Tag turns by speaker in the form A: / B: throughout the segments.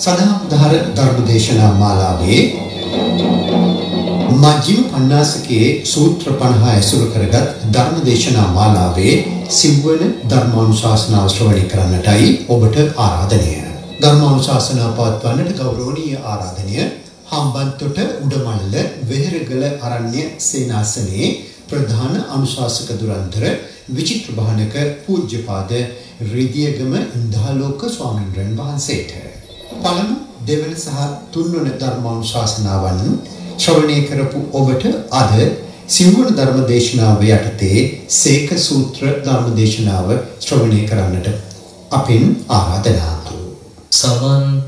A: සදාහාර ධර්මදේශනා මාලාවේ මජ්ක්‍ධිම පඤ්ඤාසකේ සූත්‍ර 50 ඇසුරු කරගත් ධර්මදේශනා මාලාවේ සිව්වන ධර්මානුශාසනාව ශ්‍රවණය කරන්නටයි ඔබට ආරාධනය. ධර්මානුශාසනාව පවත්වන්නට ගෞරවනීය ආරාධනය හම්බන්තොට උඩමල්ල වෙහෙරගල අරණ්‍ය සේනාසනයේ ප්‍රධාන අනුශාසක දුරන්තර විචිත්‍ර භානක පූජ්‍යපාද රිදියගම ඉන්දාලෝක ස්වාමීන් වහන්සේට පළමු දෙවන සහ තුන්වන ධර්මානුශාසනාවන් ශ්‍රවණය කරපු ඔබට අද සිව්වන ධර්මදේශනාව යටතේ සේක සූත්‍ර ධර්මදේශනාව ශ්‍රවණය කරන්නට අපෙන් ආරාධනා කරමු.
B: සමන්ත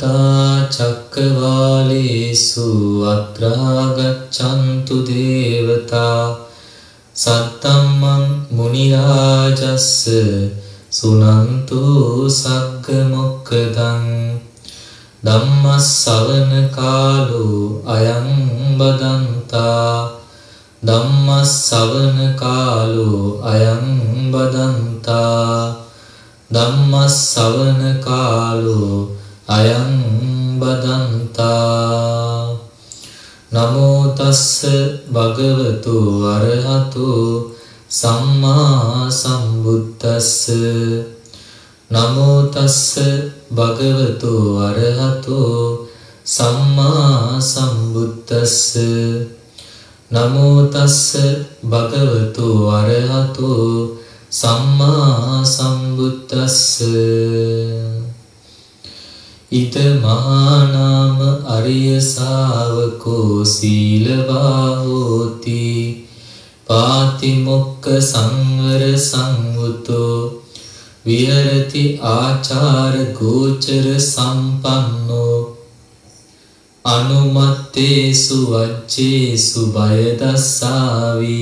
B: චක්කවාලේසු අත්‍රා ගච්ඡන්තු දේවතා සත්තම්මං මුනි රාජස්ස සුනන්තු සග්ග මොක්ඛදං ධම්මස්සවන කාලෝ අයං බදන්තා ධම්මස්සවන කාලෝ අයං බදන්තා ධම්මස්සවන කාලෝ අයං බදන්තා නමෝ තස්ස භගවතු අරහතු සම්මා සම්බුද්දස්ස නමෝ තස්ස භගවතු අරහතු සම්මා සම්බුද්දස්ස නමෝ තස්ස භගවතු අරහතු සම්මා සම්බුද්දස්ස ඉද මහානාම අරිය ශාවකෝ සීලවා හෝති පාතිමොක්ඛ සංවර සංවුතෝ විහෙරති ආචාර ගෝචර සම්පන්නෝ අනුමත්තේසු වච්චේසු බය දස්සාවි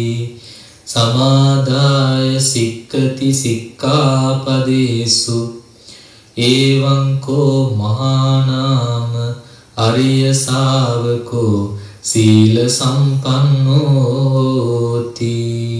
B: සමාදාය සික්ඛති සික්ඛාපදේසු එවං කෝ මහානාම අරිය ශාවකෝ සීල සම්පන්නෝති.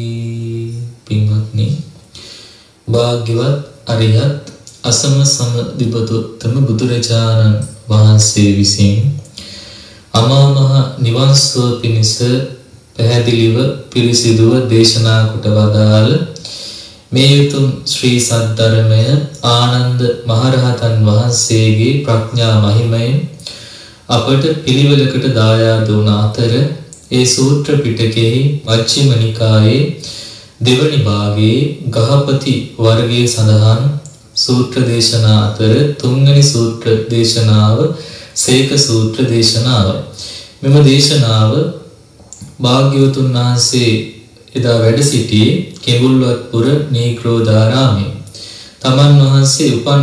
B: පින්වත්නි, භාග්‍යවත් අරියත් අසම සමදිබ්බතම බුදුරජාණන් වහන්සේ විසින් අමා මහ නිවන් සුව පිණිස පැහැදිලිව පිරිසිදුව දේශනා කොට වදාළ මේ උතුම් ශ්‍රී සද්ධර්මය ආනන්ද මහරහතන් වහන්සේගේ ප්‍රඥා මහිමයෙන් අපට පිළිවෙලකට දායාද වුණ අතර ඒ සූත්‍ර පිටකෙහි මජ්ක්‍ධිම නිකායේ දෙවනි භාගයේ ගහපති වර්ගයේ සඳහන් සූත්‍ර දේශනා අතර තුන්වෙනි සූත්‍ර දේශනාව සේක සූත්‍ර දේශනාව. මෙම දේශනාව භාග්‍යවතුන් වහන්සේ එදා වැඩ සිටියේ කෙඹුල්වත්පුර නීක්‍රෝධාරාමයේ. තමන් වහන්සේ උපන්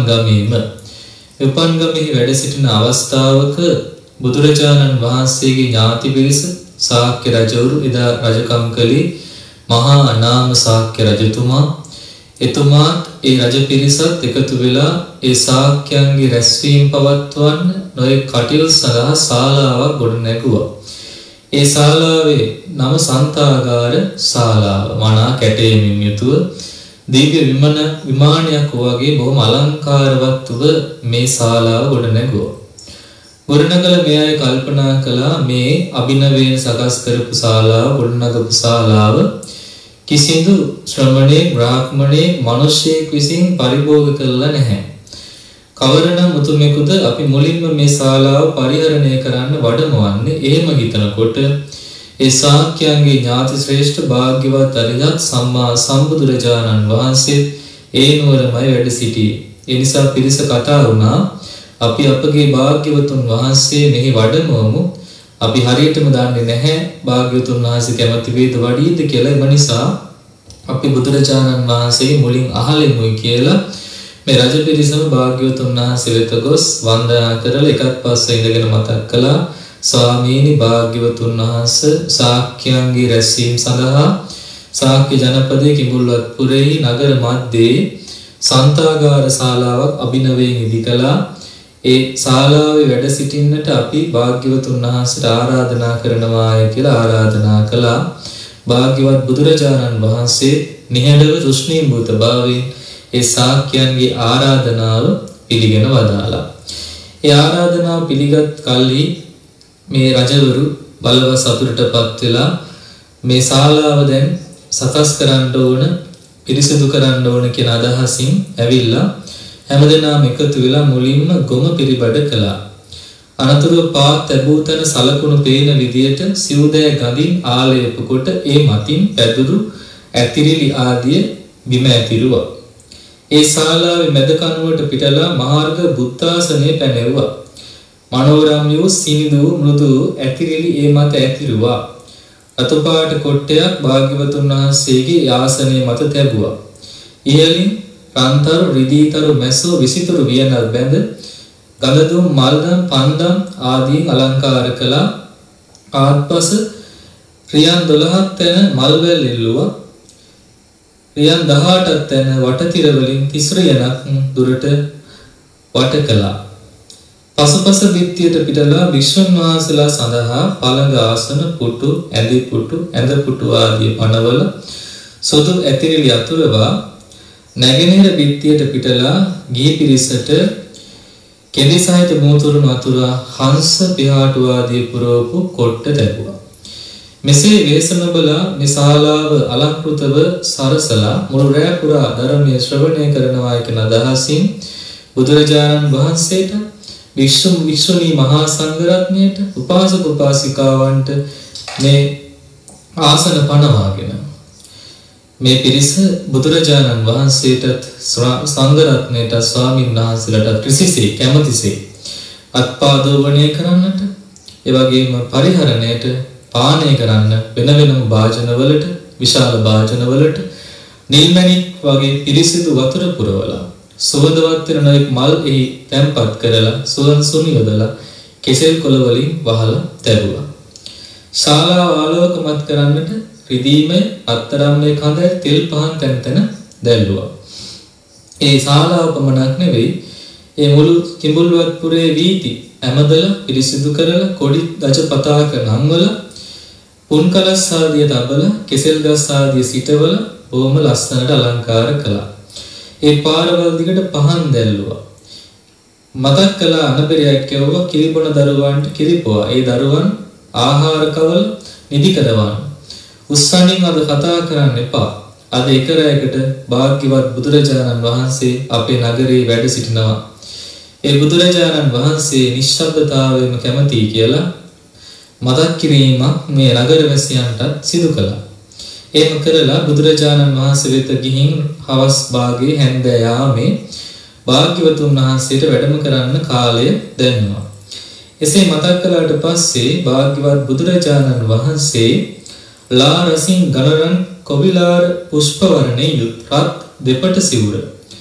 B: ගමෙහි වැඩ සිටින අවස්ථාවක බුදුරජාණන් වහන්සේගේ ඥාති පිරිස ශාක්‍ය රජවරු එදා රජකම් කළේ මහා අනාම ශාක්‍ය රජතුමා. එතුමාත් ඒ රජ පිරිසත් එකතු වෙලා ඒ ශාක්‍යයන්ගේ රැස්වීම පවත්වන්න නොයෙක් කටයුතු සඳහා ශාලාවක් ගොඩනැගුවා. ඒ ශාලාවේ නම සන්තාගාර ශාලාව. මනා කැටයමින් යුතුව දිව්‍ය විමානයක් වගේ බොහොම අලංකාරවත්ව මේ ශාලාව ගොඩනැගුවා. ගොඩනගල මේ අය කල්පනා කළා මේ අභිනවයෙන් සකස් කරපු ශාලාව ගොඩනගපු ශාලාව කිසිදු ශ්‍රමණේ බ්‍රාහ්මණේ මිනිසෙක් විසින් පරිභෝග කළා නැහැ. කවරනම් උතුමෙකුද අපි මුලින්ම මේ ශාලාව පරිහරණය කරන්න වඩමවන්නේ. එහෙම හිතනකොට ඒ ශාක්‍යයන්ගේ ඥාති ශ්‍රේෂ්ඨ භාග්‍යවත් අරිහත් සම්මා සම්බුදුරජාණන් වහන්සේ ඒ නුවරමයි වැඩ සිටියේ. ඒ නිසා පිරිස කතා වුණා අපි අපගේ භාග්‍යවතුන් වහන්සේ මෙහි වඩමවමු. අපි හරියටම දන්නේ නැහැ භාග්‍යවතුන් වහන්සේ කැමති වේද වඩීද කියලා. ඒ නිසා අපි බුදුරජාණන් වහන්සේ මුලින් අහලෙමුයි කියලා මේ රජ පිරිසම භාග්‍යවතුන් වහන්සේ වෙත ගොස් වන්දනා කරලා එකත් පස්සේ ඉඳගෙන මතක් කළා ස්වාමීනි භාග්‍යවතුන් වහන්සේ ශාක්‍යයන්ගේ රැස්වීම සඳහා ශාක්‍ය ජනපදයේ කිඹුල්වත්පුරෙහි නගර මැදේ සන්තාගාර ශාලාවක් අභිනවයෙන් ඉදි කළා. ඒ ශාලාවේ වැඩ සිටින්නට අපි භාග්‍යවතුන් වහන්සේට ආරාධනා කරනවාය කියලා ආරාධනා කළා. භාග්‍යවත් බුදුරජාණන් වහන්සේ නිහඬව තුෂ්ණීභූත භාවයෙන් ඒ ශාක්‍යයන්ගේ ආරාධනාව පිළිගෙන වදාලා. ඒ ආරාධනාව පිළිගත් කල්හි මේ රජවරු බලව සතුටටපත් වෙලා මේ ශාලාව දැන් සකස් කරන්න ඕන, පිරිසිදු කරන්න ඕන කියන අදහසින් ඇවිල්ලා හැමදෙනාම එකතු වෙලා මුලින්ම ගොම පිරිබඩ කළා. අනතුරුව පා තැබූ තැන සලකුණු පේන විදියට සිවුදෑ ගඳින් ආලේප කොට ඒ මතින් පැදුරු ඇතිරිලි ආදිය බිම ඇතිරුවා. ඒ ශාලාවේ මැද කනුවට පිටලා මාර්ග බුද්ධාසනයේ පැනෙව්වා. මනෝරම් වූ සිනිඳු මෘදු ඇතිරිලි ඒ මත ඇතිරුවා. අතපාට කොට්ටයක් භාග්‍යවතුන් වහන්සේගේ ආසනයේ මත තැබුවා. ඉහළින් රන්තරු රිදීතරු මැසෝ විසිතුරු වියනක් බැඳ ගඳදුම් මල්දම් පන්දම් ආදීන් අලංකාර කළා. ආත්පස රියන් 12ක් තැන මල්වැල් එල්ලුවා. රියන් 18ක් තැන වටතිර වලින් 30 රියනක් දුරට වට කළා. පසුපස බිත්තියට පිටලා වික්ෂුන් වහන්සේලා සඳහා පළඟ ආසන පුටු, ඇඳි පුටු, ඇඳ පුටු ආදී පනවල සොදු ඇතිරිලි අතුරවා නැගෙනහිර බිත්තියට පිටලා ගිහි පිරිසට කෙඳි සහිත මූතුරුණු අතුරා හංස පිහාටු ආදී පුරවපු කොට්ට තැබුවා. මෙසේ වේසනබලා මේ ශාලාව අලංකෘතව සරසලා මුළු රැය පුරා ධර්මයේ ශ්‍රවණය කරනවා කියන අදහසින් බුදුරජාණන් වහන්සේට වික්ෂුණී මහා සංඝරත්නයට උපාසක උපාසිකාවන්ට මේ ආසන පනවාගෙන මේ පිරිස බුදුරජාණන් වහන්සේටත් සංඝරත්නයට ස්වාමීන් වහන්සේලාට ක්‍රිසිසේ කැමතිසේ අත්පාදෝවණය කරන්නට ඒ වගේම පරිහරණයට පානය කරන්න වෙන වෙනම භාජනවලට විශාල භාජනවලට නිල්මණික් වගේ පිරිසිදු වතුර පුරවලා සුවඳවත් වෙන නොයෙක් මල් එහි තැන්පත් කරලා සුවඳ සුනි යොදලා කෙසෙල් කොළ වලින් වහලා තැබුවා. ශාලාව ආලෝකමත් කරන්නට රිදීමේ අත්තරම්මේ කඳ තෙල් පහන් තැන තැන දැල්ලුවා. ඒ ශාලාව පමණක් නෙවෙයි ඒ මුළු කිඹුල්වත්පුරේ වීති හැමදලා පිරිසිදු කරලා කොඩි ගජ පතාක නංවල පුන්කලස් ආදිය තබලා කෙසෙල් ගස් ආදිය සිටවල බොහොම ලස්සනට අලංකාර කළා. ඒ පාරවල් දිගට පහන් දැල්ලුවා. මතක් කළ අනබෙරයක් කියවුවා කිරිබොන දරුවන්ට කිරිපුවා. ඒ දරුවන් ආහාර කවල නිදි කරවන්න. උස්සනින් අද කතා කරන්න එපා. අද එක රැයකට භාග්‍යවත් බුදුරජාණන් වහන්සේ අපේ නගරේ වැඩ සිටිනවා. ඒ බුදුරජාණන් වහන්සේ නිශ්ශබ්දතාවයම කැමතියි කියලා මතක් කිරීමක් මේ නගරවැසියන්ට සිදු කළා. එහෙම කරලා බුදුරජාණන් වහන්සේ වෙත ගිහින් හවස් භාගයේ හැන්දෑ යාමේ භාග්‍යවතුන් වහන්සේට වැඩම කරන්න කාලය දැන්නවා. එසේ මතක් කළාට පස්සේ භාග්‍යවත් බුදුරජාණන් වහන්සේ ලා රසින් ගණරන් කොවිලාර පුෂ්ප වර්ණේ යුත් රත් දෙපට සිවුර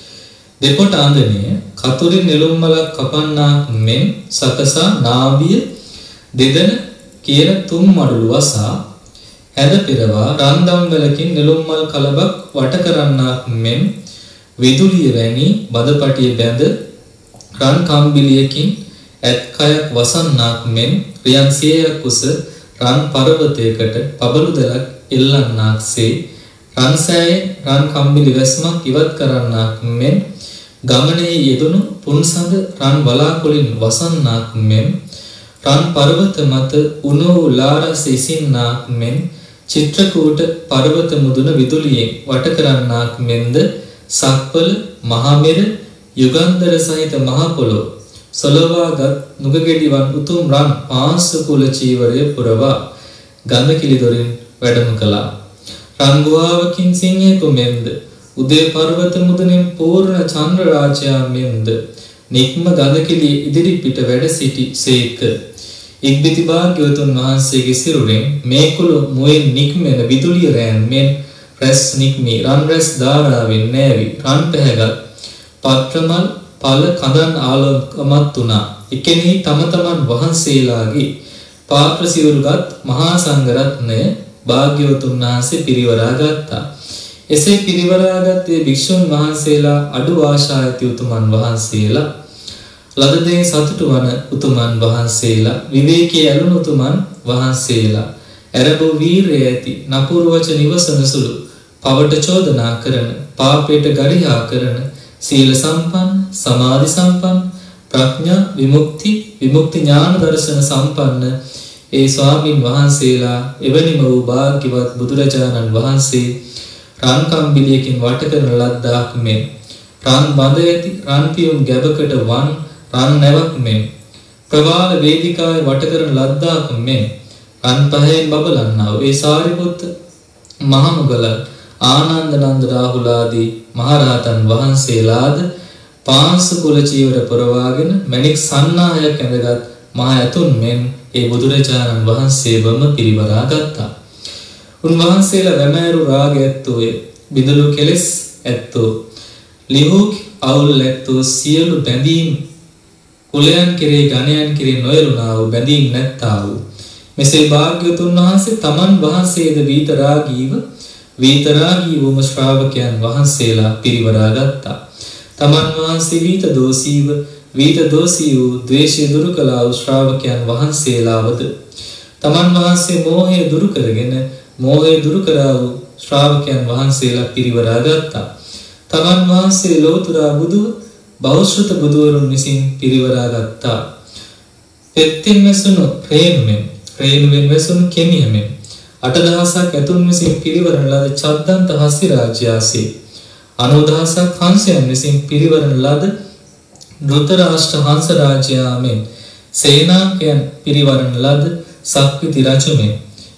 B: දෙපට ආංගනය කතුරින් නෙළුම් මලක් කපන්නාක් මෙන් සකසා නාභිය දෙදෙන කියන තුන් මඩලු වසා ඇද පෙරවා රන්දම් වලකින් නෙළුම් මල් කලබක් වට කරන්නාක් මෙන් විදුලිය වැනි බදපටිය බැඳ රන් කම්බිලියකින් ඇත්කයක් වසන්නාක් මෙන් රියන් 100ක් උස රන් පර්වතයකට පබළු දලක් එල්ලන්නාක්සේ රන් සෑයෙන් රන් කම්බිලි වැස්මක් ඉවත් කරන්නාක් මෙන් ගමනේ යෙදුණු පුන්සඳ රන් වලාකුලින් වසන්නාක් මෙන් රන් පර්වත මත උණු ලාරස ඉසින්නාක් මෙන් චිත්‍රකූට පර්වත මුදුන විදුලියෙන් වට කරන්නාක් මෙන්ද සක්වල මහමෙර යුගන්ධර සහිත මහ පොළොව සොලවාගත් නුගගෙඩිවන් උතුම් රන් පාංශකුල චීවරය පුරවා ගඳ කිලිදොරින් වැඩම කළා. රන් ගුහාවකින් සිංහෙකු මෙන්ද උදේ පර්වත මුදුනින් පූර්ණ චන්ද්‍ර රාජයා මෙන්ද නික්ම ගඳ කිලි ඉදිරි පිට වැඩ සිටි සේක. ඉක්බිති භාග්‍යවතුන් වහන්සේගේ සිරුරෙන් මේකුළු මුවෙන් නික්මෙන විදුලිය රෑන් මෙන් රැස් නික්මී රන් රැස් ධාරාවෙන් නෑවි රන් පැහැගත් පත්‍රමල් පල කඳන් ආලෝකමත් වුණා. එකෙනෙහි තම තමන් වහන්සේලාගේ පාත්‍ර සිවුරුගත් මහා සංඝරත්නය භාග්‍යවතුන් වහන්සේ පිරිවරා ගත්තා. එසේ පිරිවරාගත් ඒ භික්ෂුන් වහන්සේලා අඩු ආශා ඇති උතුමන් වහන්සේලා ලද දේ සතුටු වන උතුමන් වහන්සේලා විවේකී ඇලුණු උතුමන් වහන්සේලා ඇරබෝ වීරය ඇති නපුරු වචන ඉවසන සුළු පවට චෝදනා කරන පාපයට ගරිහා කරන සීල සම්පන්න සමාධි සම්පන්න ප්‍රඥා විමුක්ති ඥාන දර්ශන සම්පන්න ඒ ස්වාමින් වහන්සේලා එවැනිම වූ භාග්‍යවත් බුදුරජාණන් වහන්සේ රන් කම්බිලියකින් වට කරන ලද්දාක් මෙන් රන් බඳ ඇති රන් පියුම් ගැබකට වන් රන් නැවක් මෙන් ප්‍රවාල වේදිකාවේ වට කරන ලද්දාක් මෙන් රන් පහෙන් බබලන්නා වූ ඒ සාරිපුත්ත මහ මුගල ආනන්ද නන්ද රාහුලාදී මහරහතන් වහන්සේලාද පාංශ කුල චීවර පුරවාගෙන මණික් සන්නාහයක් ඇඳගත් මහ ඇතුන් මෙන් ඒ බුදුරජාණන් වහන්සේවම පිරිවරා ගත්තා. උන්වහන්සේලා රැමෑරු රාග ඇත්තෝ බිඳලු කෙලෙස් ඇත්තෝ ලිහු අවුල් ඇත්තෝ සියලු බැඳීම් කුලයන් කෙරේ ගණයන් කෙරේ නොයලුණා වූ බැඳීම් නැත්තා වූ මෙසේ භාග්‍යවතුන් වහන්සේ තමන් වහන්සේද විතරාගී වූම ශ්‍රාවකයන් වහන්සේලා පිරිවරා ගත්තා. තමන් වහන්සේ විත දෝසී වූ ද්වේෂය දුරු කළා වූ ශ්‍රාවකයන් වහන්සේලාවද තමන් වහන්සේ මෝහය දුරු කරගෙන මෝහය දුරු කරා වූ ශ්‍රාවකයන් වහන්සේලා පිරිවරා ගත්තා. තමන් වහන්සේ ලෝතුරා බුදුව බෞද්ධ බුදුවරුන් විසින් පිරිවරා ගත්තා. පෙත්තින් වැසුණු රේණුවෙන් වැසුණු කෙමියමෙන් 8000ක් ඇතුන් විසින් පිරිවරන ලද චද්දන්ත හස්ති රාජ්‍යාසේ 90000ක් හංසයන් විසින් පිරිවරන ලද ධෘතරාෂ්ට්‍ර හංස රාජ්‍යාමෙන් සේනාංකයන් පිරිවරන ලද සක්විති රජුමෙන්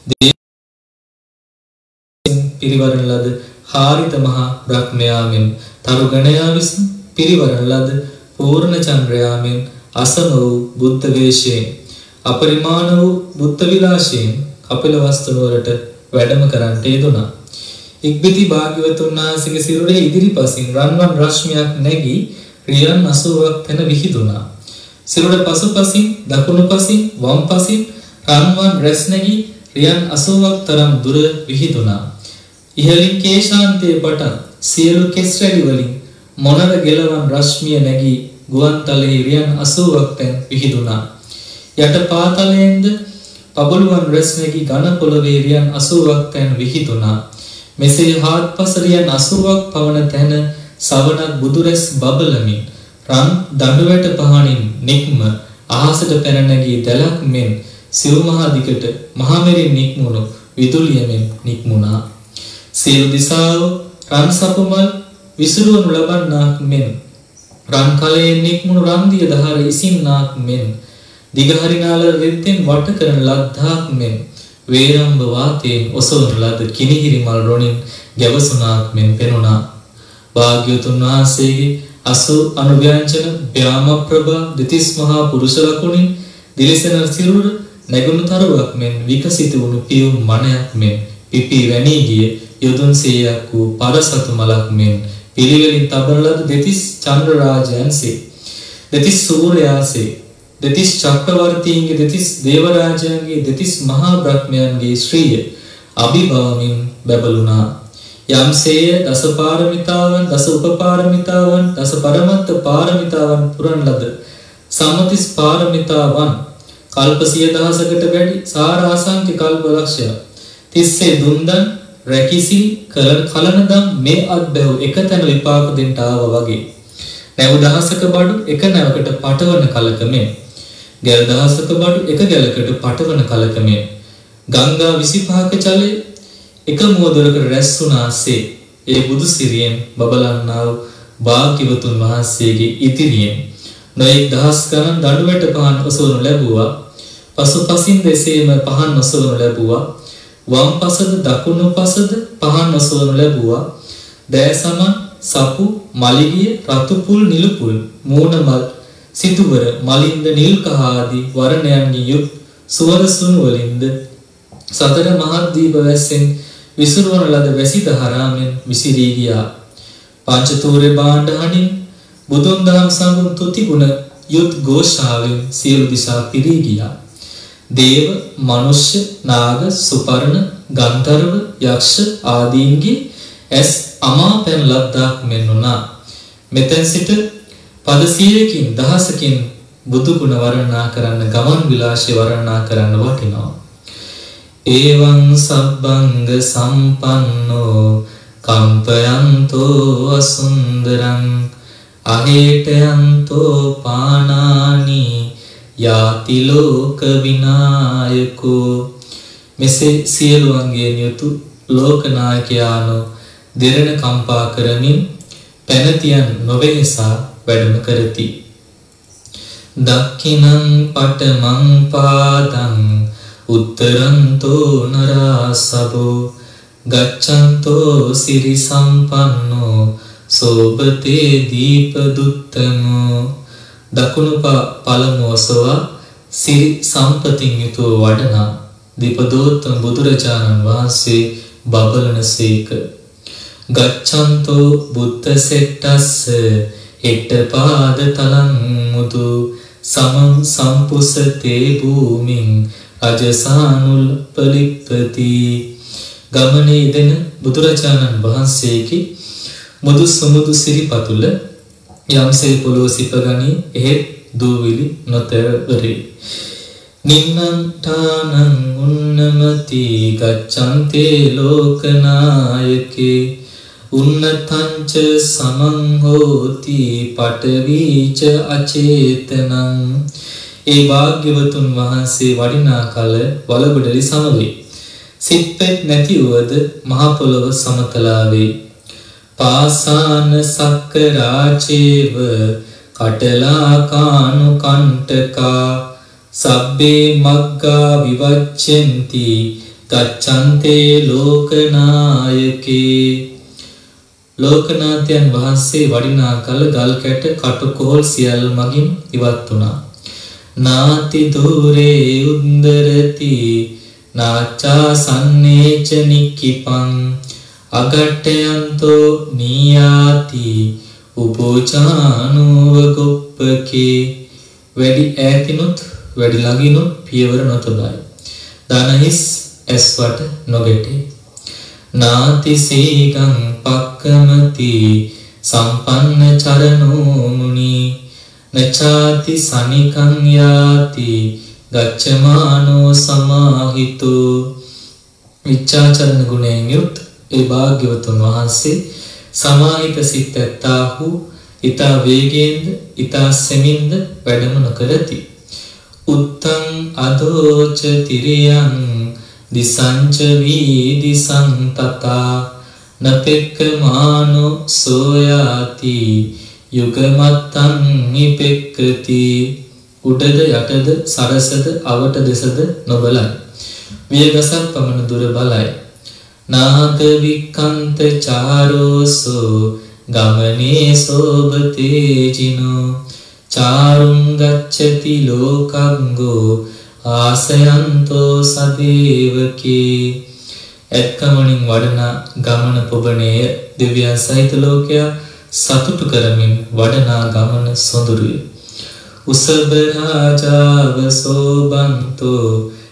B: පිරිවරන ලද හාරිත මහා බ්‍රහ්මයාමෙන් තරුගණයා විසින් පිරිවරන ලද පූර්ණ චන්ද්‍රයාමෙන් අසම වූ බුද්ධ වේශයෙන් අපරිමාණ වූ බුද්ධ විලාසයෙන් කපිලවස්තුනුවරට වැඩම කරන්නට යෙදුණා. ඉක්බිති භාග්‍යවතුන් වහන්සේගේ සිරුරේ ඉදිරිපසින් රන්වන් රශ්මියක් නැගී රියන් 80ක් තැන විහිදුණා. සිරුර පසුපසින් දකුණුපසින් වම්පසින් රන්වන් රැස් නැගී රියන් 80ක් තරම් දුර විහිදුණා. ඉහළින් කේශාන්තයේ පටන් සියලු කෙස් රැලි වලින් මොනර ගෙලවන් රශ්මිය නැගී ගුවන් තලයේ රියන් 80ක් තැන් විහිදුණා. යට පාතලයෙන්ද පබළුවන් රැස් නැගී ඝන පොළවේ රියන් 80ක් තැන් විහිදුණා. මෙසේ හාත්පස රියන් 80ක් පවන තැන සවනක් බුදුරැස් බබලමින් රන් දඬුවැට පහනින් නික්ම අහසට පැන නැගී දැලක් මෙන් සිව් මහා දිකට මහමෙරින් නික්මුණු විදුලියමෙන් නික්මුණා. සියලු දිසාව රන් සපුමල් විසිරුවනු ලබන්නාක් මෙන් රන් කලයෙන් නික්මුණු රන්දිය දහර ඉසින්නාක් මෙන් දිගහරිනාල රෙද්දෙන් වට කරන ලද්දාක් මෙන් වේරම්භ වාතයෙන් ඔසවන ලද කිනිහිරි මල් රොණින් ගැවසුනාක් මෙන් පෙනුණා. භාග්‍යවතුන් වහන්සේගේ අසු අනුව්‍යංජන ව්‍යාම ප්‍රභා දෙතිස් මහා පුරුෂ ලකුණින් දිලිසෙන සිරුර නැගුණු තරුවක් මෙන් විකසිත වුණු පියුම් මණයක් මෙන් පිපි වැනී ගිය යොදුන් 100ක් වූ පරසතු මලක් මෙන් පිළිවෙලින් තබන ලද දෙතිස් චන්ද්‍ර රාජයන්සේ දෙතිස් සූර්යාසේ දෙතිස් චක්‍රවර්තීන්ගේ දෙතිස් දේවරාජයන්ගේ දෙතිස් මහා බ්‍රහ්මයන්ගේ ශ්‍රීය අභිභවමින් බැබළුණා. යම්සේය දස පාරමිතාවන් දස උපපාරමිතාවන් දස පරමත්ත පාරමිතාවන් පුරන් ලද සමතිස් පාරමිතාවන් කල්ප 10000කට වැඩි සාරාසංඛ්‍ය කල්ප ලක්ෂයක් තිස්සේ දුන්දන් රැකිසි කලනදම් මේ අත්බැහුව එක තැන විපාක දෙන්න ආවා වගේ නැව දහසක බඩු එක නැවකට පටවන කලකමේ ගැල් දහසක බඩු එක ගැලකට පටවන කලකමේ ගංගා 25ක ජලය එක මුවදොරකට රැස් වුණාසේ ඒ බුදු සිරියෙන් බබලන්නා වූ භාග්‍යවතුන් වහන්සේගේ ඉදිරියෙන් නොඑක් දහස් ගණන් දඬුවැට පහන් ඔසවනු ලැබුවා. පසුපසින් දෙසේම පහන් ඔසවනු ලැබුවා. වම් පසද දකුණු පසද පහන් ඔසවනු ලැබුවා. දෑසමන් සපු මලිගිය රතුපුල් නිලුපුල් මූණමල් සිටුවර මලින්ද නිල් කහ ආදී වර්ණයන්ගින් යුත් සුවඳ සුණු වලින්ද සතර මහත් දීප වැස්සෙන් විසිරුවන ලද වැසි දහරාමෙන් විසිරී ගියා. පංචතූරේ භාණ්ඩ හණින් බුදුන් දහම් සඟුන් තුති ගුණ යුත් ഘോഷාවෙන් සියලු දිසා පිරී ගියා. දේව, මනුෂ්‍ය, නාග, සුපර්ණ, ගන්ධර්ව, යක්ෂ ආදීන්ගේ ඇස් අමා පැන ලද්දාක් මෙන් වුණා. මෙතෙන් සිට පද 100කින් දහසකින් බුදු ගුණ වර්ණනා කරන්න ගමන් විලාසය වර්ණනා කරන්න වටිනවා. එවං සබ්බංග සම්පන්නෝ කම්පයන්තෝ අසුන්දරං අහේටයන්තෝ පානානි යාති ලෝක විනායකෝ. මෙසේ සියලු අංගයෙන් යුතු ලෝකනායකයාණෝ දෙරණ කම්පා කරමින් පැනතියන් නොවෙහෙසා වැඩම කරති. දක්ඛිනං පඨමං පාදං උත්තරන්තෝ නරාසබෝ ගච්ඡන්තෝ සිරි සම්පන්නෝ සෝබතේ දීපදුත්තමෝ. දකුණු පළමු ඔසවා සිරි සම්පතින් යුතුව වඩනා දීපදෝත්තම බුදුරජාණන් වහන්සේ බබලනසේක. ගච්ඡන්තෝ බුද්ධ සෙට්ටස්ස එට පාද තලං මුදු සමං සම්පුසතේ භූමින් රජසානුල් පලිප්පති. ගමනේ දෙන බුදුරජාණන් වහන්සේගේ මුදු සුමුදු සිරිපතුල යම්සේ පොළොව සිපගනී එහෙත් දූවිලි නොතැවරේ. නින්නන්තානං උන්නමති ගච්ඡන්තේ ලෝකනායකේ උන්නතංච සමං හෝති පඨවිච අචේතනං. ඒ භාග්‍යවතුන් වහන්සේ වඩිනා කල වලගොඩලි සමවේ. සිත්පෙත් නැති වූද මහ පොළොව සමතලා වේ. පාසාන සක්කරාචේව කටලා කානු කණ්ඨකා සබ්බේ මග්ගා විවච්ඡන්ති ගච්ඡන්තේ ලෝකනායකේ. ලෝකනාථයන් වහන්සේ වඩිනා කල ගල් කැට කටුකොහල් සියල්ල මගින් ඉවත් වුණා. නාති දුරේ උන්දරති නාචා සන්නේච නික්කිපං අගට්ඨයන්තෝ නියාති උපෝචානුව ගොප්පකේ. වැඩි ඈතිනුත් වැඩි ළඟිනුත් පියවර නොතබයි. දනහිස් ඇස්වට නොගැටේ. නාති සීගං පක්කමති සම්පන්න චරණෝ මුනි නචාති සනිකං යාති ගච්ඡමානෝ සමාහිතෝ. විචාචරණ ගුණයෙන් යුත් ඒ භාග්‍යවතුන් වහන්සේ සමාහිත සිත් ඇත්තාහු ඊතා වේගයෙන්ද ඊතා සෙමින්ද වැඩම නොකරති. උත්තං අදෝච තිරියං දිසංච වීදිසං තතා නපෙක්කමානෝ සෝයාති යුගමත්තං නිපෙක්කති. උඩද යටද සරසද අවට දෙසද නොබලයි. වියගසක් පමණ දුර බලයි. නාග වික්කන්ත චාරෝසෝ ගමනේ සෝබතේජිනෝ චාරුං ගච්ඡති ලෝකංගෝ ආසයන්තෝ සදේවකේ. එක්කමනින් වඩන ගමන පොබණේය දිව්‍යයන් සහිත ලෝකයා සතුටු කරමින් වඩනා ගමන සොඳුරුය. උසබ රාජාව සෝබන්තෝ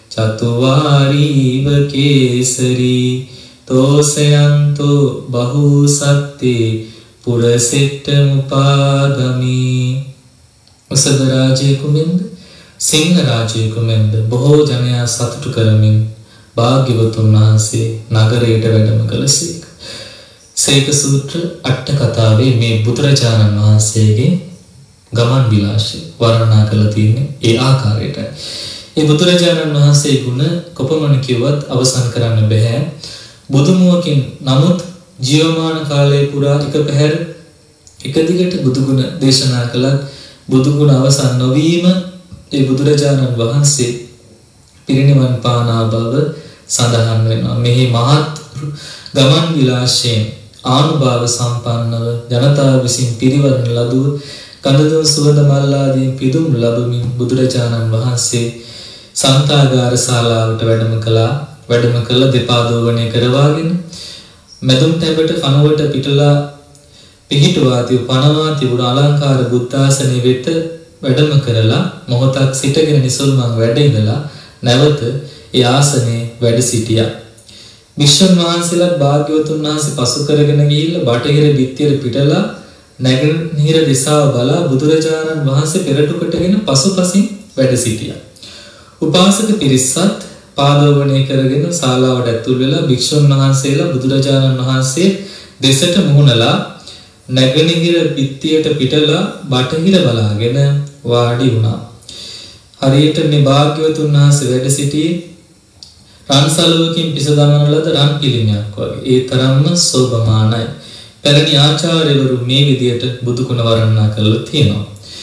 B: චතුවාරීව කේසරී තෝසයන්තෝ බහු සත්තේ පුරසෙට්ට මුපාගමී. උසබ රාජයෙකු මෙන්ද සිංහ රාජයෙකු මෙන්ද බොහෝ ජනයා සතුටු කරමින් භාග්‍යවතුන් වහන්සේ නගරයට වැඩම කළසේක. සේක සූත්‍ර අට කතාවේ මේ බුදුරජාණන් වහන්සේගේ ගමන් විලාසය වර්ණනා කරලා තියෙන්නේ ඒ ආකාරයටයි. ඒ බුදුරජාණන් වහන්සේ ගුණ කොපමණ කිව්වත් අවසන් කරන්න බෑ. බුදුමුවකින් නමුත් ජීවමාන කාලය පුරා එක පැහැර එක දිගට බුදුගුණ දේශනා කළත් බුදුගුණ අවසන් නොවීම ඒ බුදුරජාණන් වහන්සේ පිරිනිවන් පානා බව සඳහන් වෙනවා. මෙහි මහත් ගමන් විලාසයෙන් ආනුභාව සම්පන්නව ජනතාව විසින් පිරිවරන ලදුව කඳුදුන් සුවඳ මල් ආදී පිදුම් ලැබමින් බුදුරජාණන් වහන්සේ සන්තාගාර ශාලාවට වැඩම කළා. වැඩම කළ දෙපා දෝවණය කරවාගෙන මැදුම් ටැබට කනුවට පිටලා පිහිටුවා තිබු පනවා තිබුණු අලංකාර බුද්ධාසනෙ වෙත වැඩම කරලා මොහොතක් සිටගෙන නිසල්මන් වැඩ ඉඳලා නැවත ඒ ආසනේ වැඩ සිටියා. වික්ෂුන් වහන්සේලා භාග්‍යවතුන් වහන්සේ පසු කරගෙන ගිහිල්ලා බටහිර බිත්තියට පිටලා නැගෙනහිර දිශාව බලා බුදුරජාණන් වහන්සේ පෙරටු කොටගෙන පසුපසින් වැඩ සිටියා. උපාසක පිරිසත් පාදෝවණය කරගෙන ශාලාවට ඇතුල් වෙලා භික්ෂුන් වහන්සේලා බුදුරජාණන් වහන්සේ දෙසට මුහුණලා නැගෙනහිර පිටියට පිටලා බටහිර බලාගෙන වාඩි වුණා. හරියට මේ භාග්‍යවතුන් වහන්සේ වැඩ සිටියේ රන්සලුවකින් පිස දමන ලද රන් පිළිමයක් වගේ. ඒ තරම්ම සෝභමානයි. පැරණි ආචාර්යවරු මේ විදියට බුදු ගුණ වර්ණනා කරලා තියෙනවා.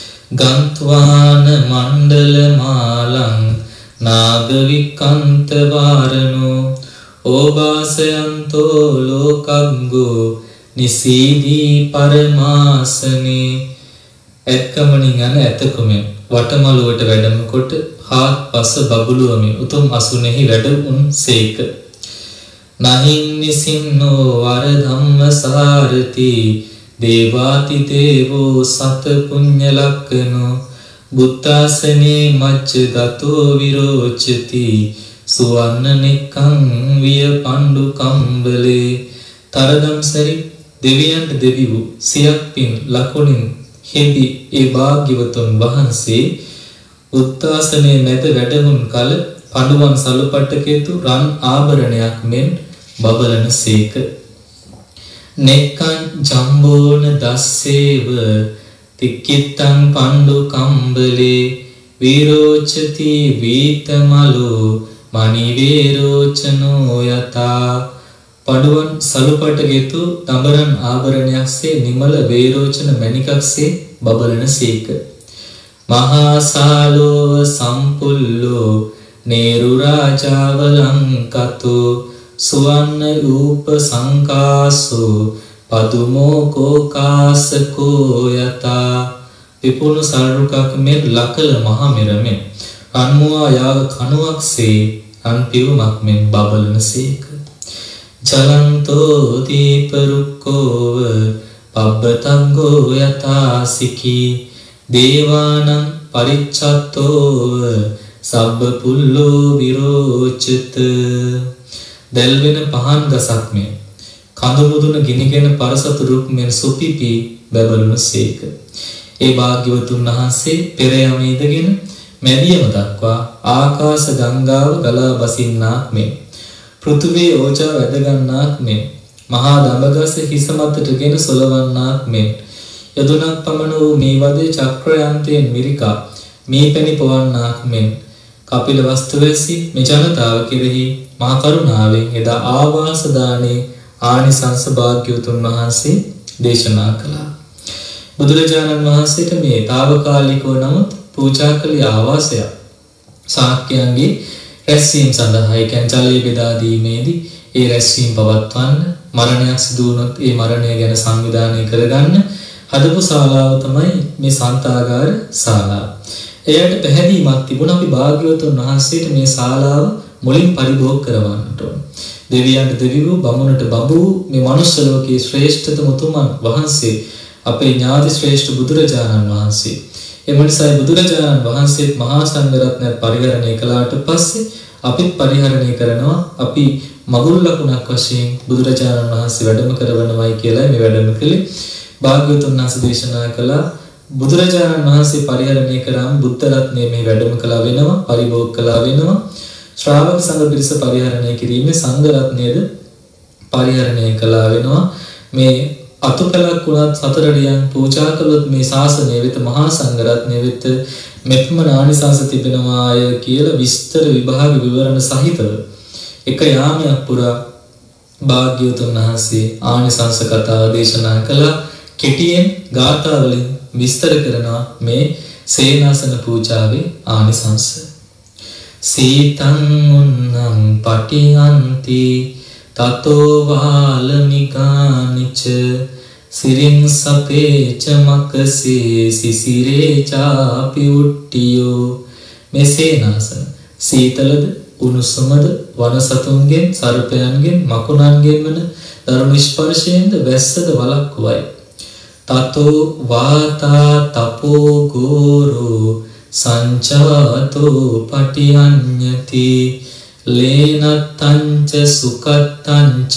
B: ගන්්වාන මණ්ඩල මාලං නාගවිකන්ත වාරණෝ ඕවාසයන්තෝ ලෝකග්ගෝ නිසීදී පරමාසනේ. එක්කමනින් යන ඇතකුමෙන් වටමළුවට වැඩම කොට හාත්පස බබළුවමින් උතුම් අසුනේහි වැඩ උන් සේක. නහින් නිසින්නෝ වර ධම්ම සාරති දේවාති දේවෝ සත පුඤ්ඤ ලක්ඛනෝ බුත්තාසනේ මච්ච ගතෝ විරෝචති සුවන්න නික්ඛං විය පණ්ඩු කම්බලේ. තරගම් සරි දෙවියන්ට දෙවිවු සියක් පින් ලකුණින් හෙබි ඒ භාග්‍යවතුන් වහන්සේ උත්තාසනයේ මැද වැඩහුන් කල පඬුවන් සලුපට්ටකේතු රන් ආභරණයක් මෙන් බබලන සේක. නෙක්කං ජම්බෝන දස්සේව තික්කිත්තං පණ්ඩු කම්බලේ විරෝචති වීතමලෝ මණිවේරෝචනෝ යතා. පඬුවන් සලුපටකේතු දඹරන් ආභරණයක්සේ නිමල වේරෝචන මණිකක්සේ බබලන සේක. මහාසාලෝව සම්පුල්ලෝ නේරු රාජාවලංකතෝ සුවන්න රූප සංකාසෝ පදුමෝ කෝකාසකෝ යතා. විපුණු සල්රුකක් මෙන් ලකල මහමෙරමෙන් රන්මුවා යාව කණුවක්සේ රන් පිරුමක් මෙන් බබලන සේක. චලන්තෝ දීපරුක්කෝව පබ්බතංගෝ යතාසිකී දේවානං පරිච්ඡත්තෝව සබ්බ පුල්ලෝ විරෝචත. දැල්වෙන පහන් ගසක් මෙන් කඳු මුදුන ගිනිගෙන පරසතු රුක් මෙන් සුපිපි බබලුණු සේක. ඒ භාග්‍යවතුන් වහන්සේ පෙර යමේදගෙන මැදියම දක්වා ආකාශ ගංගාව ගලා බසින්නාක් මෙන් පෘථුවේ ඕජා වැඩගන්නාක් මෙන් මහා දඹගස හිස මතටගෙන සොලවන්නාක් මෙන් යදුනක් පමණ වූ මේ වදේ චක්‍රයන්තයෙන් මිරිකා මේ පැණි පොවන්නාක් මෙන් කපිල වස්තුවැසි මේ ජනතාව කෙරෙහි මහා කරුණාවෙන් එදා ආවාස දානේ ආනිසංස භාග්‍යවතුන් වහන්සේ දේශනා කළා. බුදුරජාණන් වහන්සේට මේ తాවකාලිකව නමුත් පූජා කළ ආවාසය ශාක්‍යයන්ගේ රැස්වීම සඳහා ඒ කියන්නේ ජලය බෙදා දීමේදී ඒ රැස්වීම පවත්වන්න, මරණයක් සිදු වුණොත් ඒ මරණය ගැන සංවිධානය කරගන්න හදපු ශාලාව තමයි මේ සන්තාගාර ශාලාව. එයට පැහැදීමක් තිබුණා අපි භාග්‍යවතුන් වහන්සේට මේ ශාලාව මුලින් පරිභෝග කරවන්නට ඕන. දෙවියන්ට දෙවිවරු, බමුණට බඹු මේ මනුෂ්‍ය ලෝකයේ ශ්‍රේෂ්ඨතම උතුමන් වහන්සේ අපේ ඥාති ශ්‍රේෂ්ඨ බුදුරජාණන් වහන්සේ. එම නිසා බුදුරජාණන් වහන්සේත් මහා සංඝරත්නය පරිහරණය කළාට පස්සේ අපිත් පරිහරණය කරනවා. අපි මගුල් ලකුණක් වශයෙන් බුදුරජාණන් වහන්සේ වැඩම කරවනවායි කියලා මේ වැඩම කළේ. භාග්‍යවතුන් වහන්සේ දේශනා කළා බුදුරජාණන් වහන්සේ පරිහරණය කරාම බුද්ධ රත්නය මේ වැඩම කළා වෙනවා, පරිභෝග කළා වෙනවා. ශ්‍රාවක සංඝ පිරිස පරිහරණය කිරීමේ සංඝ රත්නයද පරිහරණය කළා වෙනවා. මේ අතුපලක් වුණත් සතරඩියන් පූජා කළොත් මේ ශාසනය වෙත මහා සංඝ රත්නය වෙත මෙත්ම ආනිසංස තිබෙනවාය කියලා විස්තර විභාග විවරණ සහිතව එක යාමයක් පුරා භාග්‍යවතුන් වහන්සේ ආනිසංස කතාව දේශනා කළා. කෙටියෙන් ගාථා වලින් විස්තර කරනවා මේ සේනාසන පූජාවේ ආනිසංස. සීතං උන්නම් පටිහන්ති තතෝ වාලමිකානිච සිරින් සපේච මකසේ සිසිරේ චාපි උට්ටියෝ. මේ සේනාසන සීතලද උණුසුමද වනසතුන්ගෙන් සර්පයන්ගෙන් මකුණන්ගෙන් වන දරුණු ස්පර්ශයෙන්ද වැස්සද වළක්වයි. තතෝ වාතා තපෝ ගෝරෝ සංචාතෝ පටිඤ්ඤති ලේනත්තංච සුකත්තංච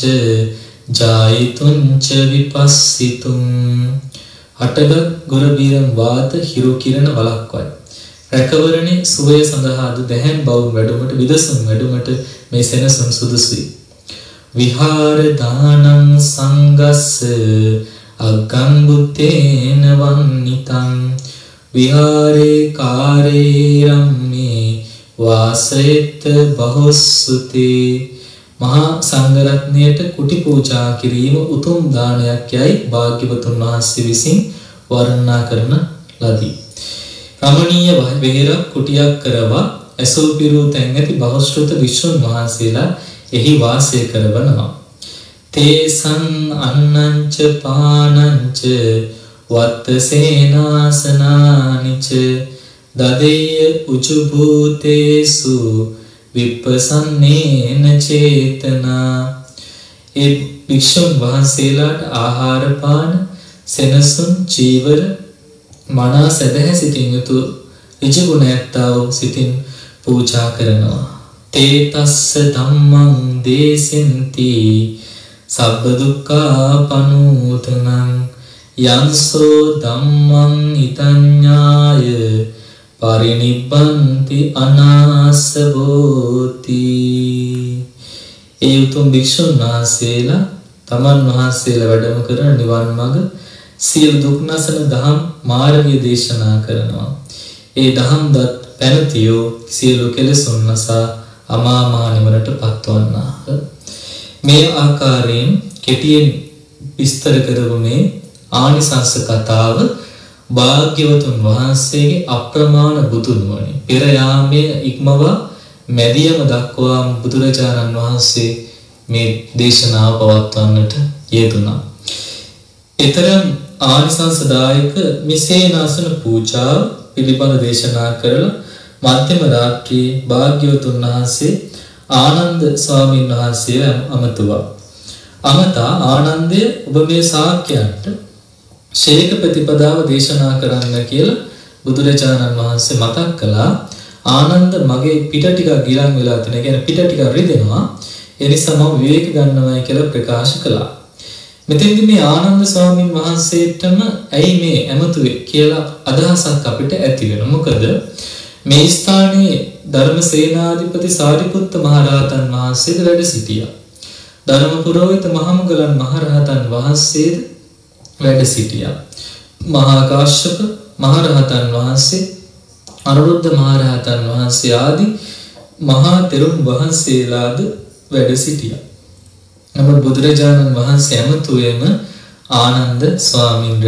B: ජායිතුංච විපස්සිතුං. හටගත් ගොරබීරම් වාත හිරු කිරණ වළක්වයි. රැකවරණේ සුවය සඳහාද දැහැන් බවුන් වැඩුමට විදසුන් වැඩුමට මේ සෙනසුන් සුදුසුයි. විහාර දානං සංගස්ස අග්ගං බුත්තේන වන්නිතං විහාරේ කාරේ රම්මේ වාසයත බහොස්සුතේ. මහා සංඝරත්නයට කුටි පූජා කිරීම උතුම් දානයක් යයි භාග්‍යවතුන් වහන්සේ විසින් වර්ණනා කරන ලදී. රමණීය වෙහෙරක් කුටියක් කරවා ඇසූ පිරූ තැන් ඇති බහුශ්‍රృత වික්ෂුන් වහන්සේලා එහි වාසය කරවනවා. තේසං අන්නංච පානංච වත්ත සේනාසනානිච දදේය උචුභූතේසු විප්පසන්නේන චේතනා. ඒ වික්ෂුන් වහන්සේලාට ආහාර පාන සෙනසුන් චීවර මනා සැදැහැ සිතින් යුතු ඍජුගුණ ඇත්තා වූ සිතින් පූජා කරනවා. තේතස්ස ධම්මං දේසෙන්ති සබ්බ දුක්ඛාපනූතනං යංසෝ ධම්මං ඉතඤ්ඤාය පරිනිබ්බන්ති අනාසවෝති. ඒ උතුම් භික්ෂුන් වහන්සේලා තමන් වහන්සේලා වැඩම කරන නිවන් මඟ සියලු දුක් නැසන දහම් මාර්ගය දේශනා කරනවා. ඒ දහම් දත් පැනතියෝ සියලු කෙලෙසුන් නැසා අමා මහ නිවනට පත්වන්නාහ. මේ ආකාරයෙන් කෙටියෙන් විස්තර කරගුණේ ආනිසංස කතාව භාග්‍යවතුන් වහන්සේගේ අප්‍රමාණ බුදුනුවණින් පෙර යාමයේ ඉක්මවා මැදියම දක්වා බුදුරජාණන් වහන්සේ මේ දේශනාව පවත්වන්නට යෙදුණා. ඊතරම් ආනිසංසදායක මිසේනාසන පූජාව පිළිබඳ දේශනා කරලා මධ්‍යම රාත්‍රියේ භාග්‍යවතුන් වහන්සේ ආනන්ද ස්වාමීන් වහන්සේ අමතුවා. අමතා ආනන්දය ඔබ මේ ශාක්‍යයන්ට ශේක ප්‍රතිපදාව දේශනා කරන්න කියලා බුදුරජාණන් වහන්සේ මතක් කළා. ආනන්ද මගේ පිට ටිකක් ගිලන් වෙලා තියෙන. කියන්නේ පිට ටිකක් රිදෙනවා. ඒ නිසා මම විවේක ගන්නවායි කියලා ප්‍රකාශ කළා. මෙතෙන්දී මේ ආනන්ද ස්වාමීන් වහන්සේටම ඇයි මේ ඇමතුවේ කියලා අදහසක් අපිට ඇති වෙනවා. මොකද මේ ස්ථානයේ ධර්මසේනාධිපති සාරිපුත්ත මහරහතන් වහන්සේද වැඩ සිටියා. ධර්ම පුරෝහිත මහමුගලන් මහරහතන් වහන්සේද වැඩ සිටියා. මහා කාශ්‍යප මහරහතන් වහන්සේ, අනුරුද්ධ මහරහතන් වහන්සේ ආදී මහා තෙරුන් වහන්සේලාද වැඩ සිටියා. නමුත් බුදුරජාණන් වහන්සේ ඇමතුවේම ආනන්ද ස්වාමීන්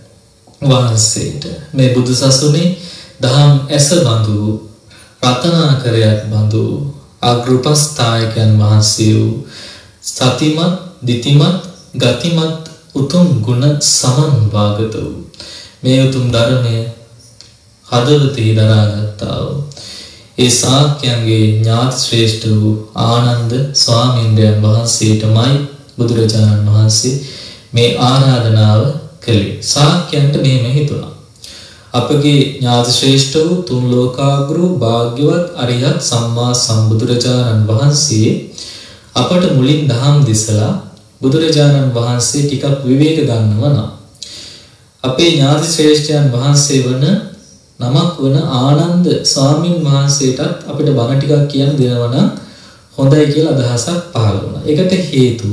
B: වහන්සේට මේ බුදු සසුනේ දහම් ඇස බඳු රතනාකරයක් බඳු අග්‍රපස්ථායකයන් වහන්සේ වූ සතිමත් දිතිමත් ගතිමත් උතුම් ගුණ සමන්වාගත වූ මේ උතුම් ධර්මය හදවතෙහි දරාගත්තා වූ ඒ ශාක්‍යයන්ගේ ඥාති ශ්‍රේෂ්ඨ වූ ආනන්ද ස්වාමීන් වහන්සේටමයි බුදුරජාණන් වහන්සේ මේ ආරාධනාව කළේ. ශාක්‍යයන්ට මෙහෙම හිතුණා. අපගේ ඥාති ශ්‍රේෂ්ඨ වූ තුන් ලෝකාග්‍ර භාග්‍යවත් අරිහත් සම්මා සම්බුදුරජාණන් වහන්සේ අපට මුලින් දහම් දෙසලා බුදුරජාණන් වහන්සේ ටිකක් විවේක ගන්නවා. අපේ ඥාති ශ්‍රේෂ්ඨයන් වහන්සේ වන නමක් වන ආනන්ද ස්වාමින් වහන්සේටත් අපිට බණ ටිකක් කියන්න දෙනවා නම් හොඳයි කියලා අදහසක් පහළ වුණා. ඒකට හේතුව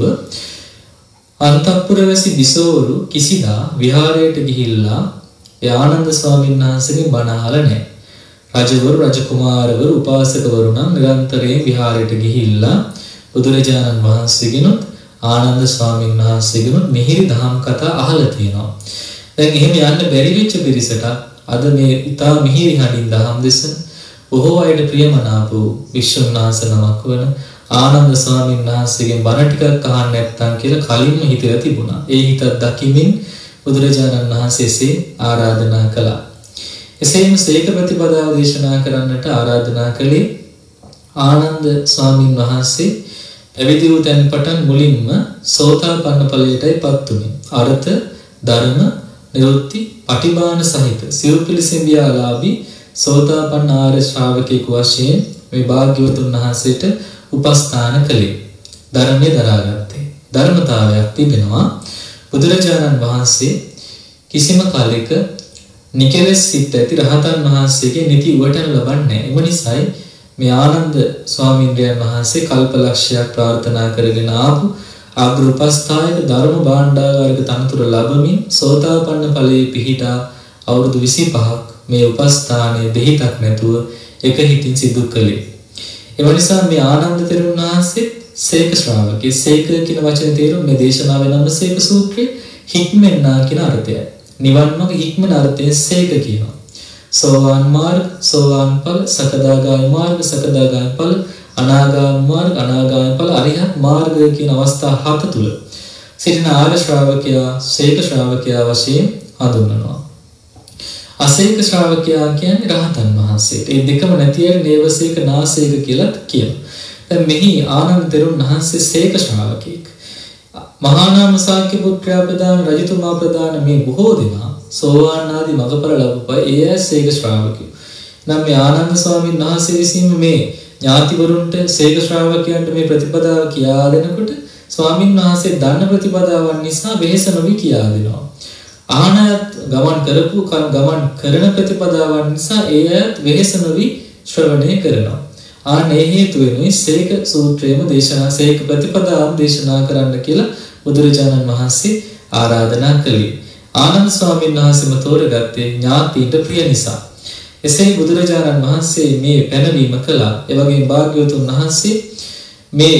B: අන්තපුරවැසි බිසෝවරු කිසිදා විහාරයට ගිහිල්ලා ඒ ආනන්ද ස්වාමීන් වහන්සේගෙන් බණ අහලා නැහැ. රජවරු, රජකුමාරවරු, උපාසකවරු නම් නිරන්තරයෙන් විහාරයට ගිහිල්ලා බුදුරජාණන් වහන්සේගෙනුත් ආනන්ද ස්වාමීන් වහන්සේගෙනුත් මිහිරි දහම් කතා අහලා තියෙනවා. දැන් එහෙම යන්න බැරි වෙච්ච පිරිසට අද මේ ඉතා මිහිරි හඬින් දහම් දෙසන බොහෝ අයට ප්‍රියමනාප වූ වික්ෂුන් වහන්සේ නමක් වන ආනන්ද ස්වාමීන් වහන්සේගෙන් බණ ටිකක් අහන්න නැත්නම් කියලා කලින්ම හිතලා තිබුණා. ඒ හිතත් දකිමින් බුදුරජාණන් වහන්සේ ආරාධනා කළා. එසේම සීක ප්‍රතිපදාව දේශනා කරන්නට ආරාධනා කළේ ආනන්ද ස්වාමීන් වහන්සේ. එවිදි වූ තැන් පටන් මුලින්ම සෝතාපන්න ඵලයටයි පත් වුනේ. අර්ථ, ධර්ම, නිරුක්ති, පටිභාන සහිත සිව් පිළිසෙඹියාලාභී සෝතාපන්න ආර්ය ශ්‍රාවකෙකු වශයෙන් මේ භාග්‍යවතුන් වහන්සේට උපස්ථාන කළේ. ධර්මයේ දරාගත්තේ. ධර්මතාවයක් තිබෙනවා. බුදුරජාණන් වහන්සේ කිසිම කාලයක නිකලස් සිත් ඇති රහතන් වහන්සේගේ නිති උවටන ලබන්නේ නැහැ. එම නිසායි මේ ආනන්ද ස්වාමීන් වහන්සේ කල්පලක්ෂයක් ප්‍රාර්ථනා කරගෙන ආපු අග්‍ර උපස්ථායක ධර්ම භාණ්ඩාගාරික තනතුර ලැබමින් සෝතාපන්න ඵලයේ පිහිටා අවුරුදු 25ක් මේ උපස්ථානයේ දෙහිතක් නැතුව එක හිතින් සිදු කළේ. ඒ නිසා මේ ආනන්ද තෙරුන් වහන්සේ සේක ශ්‍රාවකේ සේක කියන වචනේ තේරුම මේ දේශනාවේ නම සේක සූත්‍රයේ හික්මෙන්නා කියන අර්ථයයි. නිවන් මාර්ග හික්මන අර්ථයෙන් සේක කියනවා. සෝවාන් මාර්ග, සෝවාන් ඵල, සකදාගාමී මාර්ග, සකදාගාමී ඵල, අනාගාමී මාර්ග, අනාගාමී ඵල, අරිහත් මාර්ගය කියන අවස්ථා හත තුල සිටින ආර්ය ශ්‍රාවකයා සේක ශ්‍රාවකයා වශයෙන් හඳුන්වනවා. අසේක ශ්‍රාවකයා කියන්නේ රහතන් වහන්සේට. මේ දෙකම නැති අය නේවසේක නාසේක කියලා කියනවා. දැන් මෙහි ආනන්ද තෙරුන් වහන්සේ සේක ශ්‍රාවකෙක්. මහා නාම ශාක්‍ය පුත්‍රයා ප්‍රදාන රජතුමා ප්‍රදාන මේ බොහෝ දෙනා සෝවාන් ආදී මඟඵල ලැබුවා. ඒ අය සේක ශ්‍රාවකයෝ. නම් මේ ආනන්ද ස්වාමීන් වහන්සේ විසින් මේ ඥාතිවරුන්ට සේක ශ්‍රාවකයන්ට මේ ප්‍රතිපදාව කියා දෙනකොට ස්වාමීන් වහන්සේ දන්න ප්‍රතිපදාවන් නිසා වෙහෙස නොවි කියා දෙනවා. ආනයත් ගමන් කරපු ගමන් කරන ප්‍රතිපදාවන් නිසා ඒ අයත් වෙහෙස නොවි ශ්‍රවණය කරනවා. ආනේ හේතු වෙනුයි සේක සූත්‍රයේම දේශනා සේක ප්‍රතිපදාව දේශනා කරන්න කියලා බුදුරජාණන් වහන්සේ ආරාධනා කළේ. ආනන්ද ස්වාමීන් වහන්සේම තෝරගත්තේ ඥාතීන්ට ප්‍රිය නිසා. එසේ බුදුරජාණන් වහන්සේ මේ පැනවීම කළා. ඒ වගේම භාග්‍යවතුන් වහන්සේ මේ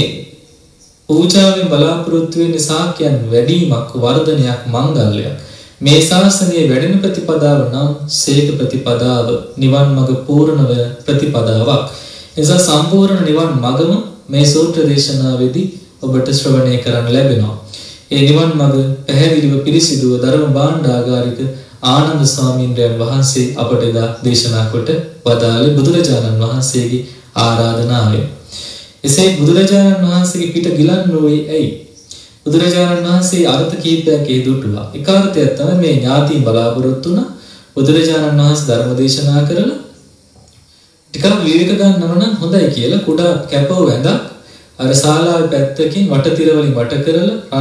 B: පූජාවෙන් බලාපොරොත්තු වෙන ශාක්‍යයන් වැඩිමක් වර්ධනයක් මංගල්‍යයක් මේ ශාසනයේ වැඩෙන ප්‍රතිපදාව නම් සේක ප්‍රතිපදාව නිවන් මඟ පූර්ණ වෙන ප්‍රතිපදාවක්. එසා සම්පූර්ණ නිවන් මඟම මේ සූත්‍ර දේශනාවේදී ඔබට ශ්‍රවණය කරන්න ලැබෙනවා. ඒ නිවන් මඟ පැහැදිලිව පිරිසිදුව ධර්ම භාණ්ඩාගාරික ආනන්ද ස්වාමීන් වහන්සේ අපට එදා දේශනා කොට වදාළේ බුදුරජාණන් වහන්සේගේ ආරාධනාවෙන්. එසේ බුදුරජාණන් වහන්සේගේ පිට ගිලන්නුවේ ඇයි? බුදුරජාණන් වහන්සේ අර්ථ කීපයක් හේතුටුවා. එක අර්ථයක් තමයි මේ ඥාතීන් බලාපොරොත්තු වුණා බුදුරජාණන් වහන්සේ ධර්ම දේශනා කරලා ටිකක් විවේක ගන්නව නම් හොඳයි කියලා කුඩා කැපව වැඳක් අර ශාලාවේ පැත්තකින් වටතිර වලින් වට කරලා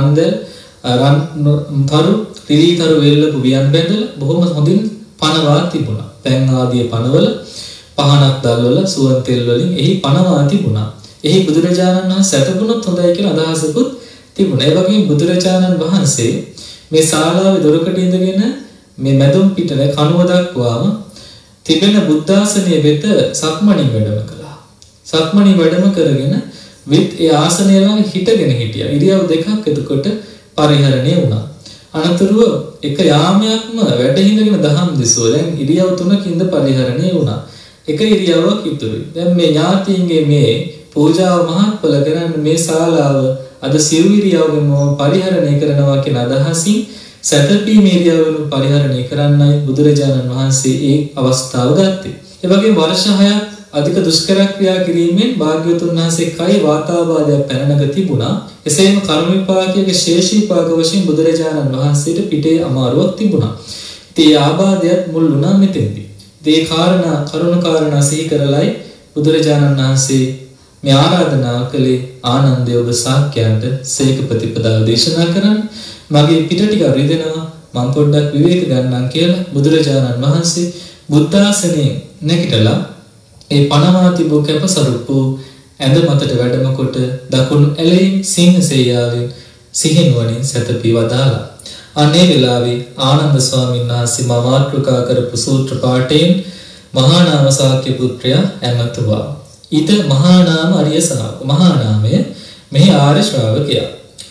B: රන් තරු ත්‍රිවිතරු වෙල්ලපු වියන් බැඳලා බොහොම හොඳින් පනවා තිබුණා. පැන් ආදී පනවල පහනක් දැල්වලා සුවන් තෙල් වලින් එහි පනවා තිබුණා. එහි බුදුරජාණන් වහන්සේ සැතපුණොත් හොඳයි කියලා අදහසකුත් තිබුණා. ඒ වගේම බුදුරජාණන් වහන්සේ මේ ශාලාවේ දොරකඩ ඉඳගෙන මේ මැදුම් පිටන කනුව දක්වාම තිබෙන බුද්ධාසනයේ වෙත සක්මණින් වැඩම කළා. සක්මණින් වැඩම කරගෙන විත් ඒ ආසනය ළඟ හිටගෙන හිටියා. ඉරියව් දෙකක් එතකොට පරිහරණය වුණා. අනතුරුව එක යාමයක්ම වැඩ හිඳගෙන දහම් දෙසුවා. දැන් ඉරියව් තුනකින්ද පරිහරණය වුණා. එක ඉරියව්වක් ඉතුරුයි. දැන් මේ ඥාතීන්ගේ මේ පූජාව මහත්ඵල කරන්න මේ ශාලාව අද සිව් ඉරියව්වෙම පරිහරණය කරනවා කියන අදහසින් සැතපීමේ ඉරියව්වෙම පරිහරණය කරන්නයි බුදුරජාණන් වහන්සේ ඒ අවස්ථාව ගත්තේ. ඒ වගේම වර්ෂ 6ක් අධික දුෂ්කර ක්‍රියා කිරීමෙන් භාග්‍යවතුන් වහන්සේ කයි වාතාබාධයක් පැනනග තිබුණා. එසේම කර්ම විපාකයේ ශේෂීපාක වශයෙන් බුදුරජාණන් වහන්සේට පිටේ අමාරුවක් තිබුණා. ඉතින් ඒ ආබාධයත් මුල් වුණා මෙතෙන්දී. ඒ කාරණා කරුණු කාරණා සිහි කරලයි බුදුරජාණන් වහන්සේ මේ ආරාධනා කළේ ආනන්දය ඔබ ශාක්‍යයන්ට සේක ප්‍රතිපදාව දේශනා කරන්න. මගේ පිට ටික රිදෙනවා මම පොඩ්ඩක් විවේක ගන්නම් කියලා බුදුරජාණන් වහන්සේ බුද්ධාසනයේ නැගිටලා ඒ පනවා තිබු කැපසරුප්පු ඇඳ මතට වැඩම කොට දකුණු ඇලෙන් සිංහසෙයාවෙන් සිහිනුවණින් සැතපී වදාලා. අනේ වෙලාවේ ආනන්ද ස්වාමීන් වහන්සේ මාතෘකා කරපු සූත්‍ර පාඨයෙන් මහා නාම ශාක්‍ය පුත්‍රයා ඇමතුවා. ඊට මහා නාම අරිය ශ්‍රාවක මහා නාමය මෙහි ආර්ය ශ්‍රාවකයා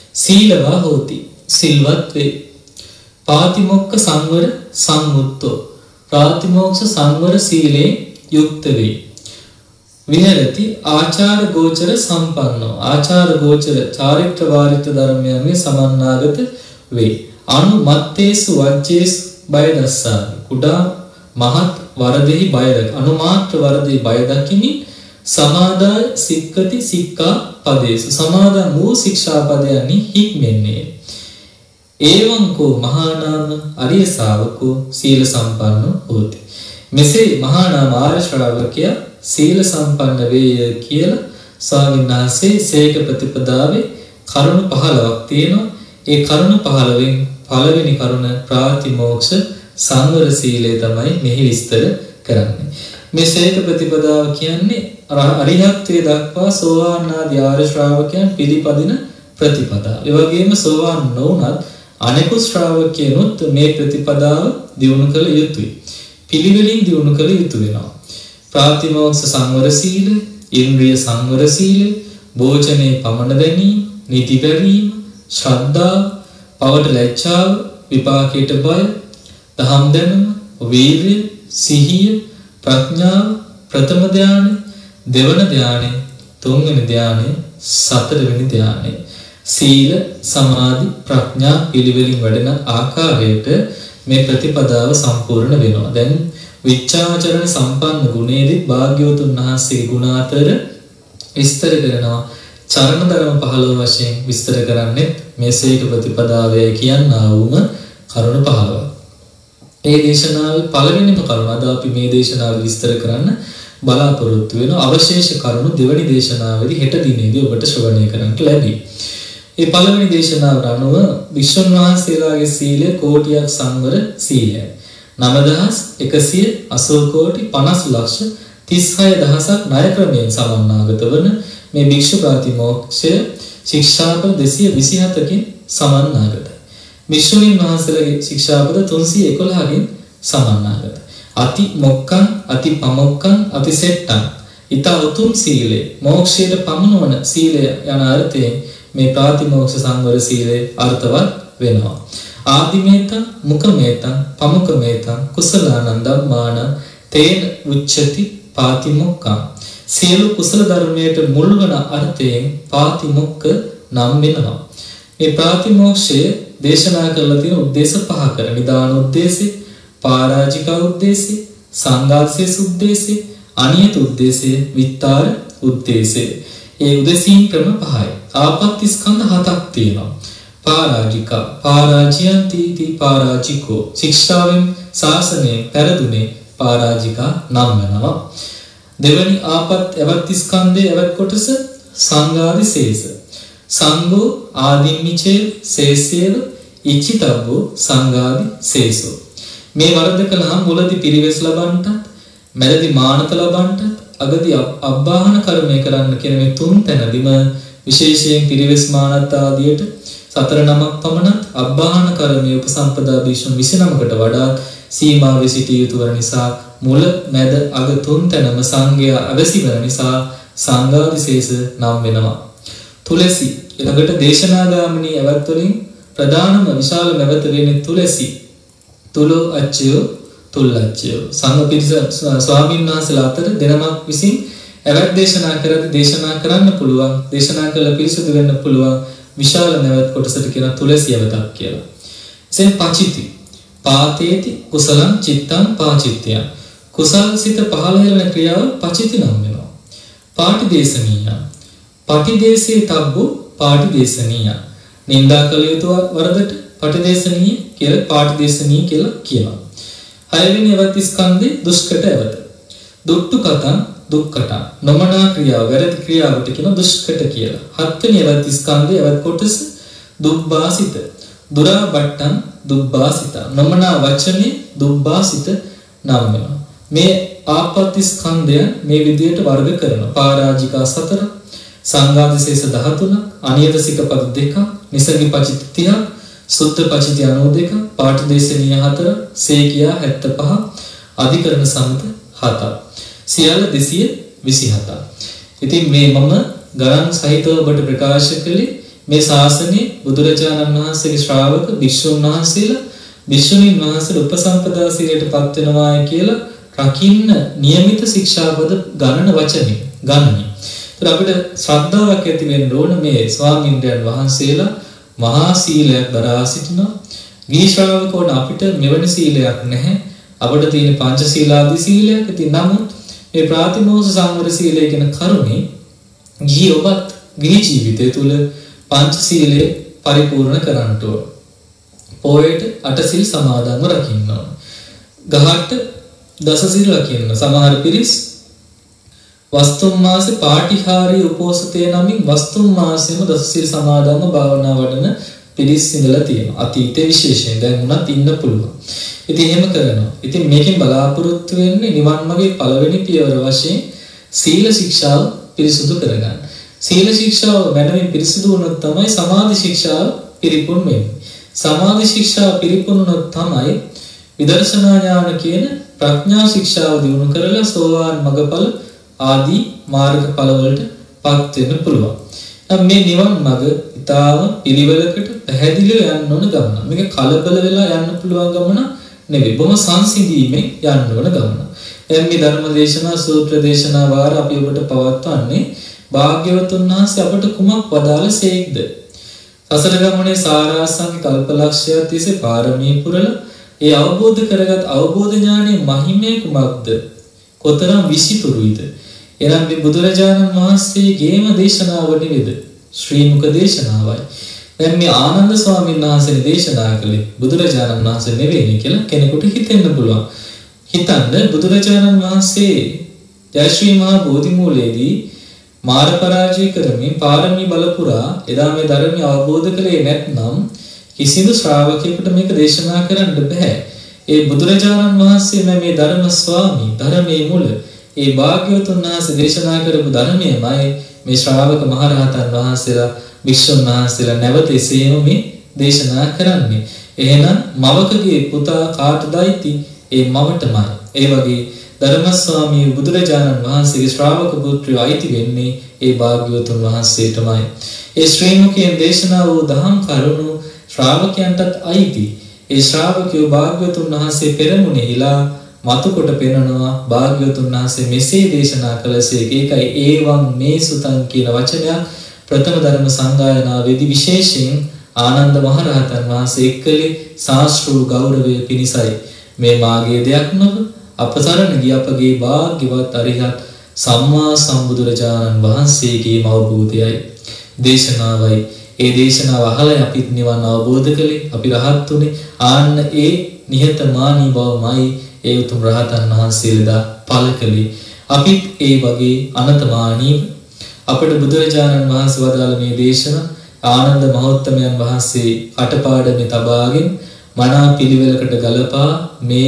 B: සීලවා හෝති සිල්වත් වේ. පාතිමොක්ඛ සංවර සම්මුත්තෝ ප්‍රාතිමෝක්ෂ සංවර සීලේ යුක්ත වේ. විහෙරති ආචාර ගෝචර සම්පන්නෝ ආචාර ගෝචර චාරිත්‍ර වාරිත්‍ර ධර්මයන්ගේ සමන්නාගත වේ. අනුමත්තේසු වජ්ජේසු බය දස්සාමි. කුඩා මහත් වරදෙහි බය දක් අනුමාත්‍ර වරදෙහි බය දකිමින් සමාදාය සික්කති සික්ඛා පදේසු සමාදන් වූ ශික්ෂා පදයන්හි හික්මෙන්නේ. එවං කෝ මහා නාම අරිය ශාවකෝ සීල සම්පන්නෝ හෝති. මෙසේ මහා නාම ආර්ය ශ්‍රාවකයා සීල සම්පන්න වේය කියලා ස්වාමීන් වහන්සේ සේක ප්‍රතිපදාවේ කරුණු 15ක් තියෙනවා. ඒ කරුණු 15න් පළවෙනි කරුණ ප්‍රාතිමෝක්ෂ සංවර සීලය තමයි මෙහි විස්තර කරන්නේ. මේ සේක ප්‍රතිපදාව කියන්නේ අරිහත්ත්වයට දක්වා සෝවාන් ආදී ආර්ය ශ්‍රාවකයන් පිළිපදින ප්‍රතිපදාව. ඒ වගේම සෝවාන් නොවුනත් අනෙකුත් ශ්‍රාවකයන්ොත් මේ ප්‍රතිපදාව දියුණු කළ යුතුයි. පිළිවෙලින් දියුණු කළ යුතු වෙනවා. ප්‍රාතිමෝක්ෂ සංවර සීල, ඉන්ද්‍රිය සංවර සීල, භෝජනේ පමණ දැනීම, නිදි බැරීම, ශ්‍රද්ධාව, පවට ලැජ්ජාව, විපාකයට බය, දහම් දැනුම, වීර්යය, සිහිය, ප්‍රඥාව, ප්‍රථම ධානය, දෙවන ධානය, තුන්වෙනි ධානය, සතරවෙනි ධානය. සීල, සමාධි, ප්‍රඥා පිළිවෙලින් වැඩෙන ආකාරයට මේ ප්‍රතිපදාව සම්පූර්ණ වෙනවා. දැන් විචාචරණ සම්පන්න ගුණයේදී භාග්‍යවතුන් වහන්සේගේ ගුණ අතර විස්තර කරනවා. චරණ ධර්ම 15 වශයෙන් විස්තර කරන්නේ මේ සීල ප්‍රතිපදාවේ කියනා වූම කරුණ 15. ඒ දේශනාවේ පළවෙනිම කරුණ අද අපි මේ දේශනාව විස්තර කරන්න බලාපොරොත්තු වෙන අවශේෂ කරුණු දෙවැනි දේශනාවේදී හෙට දිනේදී ඔබට ශ්‍රවණය කරන්නට ලැබී. ඒ පළවෙනි දේශනාවට අනුව වික්ෂුන් වහන්සේලාගේ සීලය කෝටියක් සංවර සීලයයි. 9180 කෝටි 50 ලක්ෂ 36000ක් ණය ක්‍රමයෙන් සමන්නාගත වන මේ භික්ෂු ප්‍රතිමෝක්ෂය ශික්ෂාපද 227කින් සමන්නාගතයි. වික්ෂුණීන් වහන්සේලාගේ ශික්ෂාපද 311කින් සමන්නාගතයි. අති මොක්කං, අති පමොක්කං, අති සෙට්ටං. ඊට උතුම් සීලය, මෝක්ෂයට පමුණවන සීලය යන අර්ථයෙන් මේ ප්‍රාතිමෝක්ෂ සංවර සීලේ අර්ථවත් වෙනවා. ආදිමේතං, මුකමේතං, පමුකමේතං, කුසලානන්දම් මාන තේන උච්චති පාතිමොක්ඛං. සියලු කුසල ධර්මයට මුල් වන අර්ථයෙන් පාතිමොක්ඛ නම් වෙනවා. මේ ප්‍රාතිමෝක්ෂය දේශනා කරලා තියෙන උද්දේශ පහක නිදාන උද්දේශය, පාරාජික උද්දේශය, සංඝාසේස උද්දේශය, අනියත උද්දේශය, විත්තාර උද්දේශය. ඒ උදෙසින් ක්‍රම පහයි. ආපත්‍ය ස්කන්ධ හතක් තියෙනවා. පාරාජික, පාරාජියන්ති ති පාරාජිකෝ. ශික්ෂාවෙන් ශාසනයෙන් පෙරදුනේ පාරාජික නම් වෙනවා. දෙවැනි ආපත් එවත් ස්කන්ධයේ එවත් කොටස සංඝාදිශේෂ. සංඝෝ ආදිම්මිචේ ශේෂේව ඉච්ඡිතබ්බෝ සංඝාදිශේෂෝ. මේ වරද කළාම මුලදී පිරිවෙස් ලබන්නට, මැදදී මානත ලබන්නට, අගදී අබ්බාහන කර්මය කරන්න කියන මේ තුන් තැනදීම විශේෂයෙන් පිරිවෙස් මානත් ආදියට 4 නමක් පමණත් අබ්බාහන කර්මයේ උපසම්පදා භික්ෂුන් 29කට වඩා සීමා වෙ සිටිය යුතු වන නිසා මුල මැද අග තුන් තැනම සංඝයා අවසි වන නිසා සංඝාදිශේෂ නම් වෙනවා. තුලසි ඊළඟට දේශනාගාමිනී ඇවත් වලින් ප්‍රධානම විශාල මෙවත වෙන්නේ තුලසි. තුලෝ අච්චයෝ තුල්ලච්චයෝ. සංඝ පිරිස ස්වාමීන් වහන්සේලා අතර දෙනමක් විසින් ඇවත් දේශනා කරද්දී දේශනා කරන්න පුළුවන්, දේශනා කළ පිරිසුදු වෙන්න පුළුවන් විශාල නැවත් කොටසට කියන තුලසි අවතක් කියලා. එසෙන් පචිති පාතේති කුසලං චිත්තං පාචිත්‍යං. කුසල් සිත පහළ වෙන ක්‍රියාව පචිති නම් වෙනවා. පාටිදේශනීය. පටිදේශේ තබ්බෝ පාටිදේශනීය. නින්දා කළ යුතු වරදට පටිදේශනීය කියලා පාටිදේශනීය කියලා කියනවා. හයවෙනි එවත් ස්කන්ධේ දුෂ්කට එවත. දුට්ටු කතං දුක්කට. නොමනා ක්‍රියාව වැරදි ක්‍රියාවට කියන දුෂ්කට කියලා. හත්වෙනි එවත් ස්කන්ධේ එවත් කොටස දුබ්බාසිත. දුරා බට්ටං දුබ්බාසිත. නොමනා වචනේ දුබ්බාසිත නම් වෙනවා. මේ ආපත්‍ය ස්කන්ධය මේ විදියට වර්ග කරනවා. පාරාජිකා 4, සංඝාදිශේෂ 13, අනියත සිකපද 2, නිසගි පචිත 30, සුද්ධ පචිත 92, පාටිදේශනීය 4, සේකියා 75, අධිකරණ සමත 7. සියල්ල 227. ඉතින් මේ මම ගණන් සහිතව ඔබට ප්‍රකාශ කළේ මේ ශාසනයේ බුදුරජාණන් වහන්සේගේ ශ්‍රාවක භික්ෂුන් වහන්සේලා භික්ෂුණීන් වහන්සේලා උපසම්පදා සීලයට පත් වෙනවායි කියලා රකින්න નિયમિત ශික්ෂාපද ගණන වචනේ ගන්නනේ. ඒත් අපිට ශ්‍රද්ධාවක් ඇති වෙන්න ඕන මේ ස්වාමීන්ද්‍රයන් වහන්සේලා මහා සීලයක් දරා සිටිනවා. ගිහි ශ්‍රාවකෝට අපිට මෙවැනි සීලයක් නැහැ. අපිට තියෙන පංචශීලාදී සීලයක්. ඉතින් නමුත් මේ ප්‍රාතිමෝක්ෂ සංවර සීලය කියන කරුණේ ගිහි ඔබත් ගිහි ජීවිතය තුළ පංචශීලය පරිපූර්ණ කරන්න ඕන. පොයට අටසිල් සමාදන්ව රකින්න ඕන. ගහට දසසිල් රකින්න. සමහර පිරිස් වස්තුම් මාසේ පාටිහාරී උපෝසතේ නමින් වස්තුම් මාසෙම දසසිල් සමාදන්ව භාවනා වඩන පිරිස් ඉඳලා තියෙනවා. අතීතයේ විශේෂයෙන් දැන් උනත් ඉන්න පුළුවන්. ඉතින් එහෙම කරනවා. ඉතින් මේකෙන් බලාපොරොත්තු වෙන්නේ නිවන් මාර්ගයේ පළවෙනි පියවර වශයෙන් සීල ශික්ෂාව පිරිසුදු කරගන්න. සීල ශික්ෂාව මනමින් පිරිසිදු වුණොත් තමයි සමාධි ශික්ෂාව පිරිපුන් වෙන්නේ. සමාධි ශික්ෂාව පිරිපුන් වුණොත් තමයි විදර්ශනා ඥාන කියන ප්‍රඥා ශික්ෂාව දිනු කරලා සෝවාන් මගඵල ආදී මාර්ගඵල වලට පත් වෙන්න පුළුවන්. මේ නිවන් මඟ ඊටාම පිළිවෙලකට පැහැදිලිව යන්න ඕන ගමන. මේක කලබල වෙලා යන්න පුළුවන් ගමන නෙවෙයි. බොහොම සංසිඳීමෙන් යන්න ඕන ගමන. දැන් මේ ධර්ම දේශනා සූත්‍ර දේශනා වාර අපි ඔබට පවත්වන්නේ භාග්‍යවතුන් වහන්සේ අපට කුමක් වදාළසේක්ද? සසර ගමනේ සාරාංශික කල්පලක්ෂය තිස්සේ පාරමී පුරලා ඒ අවබෝධ කරගත් අවබෝධ ඥානයේ මහිමේ කුමක්ද? කොතරම් විසිතුරුයිද? එනම් මේ බුදුරජාණන් වහන්සේගේම දේශනාව නෙවෙයිද? ශ්‍රී මුක දේශනාවයි. දැන් මේ ආනන්ද ස්වාමීන් වහන්සේ දේශනා කළේ බුදුරජාණන් වහන්සේ නෙවෙයි කියලා කෙනෙකුට හිතෙන්න පුළුවන්. හිතන්න බුදුරජාණන් වහන්සේ ජයශ්‍රී මහා බෝධි මූලයේදී මාර පරාජය කරමින් පාරමී බල පුරා එදා මේ ධර්මය අවබෝධ කරේ නැත්නම් කිසිදු ශ්‍රාවකයෙකුට මේක දේශනා කරන්න බෑ. ඒ බුදුරජාණන් වහන්සේ මේ ධර්ම ස්වාමී ධර්මයේ මුල ඒ භාග්‍යවතුන් වහන්සේ දේශනා කරපු ධර්මයමයි මේ ශ්‍රාවක මහරහතන් වහන්සේලා වික්ෂුන් වහන්සේලා නැවත එසේම මේ දේශනා කරන්නේ. එහෙනම් මවකගේ පුතා කාටදයිති? ඒ මවටමයි. ඒ වගේ ධර්මස්වාමී බුදුරජාණන් වහන්සේගේ ශ්‍රාවක පුත්‍රයෝ අයිති වෙන්නේ ඒ භාග්‍යවතුන් වහන්සේටමයි. ඒ ශ්‍රී මුකයෙන් දේශනා වූ දහම් කරුණු ශ්‍රාවකයන්ටත් අයිති. ඒ ශ්‍රාවකයෝ භාග්‍යවතුන් වහන්සේ පෙරමුණෙහිලා මතුකොට පෙන්වනවා භාග්‍යවතුන් වහන්සේ මෙසේ දේශනා කළසේ. ඒකයි ඒවං මේ සුතං කියන වචනය ප්‍රථම ධර්ම සංගායනාවේදී විශේෂයෙන් ආනන්ද මහරහතන් වහන්සේ එක්කලේ ශාස්ත්‍රීය ගෞරවය පිණිසයි. මේ මාගේ දෙයක් නොව අපසරණ ගිය අපගේ භාග්‍යවත් අරිහත් සම්මා සම්බුදුරජාණන් වහන්සේගේ අවබෝධයයි දේශනාවයි. ඒ දේශනාව අහලා අපිත් නිවන් අවබෝධ කළේ, අපි රහත් උනේ. ආන්න ඒ නිහතමානී බවමයි ඒ උතුම් රහතන් වහන්සේලා පළ කළේ. අපිත් ඒ වගේ අනතමානීව අපට බුදුරජාණන් වහන්සේ වදාළ මේ දේශන ආනන්ද මහෝත්තමයන් වහන්සේ අටපාඩමේ තබාගෙන මනා පිළිවෙලකට ගලපා මේ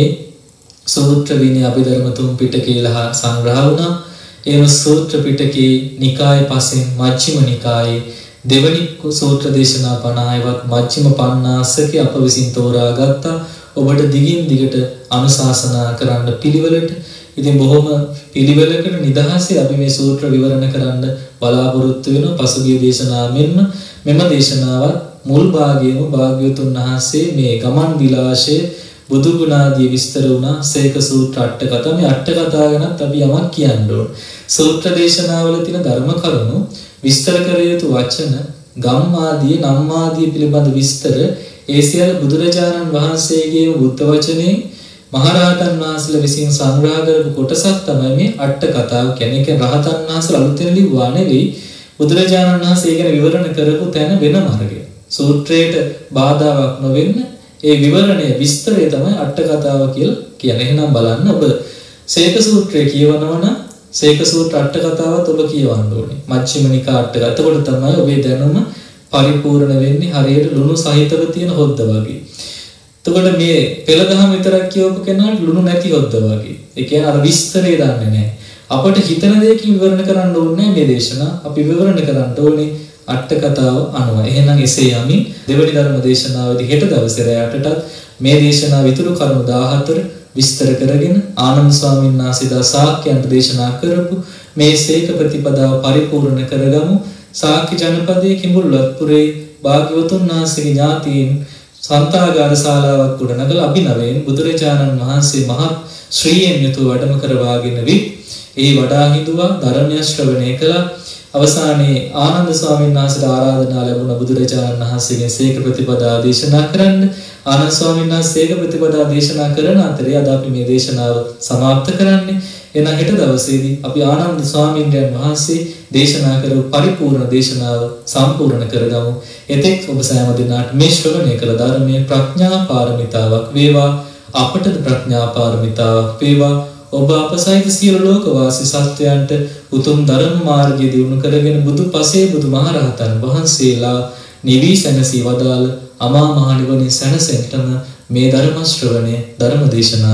B: සූත්‍ර විනය අභිධර්ම තුන් පිටකේ සංග්‍රහ වුණා. එම සූත්‍ර පිටකේ නිකාය පසෙන් මජ්ක්‍ධිම නිකායේ දෙවනි සූත්‍ර දේශනා 50වත් මජ්ක්‍ධිම පඤ්ඤාසකේ අප විසින් තෝරා ගත්තා. ඔබට දිගින් දිගට අනුශාසනා කරන්න පිළිවෙලට. ඉතින් බොහොම පිළිවෙලකට නිදහසේ අපි මේ සූත්‍ර විවරණ කරන්න බලාපොරොත්තු වෙනවා. පසුගිය දේශනාව මෙම දේශනාවත් මුල් භාගයේම භාග්‍යවතුන් වහන්සේ මේ ගමන් විලාසයේ බුදු ගුණ ආදී විස්තර වුණා. සේක සූත්‍ර අට කතා. මේ අට කතා ගැනත් අපි යමක් කියන්න ඕන. සූත්‍ර දේශනාවල තියෙන ධර්ම කරුණු විස්තර කර යුතු වචන ගම් ආදී නම් ආදී පිළිබඳ විස්තර ඒ සියල්ල බුදුරජාණන් වහන්සේගේ බුද්ධ වචනේ මහරහතන් වහන්සේලා විසින් සංග්‍රහ කරපු කොටසක් තමයි මේ අට කතාව කියන්නේ. ඒක රහතන් වහන්සේලා අලුතෙන් ලිව්වා නෙවෙයි. බුදුරජාණන් වහන්සේ ගැන විවරණ කරපු තැන වෙන මාර්ගය. සූත්‍රයට බාධාවක් නොවෙන්න ඒ විවරණය විස්තරය තමයි අට කතාව කියලා කියන්නේ. එහෙනම් බලන්න ඔබ සේක සූත්‍රය කියවනවා නම් සේක සූත්‍ර අට කතාවත් ඔබ කියවන්න ඕනේ. මජ්ක්‍ධිම නිකාය අට කතාව. එතකොට තමයි ඔබේ දැනුම පරිපූර්ණ වෙන්නේ හරියට ලුණු සහිතව තියෙන හොද්ද වගේ. එතකොට මේ පෙළ දහම විතරක් කියවපු කෙනාට ලුණු නැති හොද්ද වගේ. ඒ කියන්නේ අර විස්තරය දන්නේ නැහැ. අපිට හිතන දෙයකින් විවරණ කරන්න ඕනේ මේ දේශනා. අපි විවරණ කරන්න ඕනේ අට කතාව අනුව. එහෙනම් එසේ යමින් දෙවනි ධර්ම දේශනාවේදී හෙට දවසේ රැයටත් මේ දේශනාව විතර කරුණු 14 විස්තර කරගෙන ආනන්ද ස්වාමීන් වහන්සේ දා ශාක්‍යයන්ට දේශනා කරපු මේ සීක ප්‍රතිපදාව පරිපූර්ණ කරගමු. ශාක්‍ය ජනපදයේ කිඹුල්වත්පුරේ භාග්‍යවතුන් වහන්සේගේ ඥාතීන් සන්තාගාර ශාලාවක් ගොඩනගලා අභිනවයෙන් බුදුරජාණන් වහන්සේ මහත් ශ්‍රීයෙන් යුතුව වැඩම කරවාගෙන වී ඒ වඩා හිඳුවා ධර්මය ශ්‍රවණය කළා. අවසානයේ ආනන්ද ස්වාමීන් වහන්සේට ආරාධනා ලැබුණ බුදුරජාණන් වහන්සේගෙන් සීක ප්‍රතිපදා දේශනා කරන්න. ආනන්ද ස්වාමීන් වහන්සේ සීක ප්‍රතිපදා දේශනා කරන අතරේ අද අපි මේ දේශනාව સમાપ્ત කරන්නේ. එන හෙට දවසේදී අපි ආනන්ද ස්වාමීන් වහන්සේ දේශනා කරපු පරිපූර්ණ දේශනාව සම්පූර්ණ කරගමු. එතෙක් ඔබ සෑම දිනකට මේ ශ්‍රවණය කළ ධර්මයේ ප්‍රඥා පාරමිතාවක් වේවා. අපටද ප්‍රඥා පාරමිතාවක් වේවා. ඔබ අප සහිත සියලු ලෝකවාසී සත්වයන්ට උතුම් ධර්ම මාර්ගය දියුණු කරගෙන බුදු පසේ බුදු මහරහතන් වහන්සේලා නිවී සැනසී වදාළ අමා මහ නිවනින් සැනසෙන්නටම මේ ධර්ම ශ්‍රවණය ධර්ම දේශනාව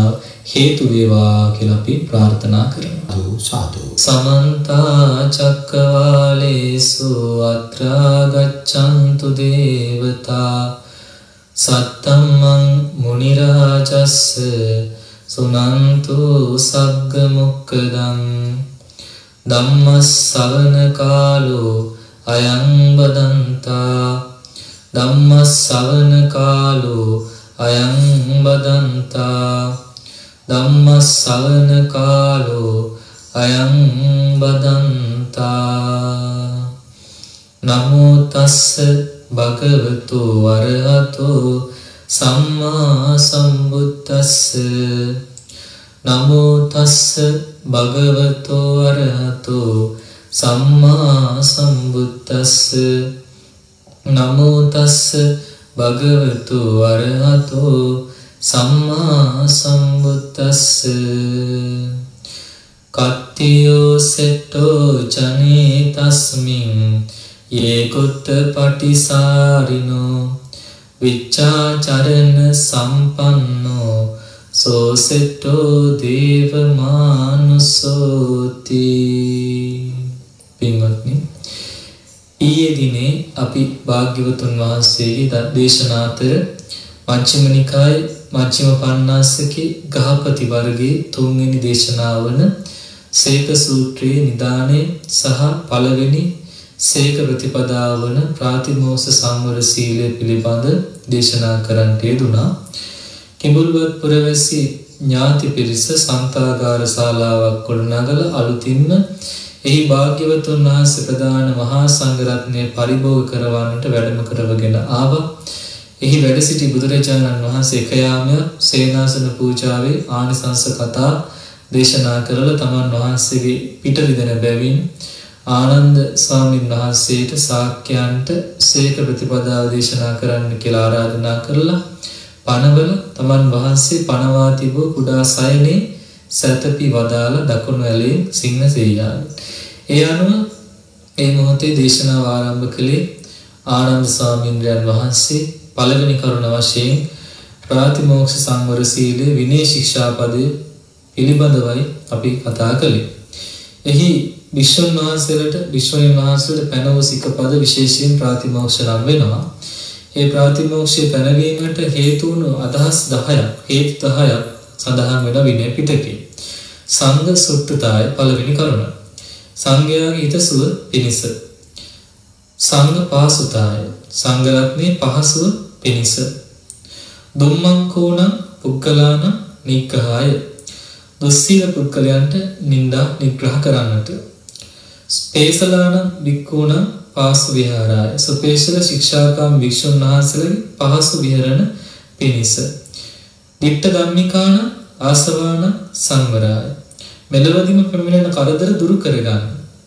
B: හේතු වේවා කියලා අපි ප්‍රාර්ථනා කරනවා.
A: සාදු.
B: සමන්ත චක්කවාලේසු අත්‍රා ගච්ඡන්තු දේවතා සත්තම්මං මුනි රාජස්ස සුනන්තු සග්ග මොක්ඛදං ධම්මස්සවන කාලෝ අයං බදන්තා ධම්මස්සවන කාලෝ අයං බදන්තා ධම්මස්සවන කාලෝ අයං බදන්තා නමෝ තස්ස භගවතු වරහතෝ සම්මා සම්බුද්දස්ස නමෝ තස්ස භගවතු වරහතෝ සම්මා සම්බුද්දස්ස නමෝ තස්ස භගවතු වරහතෝ සම්මා සම්බුද්දස්ස කත්තියෝ සෙට්ටෝ ජනේ තස්මින් යේකුත් පටිසාරිනෝ විච්ඡාචරණ සම්පන්නෝ සෝසෙට්ටෝ දේවමානුසෝති. පින්වත්නි, ඊයේ දිනේ අපි භාග්‍යවතුන් වහන්සේගේ දේශනා අතර මජ්ක්‍ධිම නිකායේ මජ්ක්‍ධිම පඤ්ඤාසකේ ගහපති වර්ගයේ 3 වෙනි දේශනාව වන සේක සූත්‍රයේ නිදානේ සහ පළවෙනි සේක ප්‍රතිපදාව වන ප්‍රාතිමෝක්ෂ සංවර සීලය පිළිබඳ දේශනා කරන්නට යෙදුණා. කිඹුල්වත් පුරවැසි ඥාති පිරිස සන්තාගාර ශාලාවක් ගොඩනගලා අලුතින්ම එහි භාග්‍යවතුන් වහන්සේ ප්‍රදාන මහා සංඝරත්නය පරිභෝග කරවන්නට වැඩම කරවගෙන ආවා. එහි වැඩ සිටි බුදුරජාණන් වහන්සේ එක යාමයක් සේනාසන පූජාවේ ආනිසංස කතා දේශනා කරලා තමන් වහන්සේගේ පිට රිදෙන බැවින් ආනන්ද ස්වාමීන් වහන්සේට ශාක්‍යයන්ට සේක ප්‍රතිපදාව දේශනා කරන්න කියලා ආරාධනා කරලා පනවල තමන් වහන්සේ පනවා තිබූ කුඩා සයනේ සතපි වදාලා දකුණු ඇලේ සිංහ සේයාවෙන්. ඒ අනුව ඒ මොහොතේ දේශනාව ආරම්භ කළේ ආනන්ද ස්වාමීන් වහන්සේ පළවෙනි කරුණ වශයෙන් ප්‍රාතිමෝක්ෂ සංවර සීලය විනය ශික්ෂාපදයේ පිළිබඳවයි අපි කතා කළේ. එහි වික්ෂුන් වහන්සේලට පැනව සිකපද විශේෂයෙන් ප්‍රාතිමෝක්ෂ නම් වෙනවා. ඒ ප්‍රාතිමෝක්ෂය පැනවීමට හේතු වුණු අදහස් 10ක් හේතු 10ක් සඳහන් වෙන විනය පිටකේ. සංඝ සුත්තතාය පළවෙනි කරුණ. සංඝයාගේ හිතසුව පිණිස. සංඝ පාසුතාය සංඝ රත්නේ පහසුව පිණිස. දුම්මංකෝණ පුද්ගලාන නිග්‍රහය දුස්සීල පුද්ගලයන්ට නින්දා නිග්‍රහ කරන්නට. ස්පේසලාන වික්කෝණ පාසු විහාරාය සුපේශල ශික්ෂාකාම වික්ෂුන් වහන්සේලගේ පහසු විහරණ පිණිස. දිට්ඨ ධම්මිකාන ආසවාන සංවරාය මෙලොවදීම පැමිණෙන කරදර දුරු කරගන්න.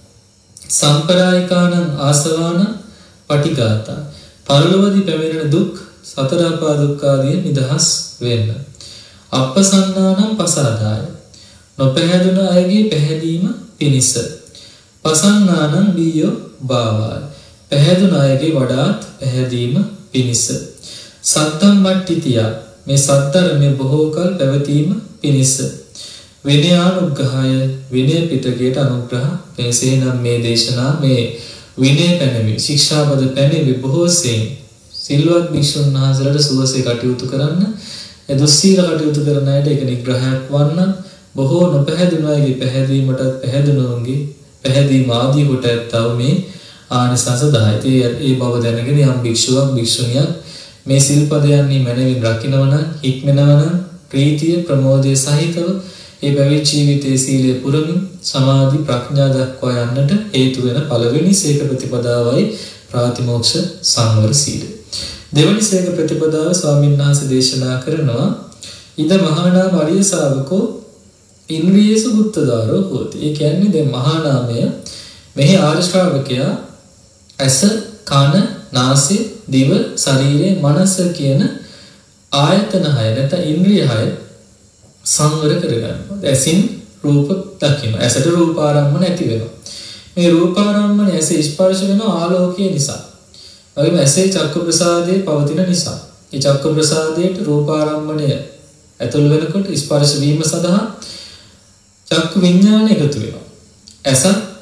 B: සම්පරායිකාන ආසවාන පටිඝාතා පරලොවදී පැමිණෙන දුක් සතර අපා දුක් ආදී නිදහස් වෙන්න. අපසන්නානම් පසාදාය නොපැහැදුන අයගේ පැහැදීම පිණිස. පසන්නානම් බියෝ භාවාය පැහැදුන අයගේ වඩාත් පැහැදීම පිණිස. සත්තම් වට්ටිතිය මේ සත්තරමේ බොහෝ කල පැවතීම පිණිස. විනයානුග්‍රහය විනය පිටකයට අනුග්‍රහ මෙසේනම් මේ දේශනා මේ විනය පැනවි ශික්ෂාපද පැනවි බොහෝසෙයින් සිල්වත් භික්ෂුන් වහන්සේලාට සුවසේ කටයුතු කරන්න දුස්සීල කටයුතු කරන අයට ඒක නිග්‍රහයක් වන්න බොහෝ නොපැහැදුණු අයගේ පැහැදීමටත් පැහැදුණුන්ගේ පැහැදීම ආදී කොට ඇත්තව මේ ආනිසංස 10යි. ඒ බව දැනගෙන යම් භික්ෂුවක් භික්ෂුණියක් මේ සිල්පදයන්හි මැනවින් රකින්නවන හික්මනවන ප්‍රීතිය ප්‍රමෝදය සහිතව ඒ පැවිදි ජීවිතයේ සීලය පුරමින් සමාධි ප්‍රඥා දක්වා යන්නට හේතු වෙන පළවෙනි සීක ප්‍රතිපදාවයි ප්‍රාතිමෝක්ෂ සංවර සීලය. දෙවනි සීක ප්‍රතිපදාව ස්වාමීන් වහන්සේ දේශනා කරනවා ඉද මහානාම අරිය ශාවකෝ ඉන්ද්‍රියසු බුද්ධදාරෝ හෝති. ඒ කියන්නේ දැන් මහා නාමය මෙහි ආර්ය ශ්‍රාවකයා ඇස කන නාසය දිව ශරීරය මනස කියන ආයතන 6 නැත්නම් ඉන්ද්‍රිය 6 සංවර කරගන්නවා. ඇසින් රූප දකින්න. ඇසට රූපාරම්මන ඇති වෙනවා. මේ රූපාරම්මන ඇස ස්පර්ශ වෙන ආලෝකය නිසා. වගේම ඇසේ චක්ක ප්‍රසාදයේ පවතින නිසා. ඒ චක්ක ප්‍රසාදයට රූපාරම්මණය ඇතුල් වෙනකොට ස්පර්ශ වීම සඳහා චක්කු විඥානය එකතු වෙනවා. ඇස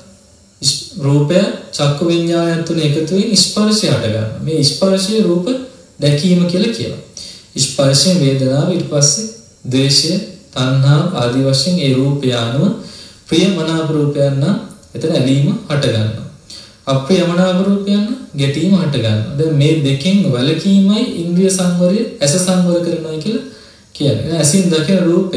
B: රූපය චක්කු විඥානයන් තුන එකතු වෙන ස්පර්ශය හට ගන්නවා. මේ ස්පර්ශයේ රූප දැකීම කියලා කියනවා. ස්පර්ශයෙන් වේදනාව ඊට පස්සේ ද්වේෂය, තණ්හාව ආදී වශයෙන් ඒ රූපය අනුව ප්‍රියමනාප රූපයන් නම් එතන ඇලීම හට ගන්නවා. අප්‍රියමනාප රූපයන් ගැටීම හට ගන්නවා. දැන් මේ දෙකෙන් වැළකීමයි ඉන්ද්‍රිය සංවරය, ඇස සංවර කරනවා කියලා කියන්නේ. ඇසින් දකින රූපය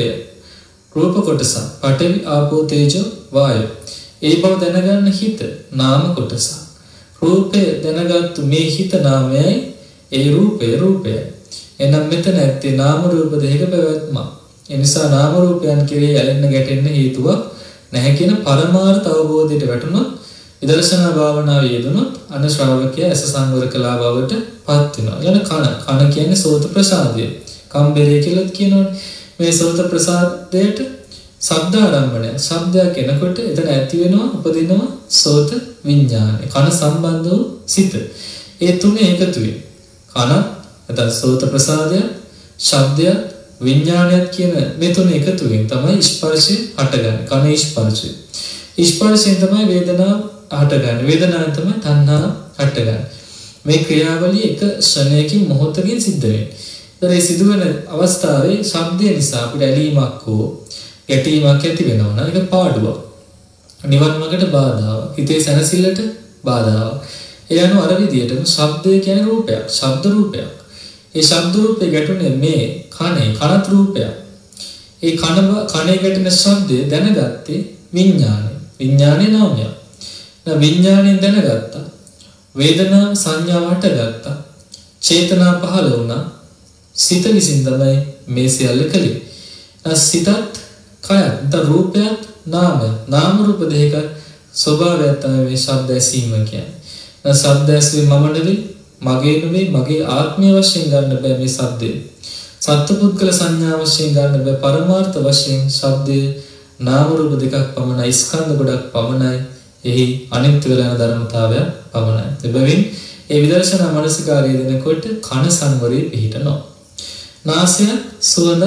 B: රූප කොටස පඨවි ආපෝ තේජෝ වායෝ. ඒ බව දැනගන්න හිත නාම කොටස. රූපය දැනගත්තු මේ හිත නාමයයි ඒ රූපයයි. එනම් මෙතන ඇත්තේ නාම රූප දෙක පැවැත්ම. ඒ නිසා නාම රූපයන් කෙරෙහි ඇලෙන්න ගැටෙන්න හේතුවක් නැහැ කියන පරමාර්ථ අවබෝධයට වැටුණොත් විදර්ශනා භාවනාවේ යෙදුණොත් අන ශ්‍රාවකයා ඇස සංවර කළා බවට පත් වෙනවා. ඊළඟ කන කියන්නේ සෝත ප්‍රසාදය. කම්බරේ කියලා කියනවනේ. මේ සෝත ප්‍රසාදයට ශබ්ද ආරම්භණය. ශබ්දයක් එනකොට එතන ඇති වෙනවා උපදිනවා සෝත විඥානය. කන සම්බන්ධ වූ සිත. ඒ තුනේ එකතු වෙයි. කන නැත්නම් සෝත ප්‍රසාදය, ශබ්දය, විඥානයත් කියන මේ තුන එකතු වෙන තමයි ස්පර්ශය හටගන්නේ. කනේ ස්පර්ශය. ස්පර්ශයෙන් තමයි වේදනාව හටගන්නේ. වේදනාවෙන් තමයි තණ්හාව හටගන්නේ. මේ ක්‍රියාවලිය එක ශ්‍රණයකින් මොහොතකින් සිද්ධ වෙන්නේ. ඒ සිදුවෙන අවස්ථාවේ ශබ්දය නිසා අපිට ඇලීමක් හෝ ගැටීමක් ඇති වෙනවා නම් ඒක පාඩුවක්. නිවන් මාර්ගයට බාධාවක්. හිතේ සැනසෙල්ලට බාධාවක්. ඒ අනුව අර විදියටම ශබ්දය කියන්නේ රූපයක්. ශබ්ද රූපයක්. ඒ ශබ්ද රූපේ ගැටුනේ මේ කනත් රූපයක්. ඒ කනේ ගැටෙන ශබ්දය දැනගත්තේ විඥානය. විඥානේ නාමයක්. දැන් විඥාණයෙන් දැනගත්තා. වේදනා සංඥාව හටගත්තා. චේතනා පහළ වුණා. සිත විසින් තමයි මේ සියල්ල කළේ. සිතත් කයත් රූපයත් නාමය. නාම රූප දෙක ස්වභාවය තමයි මේ ශබ්ද ඇසීම කියන්නේ. ශබ්ද ඇසීම මම නෙවෙයි, මගේ නෙවෙයි, මගේ ආත්මය වශයෙන් ගන්න බෑ මේ ශබ්දය. සත්පුද්ගල සංඥා වශයෙන් ගන්න බෑ. පරමාර්ථ වශයෙන් ශබ්දය නාම රූප දෙකක් පමණයි, ස්කන්ධ ගොඩක් පමණයි. එහි අනිත්‍ය වෙලා යන ධර්මතාවය පමණයි. එබැවින් ඒ විදර්ශනා මනසිකාරය දෙනකොට කන සංවරයේ පිහිටනවා. නාසය සුවඳ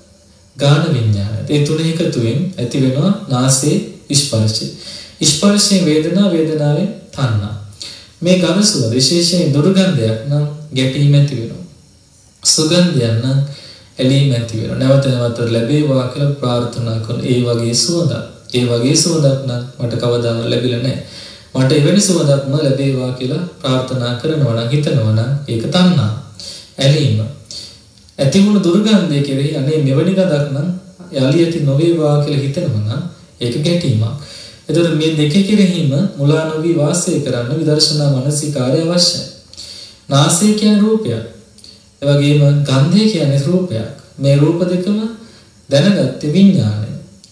B: ගාන විඥානය. ඒ තුන එකතුවෙන් ඇති වෙනවා නාසයේ ස්පර්ශය. ස්පර්ශයෙන් වේදනාවෙන් තණ්හා. මේ ගඳ සුවඳ විශේෂයෙන් දුර්ගන්ධයක් නම් ගැටීම ඇති වෙනවා. සුගන්ධයක් නම් ඇලීම ඇති වෙනවා. නැවත නැවත ලැබේවා කියලා ප්‍රාර්ථනා කරන ඒ වගේ සුවඳක් නම් මට කවදාවත් ලැබිලා නැහැ. මට එවැනි සුවඳක්ම ලැබේවා කියලා ප්‍රාර්ථනා කරනවා නම් හිතනවා නම් ඒක තණ්හා. ඇලීම. ඇතිවුණු දුර්ගන්ධය කෙරෙහි අනේ මෙවැනි ගඳක් නම් යලි ඇති නොවේවා කියලා හිතනවා නම් ඒක ගැටීමක්. එතකොට මේ දෙක කෙරෙහිම මුලා නොවි වාසය කරන්න විදර්ශනා මනසිකාරය අවශ්‍යයි. නාසය කියන්නේ රූපයක්. ඒ වගේම ගන්ධය කියන්නේ රූපයක්. මේ රූප දෙකම දැනගත්තේ විඥානය.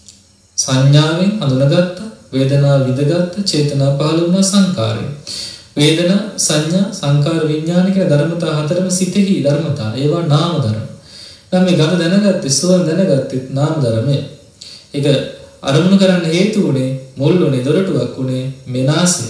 B: සංඥාවෙන් හඳුනාගත්ත, වේදනාව විඳගත්ත, චේතනා පහළ වුණා සංකාරය. වේදනා, සංඥා, සංකාර, විඥාන කියන ධර්මතා හතරම සිතෙහි ධර්මතා. ඒවා නාම ධර්ම. දැන් මේ ගඳ දැනගත්තේ, සුවඳ දැනගත්තේ නාම ධර්මය. ඒක අරමුණු කරන්න හේතු උනේ, මුල් උනේ, දොරටුවක් උනේ මේ නාසය.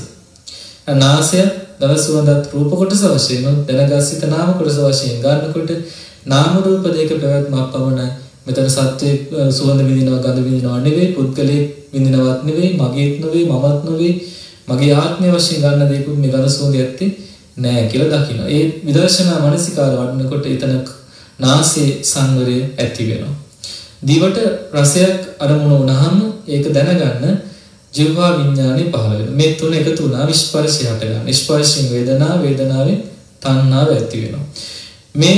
B: නාසය දව සුවඳත් රූප කොටස වශයෙන් දැනගත් සිත නාම කොටස වශයෙන් ගන්නකොට නාම රූප දෙක පැවැත්මක් පමණයි. මෙතන සත්‍යයේ සුවඳ විඳිනවා, ගඳ විඳිනවා නෙවෙයි, පුද්ගලයේ විඳිනවත් නෙවෙයි, මගේත් නෙවෙයි, මමත් නෙවෙයි, මගේ ආත්මය වශයෙන් ගන්න දෙයක්වත් මේ ගඳ සුවඳ ඇත්තේ නෑ කියලා දකිනවා. ඒ විදර්ශනා මනසිකාර වඩනකොට එතන නාසයේ සංවරය ඇති වෙනවා. දිවට රසයක් අරමුණු වුණාම ඒක දැනගන්න ජීවා විඥානේ පහළ වෙනවා. මේ තුන එකතු වුණා ස්පර්ශය හට ගන්න. ස්පර්ශයෙන් වේදනාවෙන් තණ්හාව ඇති වෙනවා. මේ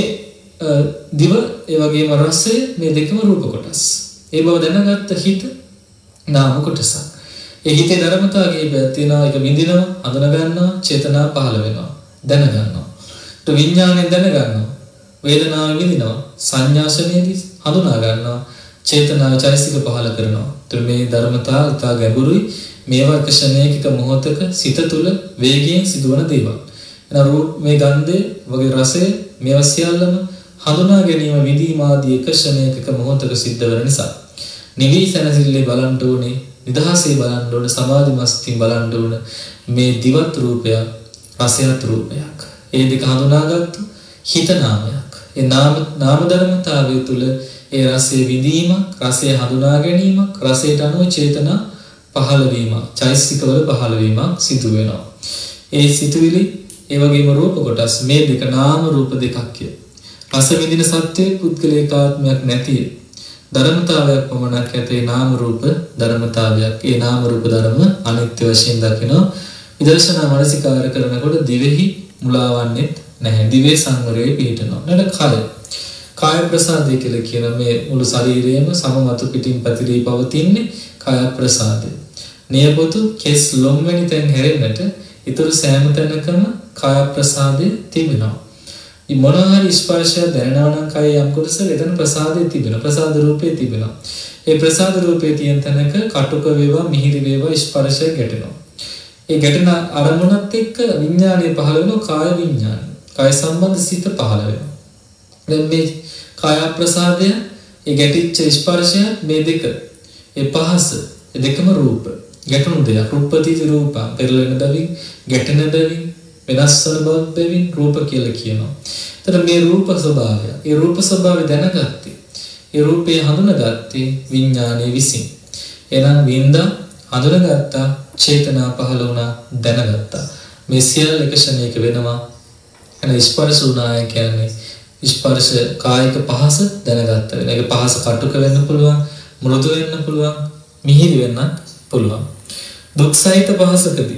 B: දිව ඒ වගේම රසය මේ දෙකම රූප කොටස්. ඒ බව දැනගත්ත හිත නාම කොටසක්. ඒ හිතේ ධර්මතාවයේ තියෙනවා, ඒක විඳිනවා, හඳුනා ගන්නවා, චේතනා පහළ වෙනවා, දැන ගන්නවා. ඊට විඥාණයෙන් දැන ගන්නවා. වේදනාව විඳිනවා, සංඥාසනයේදී හඳුනා ගන්නවා, චේතනා චෛසික පහළ කරනවා. ඊට මේ ධර්මතා ඉතා ගැඹුරුයි. මේවා ක්ෂණයක මොහොතක සිත තුළ වේගයෙන් සිදුවන දේවල්. එන රූප මේ ගන්ධය වගේ රසය මේවා සියල්ලම හඳුනා ගැනීම විදීම ආදී ක්ෂණයක මොහොතක සිද්ධ වෙන නිසා නිවි සැනසෙල්ලේ බලන්න ඕනේ, නිදහසේ බලන්න ඕනේ, සමාධි මස්තින් බලන්න ඕනේ. මේ දිවත් රූපයක්, රසයත් රූපයක්. ඒ දෙක හඳුනාගත්තු හිත නාමයක්. ඒ නාම ධර්මතාවය තුළ ඒ රසයේ විඳීමක්, රසය හඳුනා ගැනීමක්, රසයට අනුව චේතනා පහළ වීමක්, චෛතසිකවල පහළ වීමක් සිදු වෙනවා. ඒ සිතුවිලි ඒ වගේම රූප කොටස් මේ දෙක නාම රූප දෙකක්ය. රස විඳින සත්‍යයේ පුද්ගලිකාත්මයක් නැතිය. ධර්මතාවයක් පමණක් ඇතේ නාම රූප ධර්මතාවයක්. ඒ නාම රූප ධර්ම අනිත්‍ය වශයෙන් දකිනවා. විදර්ශනා මනසිකාර කරනකොට දිවෙහි මුලාවන්නේ නැහැ. දිවේ සංවරයේ පිහිටනවා. නේද? කාය ප්‍රසාදය කියලා කියන මේ මුළු ශරීරයම සමමතු පිටින් පැතිරී පවතින්නේ කාය ප්‍රසාදය. නියපොතු කෙස් ලොම් වැනි තැන් හැරෙන්නට ඊතර සෑම තැනකම කාය ප්‍රසාදය තිබෙනවා. මේ මොනවාරි ස්පර්ශය දැනෙනවා නම් කාය යම් කොටසක එතන ප්‍රසාදය තිබෙනවා. ප්‍රසාද රූපේ තිබෙනවා. ඒ ප්‍රසාද රූපේ තියෙන තැනක කටුක වේවා මිහිරි වේවා ස්පර්ශය ගැටෙනවා. ඒ ගැටෙන අරමුණත් එක්ක විඥානය පහළ වෙනවා. කාය විඥානය. කාය සම්බන්ධ සිත පහළ වෙනවා. දැන් මේ කාය ප්‍රසාදය ඒ ගැටිච්ච ස්පර්ශය මේ දෙක ඒ පහස ඒ දෙකම රූප ගැටුණු දෙයක්. රූපපතිත රූප පෙරලෙන බැවින් ගැටෙන බැවින් වෙනස් වන බැවින් රූප කියලා කියනවා. එතන මේ රූප ස්වභාවය, ඒ රූප ස්වභාවය දැනගත්තේ, ඒ රූපේ හඳුනාගත්තේ විඥානයේ විසින්. එහෙනම් වින්දා හඳුනාගත්තා, චේතනා පහළ වුණා, දැනගත්තා. මේ සියල්ල එක ක්ෂණයක වෙනවා. එන ස්පර්ශ වුණා කියන්නේ ස්පර්ශ කායික පහස දැනගත්ත වෙන. ඒක පහස කටුක වෙන්න පුළුවන්, මෘදු වෙන්න පුළුවන්, මිහිරි වෙන්න පුළුවන්. දුක් සහිත පහසකදී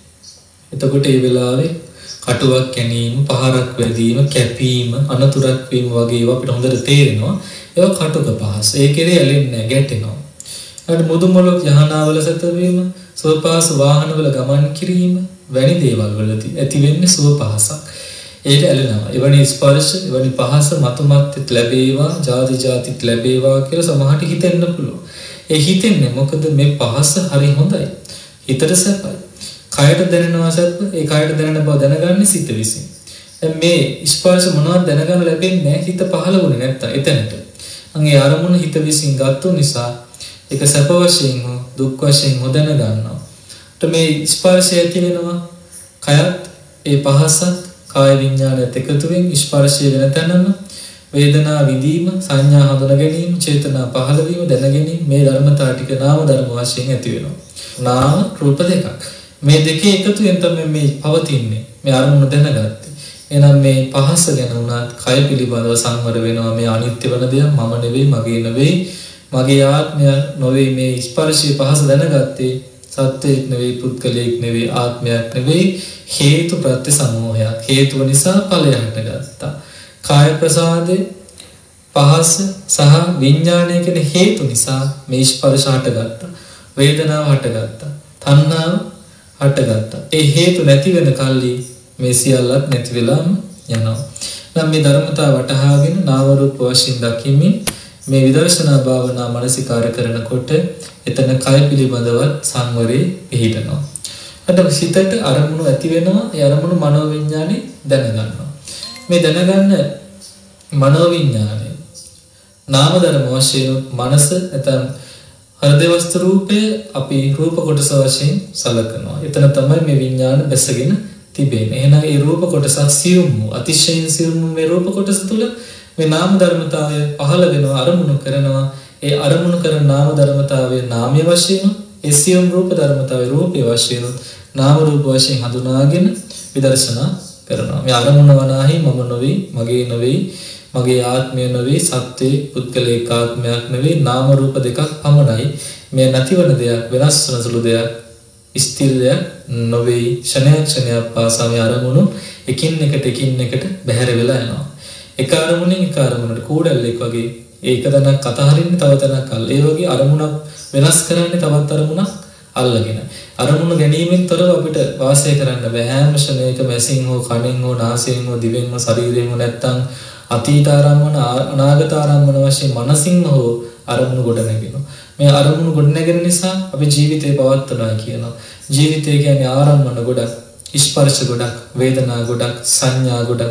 B: එතකොට මේ වෙලාවේ කටුවක් කැනීම, පහරක් වැදීම, කැපීම, අනතුරක් වීම වගේ ඒවා අපිට හොඳට තේරෙනවා. ඒක කටුක පහස. ඒකේ ඇලෙන්නේ නැහැ, ගැටෙනවා. අර මුදු මොලොක් යහනාවල සැතවීම, සුවපහසු වාහනවල ගමන් කිරීම වැනි දේවල් වලදී ඇති වෙන්නේ සුව පහසක්. ඒක ඇලෙනවා. එවැනි ස්පර්ශ, එවැනි පහස මතුමත්ත් ලැබේවා, ජාති ජාතිත් ලැබේවා කියලා සමහරට හිතෙන්න පුළුවන්. ඒ හිතෙන්නේ මොකද මේ පහස හරි හොඳයි. හිතට සැපයි. කයට දැනෙනවා සැප. ඒ කයට දැනෙන බව දැනගන්නේ සිත විසින්. දැන් මේ ස්පර්ශ මොනවද දැනගන්න ලැබෙන්නේ නැහැ. හිත පහළ වුණේ නැත්තම් එතනට. අංගේ අරමුණ හිත විසින් ගත්තු නිසා ඒක සැප වශයෙන් හෝ දුක් වශයෙන් හෝ දැනගන්නවා. මේ ස්පර්ශය ඇති වෙනවා. කයත් ඒ පහසත් කාය විඥානයත් එකතු වෙන ස්පර්ශය වෙන තැනම වේදනා විඳීම, සංඥා හඳුනා ගැනීම, චේතනා පහළ වීම, දැන ගැනීම මේ ධර්මතා ටික නාම ධර්ම වශයෙන් ඇති වෙනවා. නාම රූප දෙකක්. මේ දෙකේ එකතුවෙන් තමයි මේ පවතින්නේ. මේ අරමුණ දැනගත්තේ. එහෙනම් මේ පහස ගැන උනත් කය පිළිබඳව සංවර වෙනවා. මේ අනිත්‍ය වෙන දෙයක් මම නෙවෙයි, මගේ නෙවෙයි, මගේ ආත්මය නොවේ. මේ ස්පර්ශයේ පහස දැනගත්තේ සත්‍යයක් නෙවෙයි, පුද්ගලයෙක් නෙවෙයි, ආත්මයක් නෙවෙයි, හේතු ප්‍රත්‍ය සමූහයක්. හේතුව නිසා ඵලය හටගත්තා. කාය ප්‍රසාදේ පහස සහ විඥානය කියන හේතු නිසා මේ ස්පර්ශ හටගත්තා. වේදනාව හටගත්තා. තණ්හාව හටගත්තා. ඒ හේතු නැති වෙන කල්ලි මේ සියල්ලත් නැති වෙලාම යනවා. නම් මේ ධර්මතාව වටහාගෙන නාම රූප වශයෙන් දකිමින් මේ විදර්ශනා භාවනා මනසිකාර කරනකොට එතන කය පිළිබඳව සංවරේ පිහිටනවා. අද සිතට අරමුණු ඇති වෙනවා. ඒ අරමුණු මනෝවිඤ්ඤාණය දැනගන්නවා. මේ දැනගන්න මනෝවිඤ්ඤාණය නාම ධර්ම වශයෙන් මනස නැත්නම් හෘදේ වස්තු රූපය අපි රූප කොටස වශයෙන් සලකනවා. එතන තමයි මේ විඤ්ඤාණ බැසගෙන තිබෙන්නේ. එහෙනම් මේ රූප කොටස සියුම් වූ අතිශයින් සියුම් මේ රූප කොටස තුල මේ නාම ධර්මතාවය පහළ වෙනවා, අරමුණු කරනවා. ඒ අරමුණු කරන නාම ධර්මතාවය නාමය වශයෙන්, ඒ සියුම් රූප ධර්මතාවය රූපය වශයෙන්, නාම රූප වශයෙන් හඳුනාගෙන විදර්ශනා කරනවා. මේ අරමුණ වනාහි මම නොවේ, මගේ නොවේ, මගේ ආත්මය නොවේ, සත්‍යයේ පුද්ගලික ආත්මයක් නෙවෙයි, නාම රූප දෙකක් පමණයි. මේ නැතිවන දෙයක්, වෙනස් වන සුළු දෙයක්, ස්ථිර දෙයක් නොවේ. ක්ෂණයක් පාසා මේ අරමුණු එකින් එකට බැහැර වෙලා යනවා. එක අරමුණෙන් එක අරමුණට කූඩල්ලෙක් වගේ ඒක තැනක් අතහරින්නේ තව තැනක් අල්ල. ඒ වගේ අරමුණක් වෙනස් කරන්නේ තවත් අරමුණක් අල්ලගෙන. අරමුණ ගැනීමෙන් තොරව අපිට වාසය කරන්න බෑ. හැම ක්ෂණයකම ඇසින් හෝ කනින් හෝ නාසයෙන් හෝ දිවෙන් හෝ ශරීරයෙන් හෝ නැත්තම් අතීත ආරම්මන අනාගත ආරම්මන වශයෙන් මනසින්ම හෝ අරමුණු ගොඩ නැගෙනවා. මේ අරමුණු ගොඩ නැගෙන නිසා අපි ජීවිතේ පවත්වනවා කියනවා. ජීවිතය කියන්නේ ආරම්මන ගොඩක්, ස්පර්ශ ගොඩක්, වේදනා ගොඩක්, සංඥා ගොඩක්,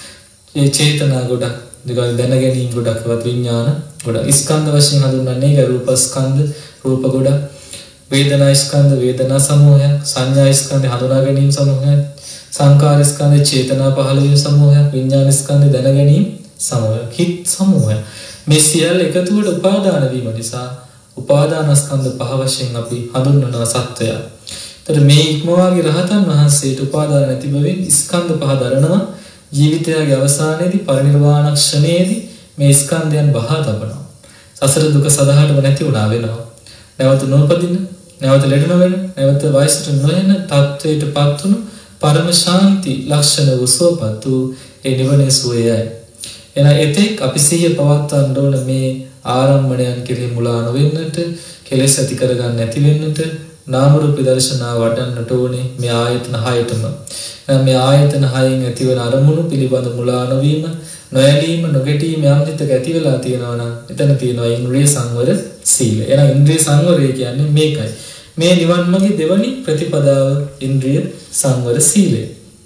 B: ඒ චේතනා ගොඩක්, දෙකයි දැන ගැනීම ගොඩක්වත් විඥාන ගොඩක්. ස්කන්ධ වශයෙන් හඳුන්වන්නේ ඒක රූප ස්කන්ධ, රූප ගොඩක්, වේදනා ස්කන්ධ, වේදනා සමූහයක්, සංඥා ස්කන්ධ, හඳුනා ගැනීම සමූහයක්, සංකාර ස්කන්ධ, චේතනා පහළ වීම සමූහයක්, විඥාන ස්කන්ධ, දැන ගැනීම සමූහයක්, හිත් සමූහයක්. මේ සියල්ල එකතුවට උපාදාන වීම නිසා උපාදානස්කන්ධ පහ වශයෙන් අපි හඳුන්වනවා සත්වය. ඒතර මේ ඉක්මවාගේ රහතන් වහන්සේට උපාදාන නැති බැවින් ස්කන්ධ පහ දරනවා. ජීවිතයගේ අවසානයේදී පරිනිර්වාණ ක්ෂණයේදී මේ ස්කන්ධයන් බහා තබනවා. සසර දුක සදාහටම නැති වුණා වෙනවා. නැවත නොපදින, නැවත ලෙඩ නොවන, නැවත වයසට නොයන තත්වයටපත් වුණු පරම ශාන්ති ලක්ෂණ උසෝපත් වූ ඒ නිවනේ සුවයයි. එන එතෙක් අපි සිහිය පවත්වන්න ඕන මේ ආරම්භණයන් කෙරෙහි මුලා නොවෙන්නට, කෙලෙස් ඇති කරගන්න නැති වෙන්නට, නාම රූප දර්ශනා වඩන්නට ඕනේ මේ ආයතන හයටම. මේ ආයතන හයෙන් ඇතිවන අරමුණු පිළිබඳ මුලා නොවීම, නොඇලීම, නොගැටීම යම් විටක ඇති වෙලා තියෙනවා නම් එතන තියෙනවා ඉන්ද්‍රිය සංවර සීලය. එහෙනම් ඉන්ද්‍රිය සංවරය කියන්නේ මේකයි. මේ නිවන් මාගේ දෙවනි ප්‍රතිපදාව ඉන්ද්‍රිය සංවර සීලය.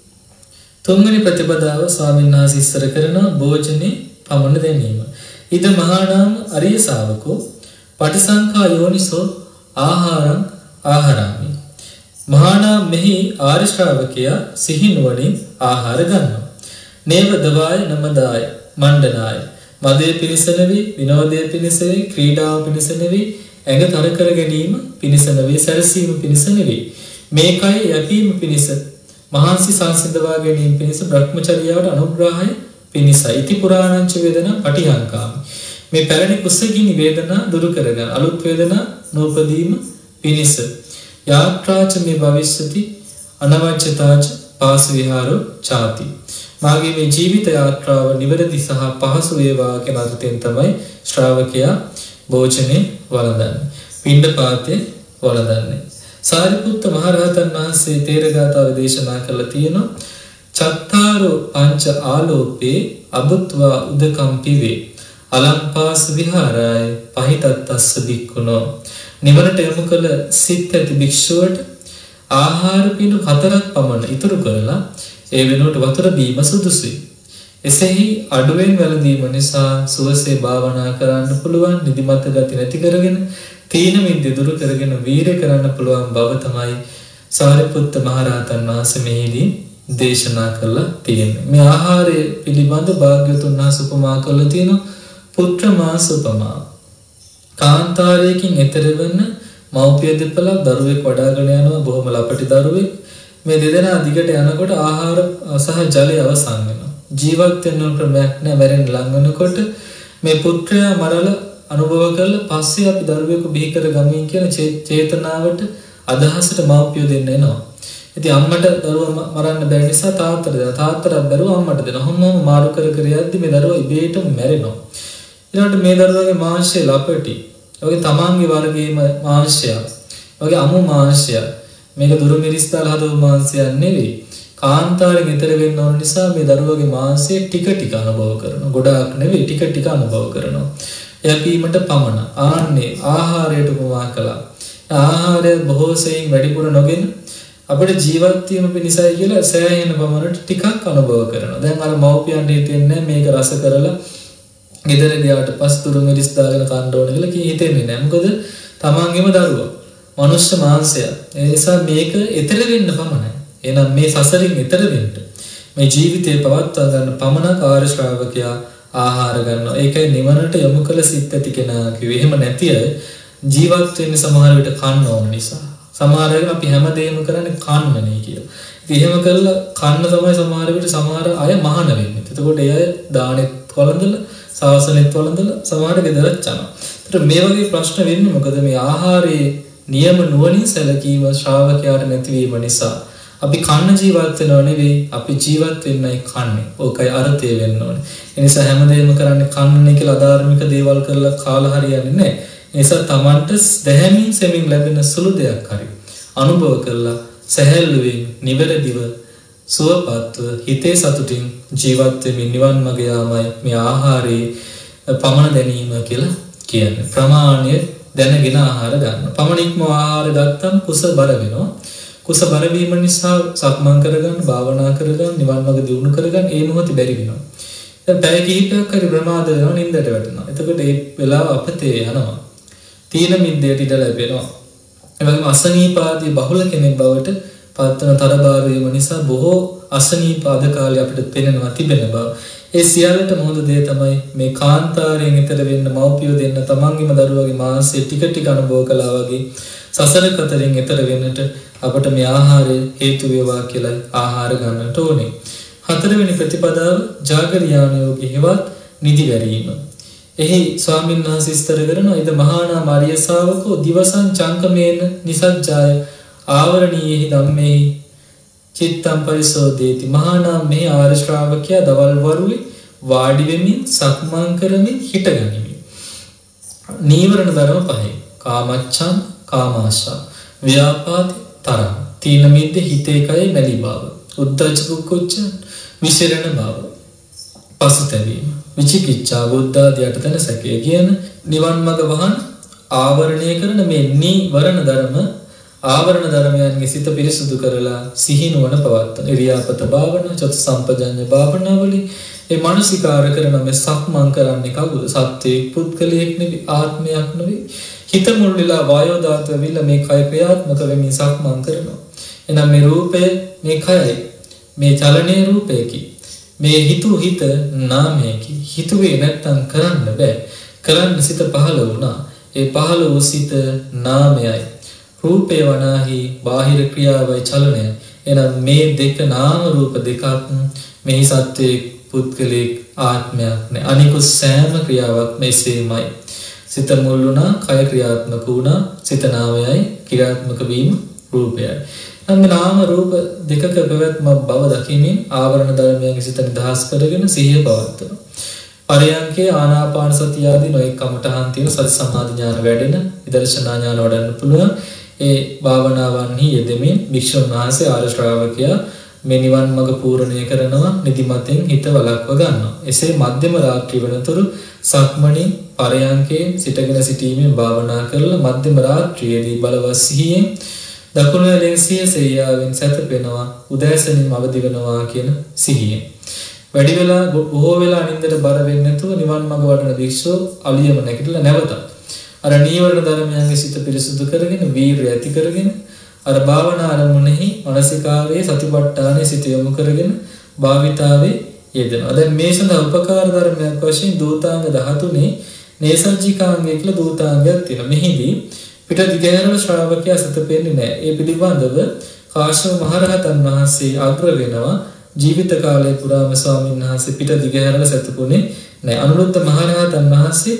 B: තුන්වෙනි ප්‍රතිපදාව ස්වාමීන් වහන්සේ ඉස්සර කරන භෝජනේ පමණ දැනීම. ඉද මහානාම අරිය ශාවකෝ පටිසංඛා යෝනිසෝ ආහාරං ආහාරාමි. මහානාම මෙහි ආර්ය ශ්‍රාවකයා සිහිනුවණින් ආහාර ගන්නවා. නේව දවාය නමදාය මණ්ඩනාය. මදේ පිණිස නෙවි, විනෝදයේ පිණිස නෙවි, ක්‍රීඩාව පිණිස නෙවි, ඇඟ තර කර ගැනීම පිණිස නෙවි, සැරසීම පිණිස නෙවි. මේකයි යැපීම පිණිස, මහන්සි සංසිඳවා ගැනීම පිණිස, බ්‍රහ්මචර්යාවට අනුග්‍රහය පිණිස. ඉති පුරාණංච වේදනා පටිහංකාමි. මේ පැරණි කුසගිනි වේදනා දුරු කරගන්න, අලුත් වේදනා නූපදීම පිණිස. යාත්‍රාච මේ භවිෂ්‍යති අනවච්චතාච පාස විහාරෝ ചാති. මාගේ මේ ජීවිත යාත්‍රාව නිවැරදි සහ පහසු වේවා කියන අර්ථයෙන් තමයි ශ්‍රාවකයා භෝජනේ වළඳන්නේ, පිණ්ඩපාතේ වළඳන්නේ. සාරිපුත්ත මහරහතන් වහන්සේ තේරගාථාව දේශනා කළා තියෙනවා. චත්තාරෝ පංච ආලෝපේ අබුත්වා උදකම් පිවේ අලම්පාස විහාරාය පහිතත්තස්ස බික්කුණෝ. නිවනට යොමු කළ සිත් ඇති භික්ෂුවට ආහාර පිඬු 4ක් පමණ ඉතුරු කරලා ඒ වෙනුවට වතුර බීම සුදුසුයි. එසෙහි අඩුවෙන් වැළඳීම නිසා සුවසේ භාවනා කරන්න පුළුවන්, නිදිමත ගති නැති කරගෙන තීන මිද්ද දුරු කරගෙන වීරය කරන්න පුළුවන් බව තමයි සාරිපුත්ත මහරහතන් වහන්සේ මෙහිදී දේශනා කළා තියෙන්නේ. මේ ආහාරය පිළිබඳ භාග්‍යවතුන් වහන්සේ උපමා කළා තියෙනවා පුත්‍ර මාස උපමා. කාන්තාරයකින් එතර වෙන මව්පිය දෙපළ දරුවෙක් වඩාගෙන යනවා, බොහොම ලපටි දරුවෙක්. මේ දෙදෙනා දිගට යනකොට ආහාර සහ ජලය අවසන් වෙනවා. ජීවත් වෙන්න ක්‍රමයක් නැහැ. මැරෙන්න ලඟ වෙනකොට මේ පුත්‍රයා මරලා අනුභව කරලා පස්සේ අපි දරුවෙකු බිහි කර ගමින් කියන චේතනාවට අදහසට මව්පිය දෙන්න එනවා. ඉතින් අම්මට දරුවා මරන්න බැරි නිසා තාත්තට දෙනවා. තාත්තට බැරුව අම්මට දෙනවා. හැමෝම මාරු කර කර යද්දි මේ දරුවා ඉබේටම මැරෙනවා. ඊළඟට මේ දරුවාගේ මාංශය ලපටි. ඔගේ තමන්ගේ වර්ගයේම මාංශයක්. ඔගේ අමු මාංශයක්. මේක දුරු මිරිස් දාලා හදපු මාංශයක් නෙවෙයි. කාන්තාරයෙන් ඈතර වෙන්න ඕන නිසා මේ දරුවාගේ මාංශය ටික ටික අනුභව කරනවා. ගොඩාක් නෙවෙයි, ටික ටික අනුභව කරනවා. යැපීමට පමණ. ආන්නේ ආහාරයට උපමා කළා. ආහාරය බොහෝ සෙයින් වැඩිපුර නොගෙන අපිට ජීවත් වීම පිණිසයි කියලා සෑහෙන පමණට ටිකක් අනුභව කරනවා. දැන් අර මව්පියන්ට හිතෙන්නේ මේක රස කරලා ගෙදර ගියාට පස්සේ දුරු මිරිස් දාගෙන කන්න ඕන කියලා කී හිතෙන්නේ නැහැ. මොකද තමන්ගේම දරුවා මනුෂ්‍ය මාංශය. ඒ නිසා මේක ඈතර වෙන්න පමණයි. එහෙනම් මේ සසරින් ඈතර වෙන්න මේ ජීවිතේ පවත්වා ගන්න පමණක් ආර්ය ශ්‍රාවකයා ආහාර ගන්නවා. ඒකයි නිවනට යොමු කළ සිත් ඇති කෙනා කිව්වේ. එහෙම නැති අය ජීවත් වෙන්නේ සමහර විට කන්න ඕන නිසා. සමහර අය අපි හැමදේම කරන්නේ කන්නනේ කියලා. ඉතින් එහෙම කළා කන්න තමයි සමහර විට සමහර අය මහාන වෙන්නේ. එතකොට ඒ අය දානෙත් වළඳලා සාසනෙත් වළඳලා සමහර ගෙදරත් යනවා. ඒතර මේ වගේ ප්‍රශ්න වෙන්නේ මොකද මේ ආහාරයේ නියම නුවණින් සැලකීම ශ්‍රාවකයාට නැතිවීම නිසා. අපි කන්න ජීවත් වෙනව නෙවෙයි, අපි ජීවත් වෙන්නයි කන්නේ. ඕකයි අර්ථය වෙන්න ඕනේ. ඒ නිසා හැමදේම කරන්නේ කන්නේ කියලා අධාර්මික දේවල් කරලා කාලා හරියන්නේ නැහැ. ඒ නිසා Tamanට දැහැමින් සෙමින් ලැබෙන සුළු දෙයක් හරි අනුභව කරලා සැහැල්ලුවෙන් නිවැරදිව සුවපත්ව හිතේ සතුටින් ජීවත් වෙමින් නිවන් මඟ යාමයි මේ ආහාරයේ පමණ දැනීම කියලා කියන්නේ. ප්‍රමාණය දැනගෙන ආහාර ගන්න. පමණින්ම ආහාර ගත්තම කුස බර වෙනවා. කුස බර වීම නිසා සක්මන් කරගන්න, භාවනා කරගන්න, නිවන් මඟ දියුණු කරගන්න ඒ මොහොතේ බැරි වෙනවා. දැන් පැය කිහිපයක් හරි ප්‍රමාද වෙනවා, නිින්දට වැටෙනවා. එතකොට ඒ වෙලාව අපතේ යනවා. තීන මිද්දයට ඉඩ ලැබෙනවා. ඒ වගේම අසනීපාදී බහුල කෙනෙක් බවට පත්වන තරබාර වීම නිසා බොහෝ අසනීප අද කාලේ අපිට පෙනෙනවා තිබෙන බව. ඒ සියල්ලට මොහොත දේ තමයි මේ කාන්තාරයෙන් ඈතර වෙන්න මව්පියෝ දෙන්න තමන්ගේම දරුවගේ මාංශය ටික ටික අනුභව කළා වගේ සසර කතරෙන් ඈතර වෙන්නට අපට මේ ආහාරය හේතු වේවා කියලා ආහාර ගන්නට ඕනේ. හතරවෙනි ප්‍රතිපදාව ජාගරියාන යෝගී හෙවත් නිදි වැරීම. එහි ස්වාමීන් වහන්සේ විස්තර කරන ඉද මහානා මාරිය ශාවකෝ දිවසං චංකමේන නිසජ්ජාය ආවරණීයෙහි ධම්මේහි චිත්තම් පරිසෝදේති. මහානා මේ ආර්ය ශ්‍රාවකයා දවල් වරුවේ වාඩි වෙමින් සක්මන් කරමින් හිටගනිමි. නීවරණ ධර්ම පහයි. කාමච්ඡන් කාමාශා ව්‍යාපාද තරහ තීන මිද්ද හිතේ කය මැලි බව උද්ධච්ච කුච්ච විසිරණ බව පසුතැවීම විචිකිච්ඡා බුද්ධාදී යටතන සැකය කියන නිවන් මඟ වහන ආවරණය කරන මේ නීවරණ ධර්ම ආවරණ ධර්මයන්ගේ සිත පිරිසුදු කරලා සිහිනුවන පවත්තන ඉරියාපත භාවනා චතු සම්පජඤ්ඤ භාවනාවලින් ඒ මානසිකාර කරන මේ සක්මන් කරන්නේ කවුද? සත්‍යයේ පුද්ගලයෙක් නෙවෙයි, ආත්මයක් නෙවෙයි. හිත මුල් වෙලා වායෝ ධාතුව විල මේ කය ක්‍රියාත්මක වෙමින් සක්මන් කරනවා. එහෙනම් මේ රූපය මේ කයයි. මේ චලනයේ රූපයකි. මේ හිත නාමයකි. හිතුවේ නැත්තම් කරන්න බෑ. කරන්න සිත පහළ වුණා. ඒ පහළ වූ සිත නාමයයි. රූපේ වනාහි බාහිර ක්‍රියාවයි චලනය. එහෙනම් මේ දෙක නාම රූප දෙකක් මේ සත්‍යයේ පුද්ගලික ආත්මයක් නේ. අනිකුත් සෑම ක්‍රියාවක් මෙසේමයි. සිත මුල් වුණා, කය ක්‍රියාත්මක වුණා, සිත නාමයයි ක්‍රියාත්මක වීම රූපයයි. නම් නාම රූප දෙකක පැවැත්ම බව දකිමින් ආවරණ ධර්මයන්ගේ සිත නිදහස් කරගෙන සිහිය පවත්වනවා. පරයන්කේ ආනාපාන සතිය ආදී නොඑක කමඨහන් තියෙන සති සමාධි ඥාන වැඩෙන විදර්ශනා ඥාන වඩන්න පුළුවන්. ඒ භාවනාවන්හි යෙදෙමින් වික්ෂුන් වහන්සේ ආර්ය ශ්‍රාවකයා මේ නිවන් මඟ පූර්ණණය කරනවා, නිදිමතෙන් හිත වළක්ව ගන්නවා. එසේ මධ්‍යම රාත්‍රී වෙනතුරු සක්මණේ පරයන්කේ සිටගෙන සිටීමෙන් භාවනා කරලා මධ්‍යම රාත්‍රියේදී බලවත් සිහියෙන් දකුණු ඇලෙන් සිහියෙන් සැතපෙනවා, උදෑසනින් අවදි වෙනවා කියන සිහියෙන්. වැඩි වෙලා බොහෝ වෙලා නින්දට බර වෙන්නේ නැතුව නිවන් මඟ වඩන භික්ෂුව අලියම නැගිටලා නැවත අර නීවරණ ධර්මයන්ගේ සිත පිරිසුදු කරගෙන වීර්ය ඇති කරගෙන අර භාවනා අරමුණෙහි මානසිකාවේ සතිපට්ඨානයේ සිත යොමු කරගෙන භාවිතාවේ යෙදෙනවා. දැන් මේ සඳහා උපකාර ධර්මයක් වශයෙන් දූතාංග 13 නේසජ්ජිකාංගය කියලා දූතාංගයක් තියෙනවා. මෙහිදී පිට දිගහැරන ශ්‍රාවකයා සතපෙන්නේ නැහැ. ඒ පිළිබඳව කාශ්‍යප මහරහතන් වහන්සේ අග්‍ර වෙනවා. ජීවිත කාලය පුරාම ස්වාමීන් වහන්සේ පිට දිගහැරලා සතපුනේ නැහැ. අනුරුද්ධ මහරහතන් වහන්සේ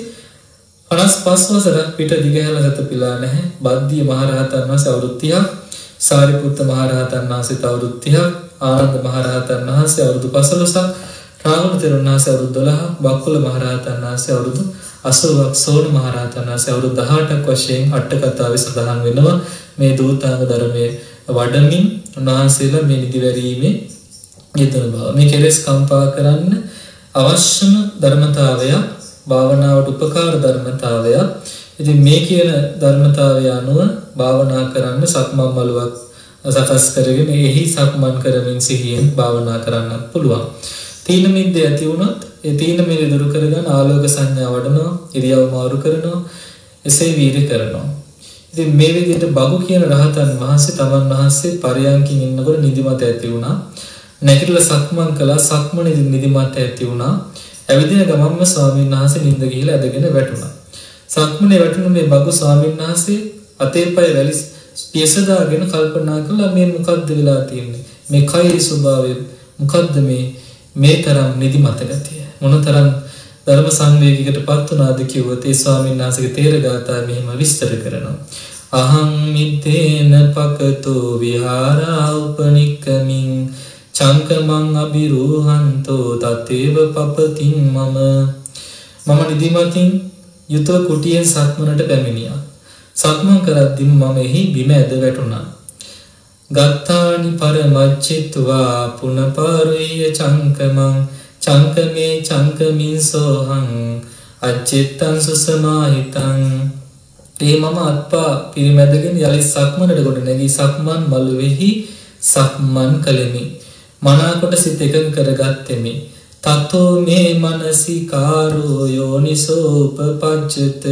B: 55 වසරක් පිට දිගහැරලා සතපිලා නැහැ. බද්දිය මහරහතන් වහන්සේ අවුරුදු 30ක්, සාරිපුත්ත මහරහතන් වහන්සේ අවුරුදු 30ක්, ආනන්ද මහරහතන් වහන්සේ අවුරුදු 15ක්, රාහුල තෙරුන් වහන්සේ අවුරුදු 12ක්, බක්කුල මහරහතන් වහන්සේ අවුරුදු 80ක්, සෝන මහරහතන් වහන්සේ අවුරුදු 18ක් වශයෙන් අට කතාවේ සඳහන් වෙනවා. මේ දූතාංග ධර්මයේ වඩමින් උන්වහන්සේලා මේ නිදිවැරීමේ යෙදෙන බව. මේ කෙලෙස් කම්පා කරන්න අවශ්‍යම ධර්මතාවය භාවනාවට උපකාර ධර්මතාවය. ඉතින් මේ කියන ධර්මතාවය අනුව භාවනා කරන්න සක්මන් මළුවක් සකස් කරගෙන එහි සක්මන් කරමින් සිහියෙන් භාවනා කරන්නත් පුළුවන්. තීන මිද්ද ඇති වුණොත් ඒ තීන මිද්ද දුරු කරගන්න ආලෝක සංඥා වඩනවා, ඉරියව් මාරු කරනවා, එසේ වීර්ය කරනවා. ඉතින් මේ විදිහට බගු කියන රහතන් වහන්සේ තමන් වහන්සේ පරයන්කින් ඉන්නකොට නිදිමත ඇති වුණා. නැගිටලා සක්මන් කළා. සක්මනේ නිදිමත ඇති වුණා. ඇවිදින ගමන්ම ස්වාමීන් වහන්සේ නිින්ද ගිහිලා ඇදගෙන වැටුණා. සක්මනේ වැටුණු මේ බගු ස්වාමීන් වහන්සේ අතේ පය වැලි පියසදාගෙන කල්පනා කළා මේ මොකද්ද වෙලා තියෙන්නේ? මේ කයේ ස්වභාවය මොකද්ද මේ තරම් නිදිමත ගතිය? මොනතරම් ධර්ම සංවේගයකටපත් වුණාද කිව්වොත් ඒ ස්වාමීන් වහන්සේගේ තේරගාථා මෙහිම විස්තර කරනවා. අහං මිත්තේන පකතෝ විහාරා උපනික්කමින් චංකමං අබිරෝහන්තෝ තතේව පපතින් මම නිදිමතින් යුතුව කුටියෙන් සක්මනට පැමිණියා. සක්මන් කරද්දී මම එහි බිම ඇද වැටුණා. ගත්තානි පරමච්චිත්වා පුනපරුය චංකමං චංකමේ චංකමින් සෝහං අච්චිත්තං සුසමාහිතං. ඒ මම අත්පා පිරිමැදගෙන යලි සක්මනට ගොඩ නැගී සක්මන් මළුවේහි සක්මන් කළෙමි. මනාකොට සිත එකඟ කරගත්තෙමි. තතෝ මේ මනසිකාරෝ යෝනිසෝපපච්චත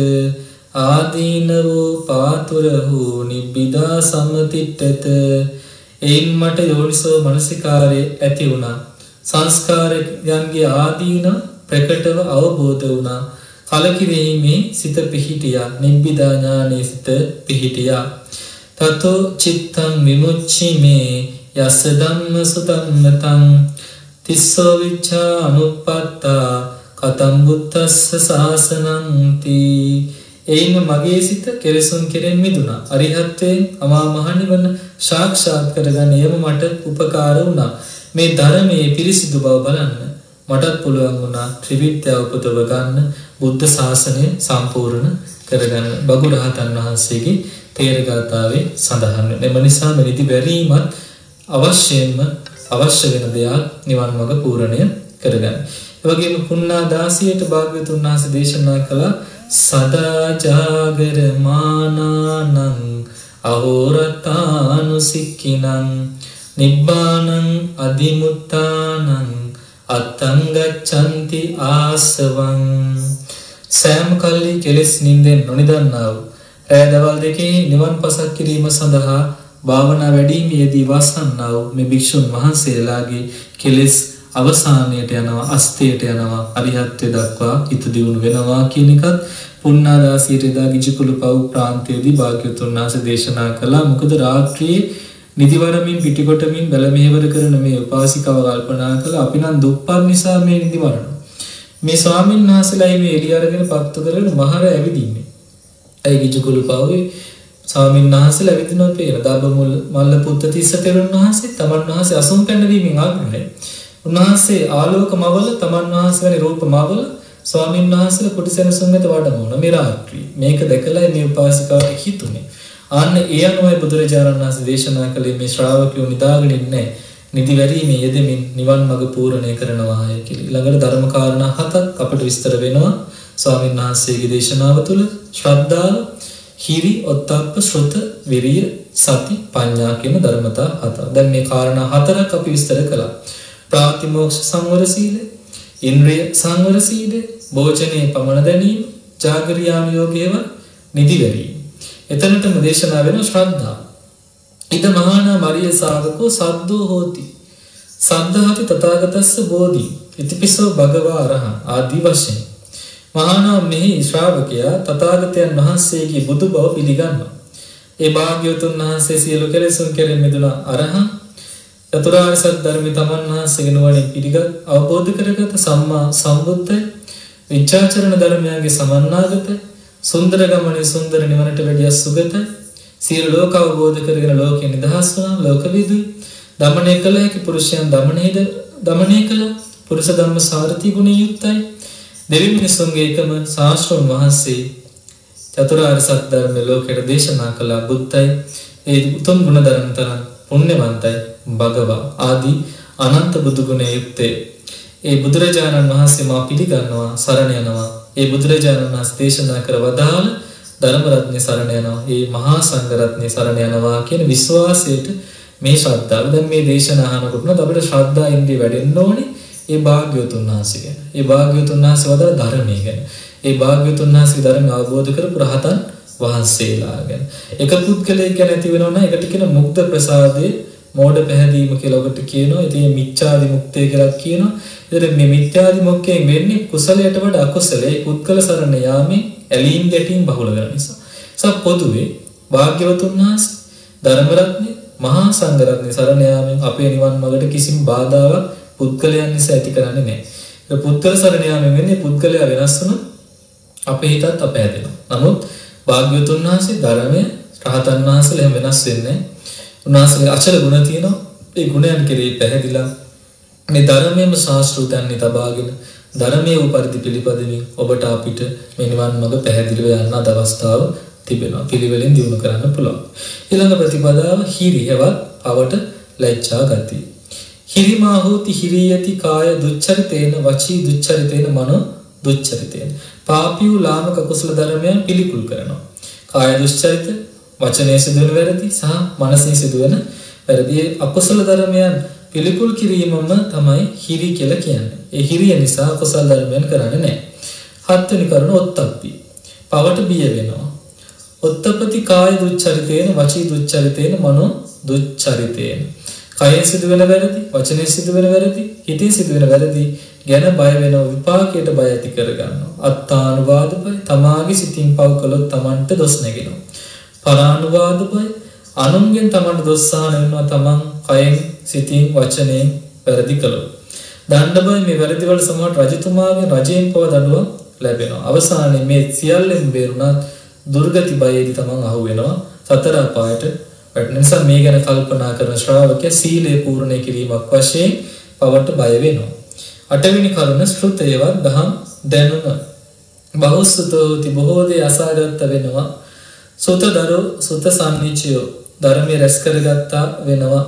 B: ආදීනවෝ පාතුරහෝ නිබ්බිදා සමතිට්ඨත. එයින් මට යෝනිසෝ මනසිකාරය ඇති වුණා. සංස්කාරයන්ගේ ආදීන ප්‍රකටව අවබෝධ වුණා. කලකිරීමේ සිත පිහිටියා. නිබ්බිදා ඥානයේ සිත පිහිටියා. තතෝ චිත්තං විමුච්චි මේ යස්ස ධම්ම සුතම්මතං තිස්සෝ විච්ඡා අනුප්පත්තා කතම් බුද්දස්ස සාසනං තී. එයින් මගේ සිත කෙලෙසුන් කෙරෙන් මිදුණා. අරිහත්ත්වයෙන් අමා මහ නිවන සාක්ෂාත් කරගැනීම මට උපකාර වුණා. මේ ධර්මයේ පිරිසිදු බව බලන්න මටත් පුළුවන් වුණා. ත්‍රිවිධය උපදව ගන්න, බුද්ධ ශාසනය සම්පූර්ණ කරගන්න. බගුරහතන් වහන්සේගේ තේරගතාවේ සඳහන් වෙන නිසා මෙනිදි බැරීමත් අවශ්‍යයෙන්ම අවශ්‍ය වෙන දෙයක් නිවන් මඟ පූර්ණය කරගන්න. ඒ වගේම පුණ්ණා දාසියට භාග්‍යවතුන් වහන්සේ දේශනා කළ සදා ජාගර මානානං අහෝරතානුසික්ඛිනං නිබ්බානං අදිමුත්තානං අත්තං ගච්ඡanti ආසවං. සෑම කල්ලි කෙලෙස් නින්දෙන් නොනිදන්නා වූ රැය දවල් දෙකේ නිවන් පසක් කිරීම සඳහා භාවනා වැඩිමේදී වසන්නා වූ මේ භික්ෂුන් වහන්සේලාගේ කෙලෙස් අවසානයට යනවා, අස්තයට යනවා, අරිහත්ත්වයට දක්වා හිත දියුණු වෙනවා කියන එකත් පුණ්ණාදාසියට එදා ගිජුකුළු පව් ප්‍රාන්තයේදී භාග්‍යවතුන් වහන්සේ දේශනා කළා. මොකද රාත්‍රියේ නිදිවරමින් පිටිකොටමින් බැල මෙහෙවර කරන මේ උපාසිකාව කල්පනා කළා අපි නම් දුප්පත් නිසා මේ නිදිවරනවා. මේ ස්වාමීන් වහන්සේලා මේ එළිය අරගෙන පත්තු කරගෙන මහර ඇවිදින්නේ. ඒ ගිජුකුළු පව්වේ ස්වාමීන් වහන්සේලා ඇවිදිනවා පේන. දාබ මල්ල පුත්ත තිස්ස තෙරුන් වහන්සේ තමන් වහන්සේ අසුන් පැනවීමෙන් ආග්‍රහයි. උන්වහන්සේ ආලෝක මවල තමන් වහන්සේගේ රූප මවල ස්වාමීන් වහන්සේලා කුටිසෙනසුන් වෙත වඩමුණ මේ රාත්‍රී. මේක දැකලා මේ උපාසිකාවට හිතුනේ. ආන්න ඒ අනුවයි බුදුරජාණන් වහන්සේ දේශනා කළේ මේ ශ්‍රාවකයෝ නිදාගෙන ඉන්නේ නිදිවැරීමේ යෙදෙමින් නිවන් මඟ පූර්ණය කරනවාය කියලා. ඊළඟට ධර්ම කාරණා 7ක් අපිට විස්තර වෙනවා ස්වාමීන් වහන්සේගේ දේශනාව තුළ. ශ්‍රද්ධාව, හිරි, ඔත්තප්ප, ශ්‍රොත, විරිය, සති, පඤ්ඤා කියන ධර්මතා 7. දැන් මේ කාරණා 4ක් අපි විස්තර කළා. ප්‍රාතිමෝක්ෂ සංවර සීලය, ඉන්ද්‍රිය සංවර සීලය, භෝජනයේ පමණ දැනීම, ජාගරියාම යෝගයව නිදිවැරීම. එතනටම දේශනා වෙන ශ්‍රද්ධාව. ඉද මහානා මරිය සාවකෝ සද්දෝ හෝති. සද්ධාති තථාගතස්ස බෝධි. ඉතිපිසෝ භගවා අරහං ආදී වශයෙන්. මහානා මෙහි ශ්‍රාවකයා තථාගතයන් වහන්සේගේ බුදු බව පිළිගන්නවා. ඒ භාග්‍යවතුන් වහන්සේ සියලු කෙලෙසුන් කෙරෙන් මිදුණා අරහං. චතුරාර්ය සත්‍ය ධර්මය තමන් වහන්සේගේ නුවණින් පිළිගත් අවබෝධ කරගත සම්මා සම්බුද්ධයි. විචාචරණ ධර්මයන්ගේ සමන්නාගත සුන්දර ගමනේ සුන්දර නිවනට වැඩිය සුගතයි. සියලු ලෝක අවබෝධ කරගෙන ලෝකෙ නිදහස් වුණා. ලෝකවිදුයි දමණය කළ හැකි පුරුෂයන් දමණය කළ පුරුෂ ධම්ම සාරථි ගුණ යුක්තයි. දෙවි මිනිසුන්ගේ එකම ශාස්ත්‍රඥ වහන්සේ චතුරාර්ය සත්‍ය ධර්මයේ ලෝකයට දේශනා කළ බුද්ධයි. ඒ උතුම් ගුණ ධර්ම තරම් පුණ්‍යවන්තයි භගවා ආදී අනන්ත බුදු ගුණ යුක්තේ. ඒ බුදුරජාණන් වහන්සේ මා පිළිගන්නවා, සරණ යනවා. ඒ බුදුරජාණන් වහන්සේ දේශනා කර වදාළ ධර්ම රත්නේ සරණ යනවා. ඒ මහා සංඝ රත්නේ සරණ යනවා කියන විශ්වාසයට මේ ශ්‍රද්ධාව. දැන් මේ දේශනා අහනකොට අපිට ශ්‍රද්ධා ඉන්ද්‍රිය වැඩෙන්න ඕනේ. ඒ භාග්‍යවතුන් වහන්සේ ගැන. ඒ භාග්‍යවතුන් වහන්සේ වදාළ ධර්මයේ ගැන. ඒ භාග්‍යවතුන් වහන්සේ ධර්ම අවබෝධ කරපු රහතන් වහන්සේලා ගැන. එක පුද්ගලයෙක් ගැන ඇති වෙනවා නම් ඒකට කියන මුක්ත ප්‍රසාදේ මෝඩ පැහැදීම කියලා ඔකට කියනවා. ඉතින් මිච්ඡාදි මුක්තය කියලා කියනවා. ඉතින් මේ මිත්‍යාදි මොක්කයෙන් වෙන්නේ කුසලයට වඩා අකුසලයේ පුද්ගල සරණ යාමේ ඇලීම් ගැටීම් බහුල වෙන නිසා. පොදුවේ භාග්‍යවතුන් වහන්සේ ධර්ම රත්නේ මහා සංඝ රත්නේ සරණ යාමෙන් අපේ නිවන් මාර්ගට කිසිම බාධාවක් පුද්ගලයන් නිසා ඇති කරන්නේ නැහැ. ඒ පුද්ගල සරණ යාමෙන් වෙන්නේ පුද්ගලයා වෙනස් වුණොත් අපේ හිතත් අපහැදෙනවා. නමුත් භාග්‍යවතුන් වහන්සේ ධර්මයේ රහතන් වහන්සේලා එහෙම වෙනස් වෙන්නේ නැහැ. උන්වහන්සේගේ අචල ගුණ තියෙනවා. ඒ ගුණයන් කෙරෙහි පැහැදිලා මේ ධර්මයේම ශාස්ත්‍රූතයන්හි තබාගෙන ධර්මයේ උපරිදි පිළිපදමින් ඔබට අපිට මේ නිවන් මඟ පැහැදිලිව යන්න අද අවස්ථාව තිබෙනවා. පිළිවෙලින් දියුණු කරන්න පුළුවන්. ඊළඟ ප්‍රතිපදාව හිරියවත් පවට ලැජ්ජා ගතිය. හිරිමා හෝති හිරියති කාය දුච්චරිතේන වචී දුච්චරිතේන මනෝ දුච්චරිතේන. පාපී වූ ලාමක කුසල ධර්මයන් පිළිකුල් කරනවා. කාය දුස්චරිත, වචනයේ සිදුවන වැරදි සහ මනසේ සිදුවන වැරදි අකුසල ධර්මයන් පිළිකුල් කිරීමම තමයි හිරි කියලා කියන්නේ. ඒ හිරිය නිසා කුසල ධර්මයන් කරන්නේ නැහැ. හත්වෙනි කරුණ ඔත්තප්පි. පවට බිය වෙනවා. ඔත්තපති කාය දුච්චරිතේන වචී දුච්චරිතේන මනෝ දුච්චරිතේන. කයෙන් සිදුවෙන වැරදි, වචනේ සිදුවෙන වැරදි, හිතේ සිදුවෙන වැරදි ගැන බය වෙනව, විපාකයට බය ඇති කරගන්නවා. අත්තානුවාද බය, තමාගේ සිතින් පව් කළොත් තමන්ට දොස් නැගෙනවා. පරානුවාද බය, අනුන්ගෙන් තමන්ට දොස් සහන වෙනවා තමන් කයෙන් සිතින් වචනයෙන් වැරදි කළොත්. දණ්ඩ බය, මේ වැරදි වල සමහරට රජතුමාගෙන් රජයෙන් පව දඬුවම් ලැබෙනවා. අවසානයේ මේ සියල්ලෙන් බේරුණත් දුර්ගති බයේදී තමන් අහු වෙනවා සතර අපායට වැටෙන නිසා මේ ගැන කල්පනා කරන ශ්‍රාවකයා සීලය පූර්ණ කිරීමක් වශයෙන් පවට බය වෙනවා. අටවෙනි කරුණ ශ්‍රුතේවත් දහම් දැනුම. බහුසුතෝති, බොහෝ දේ අසාගත වෙනවා. සුතදරෝ, සුත සම්නිච්චයෝ, ධර්මයේ රැස් කරගත්තා වෙනවා.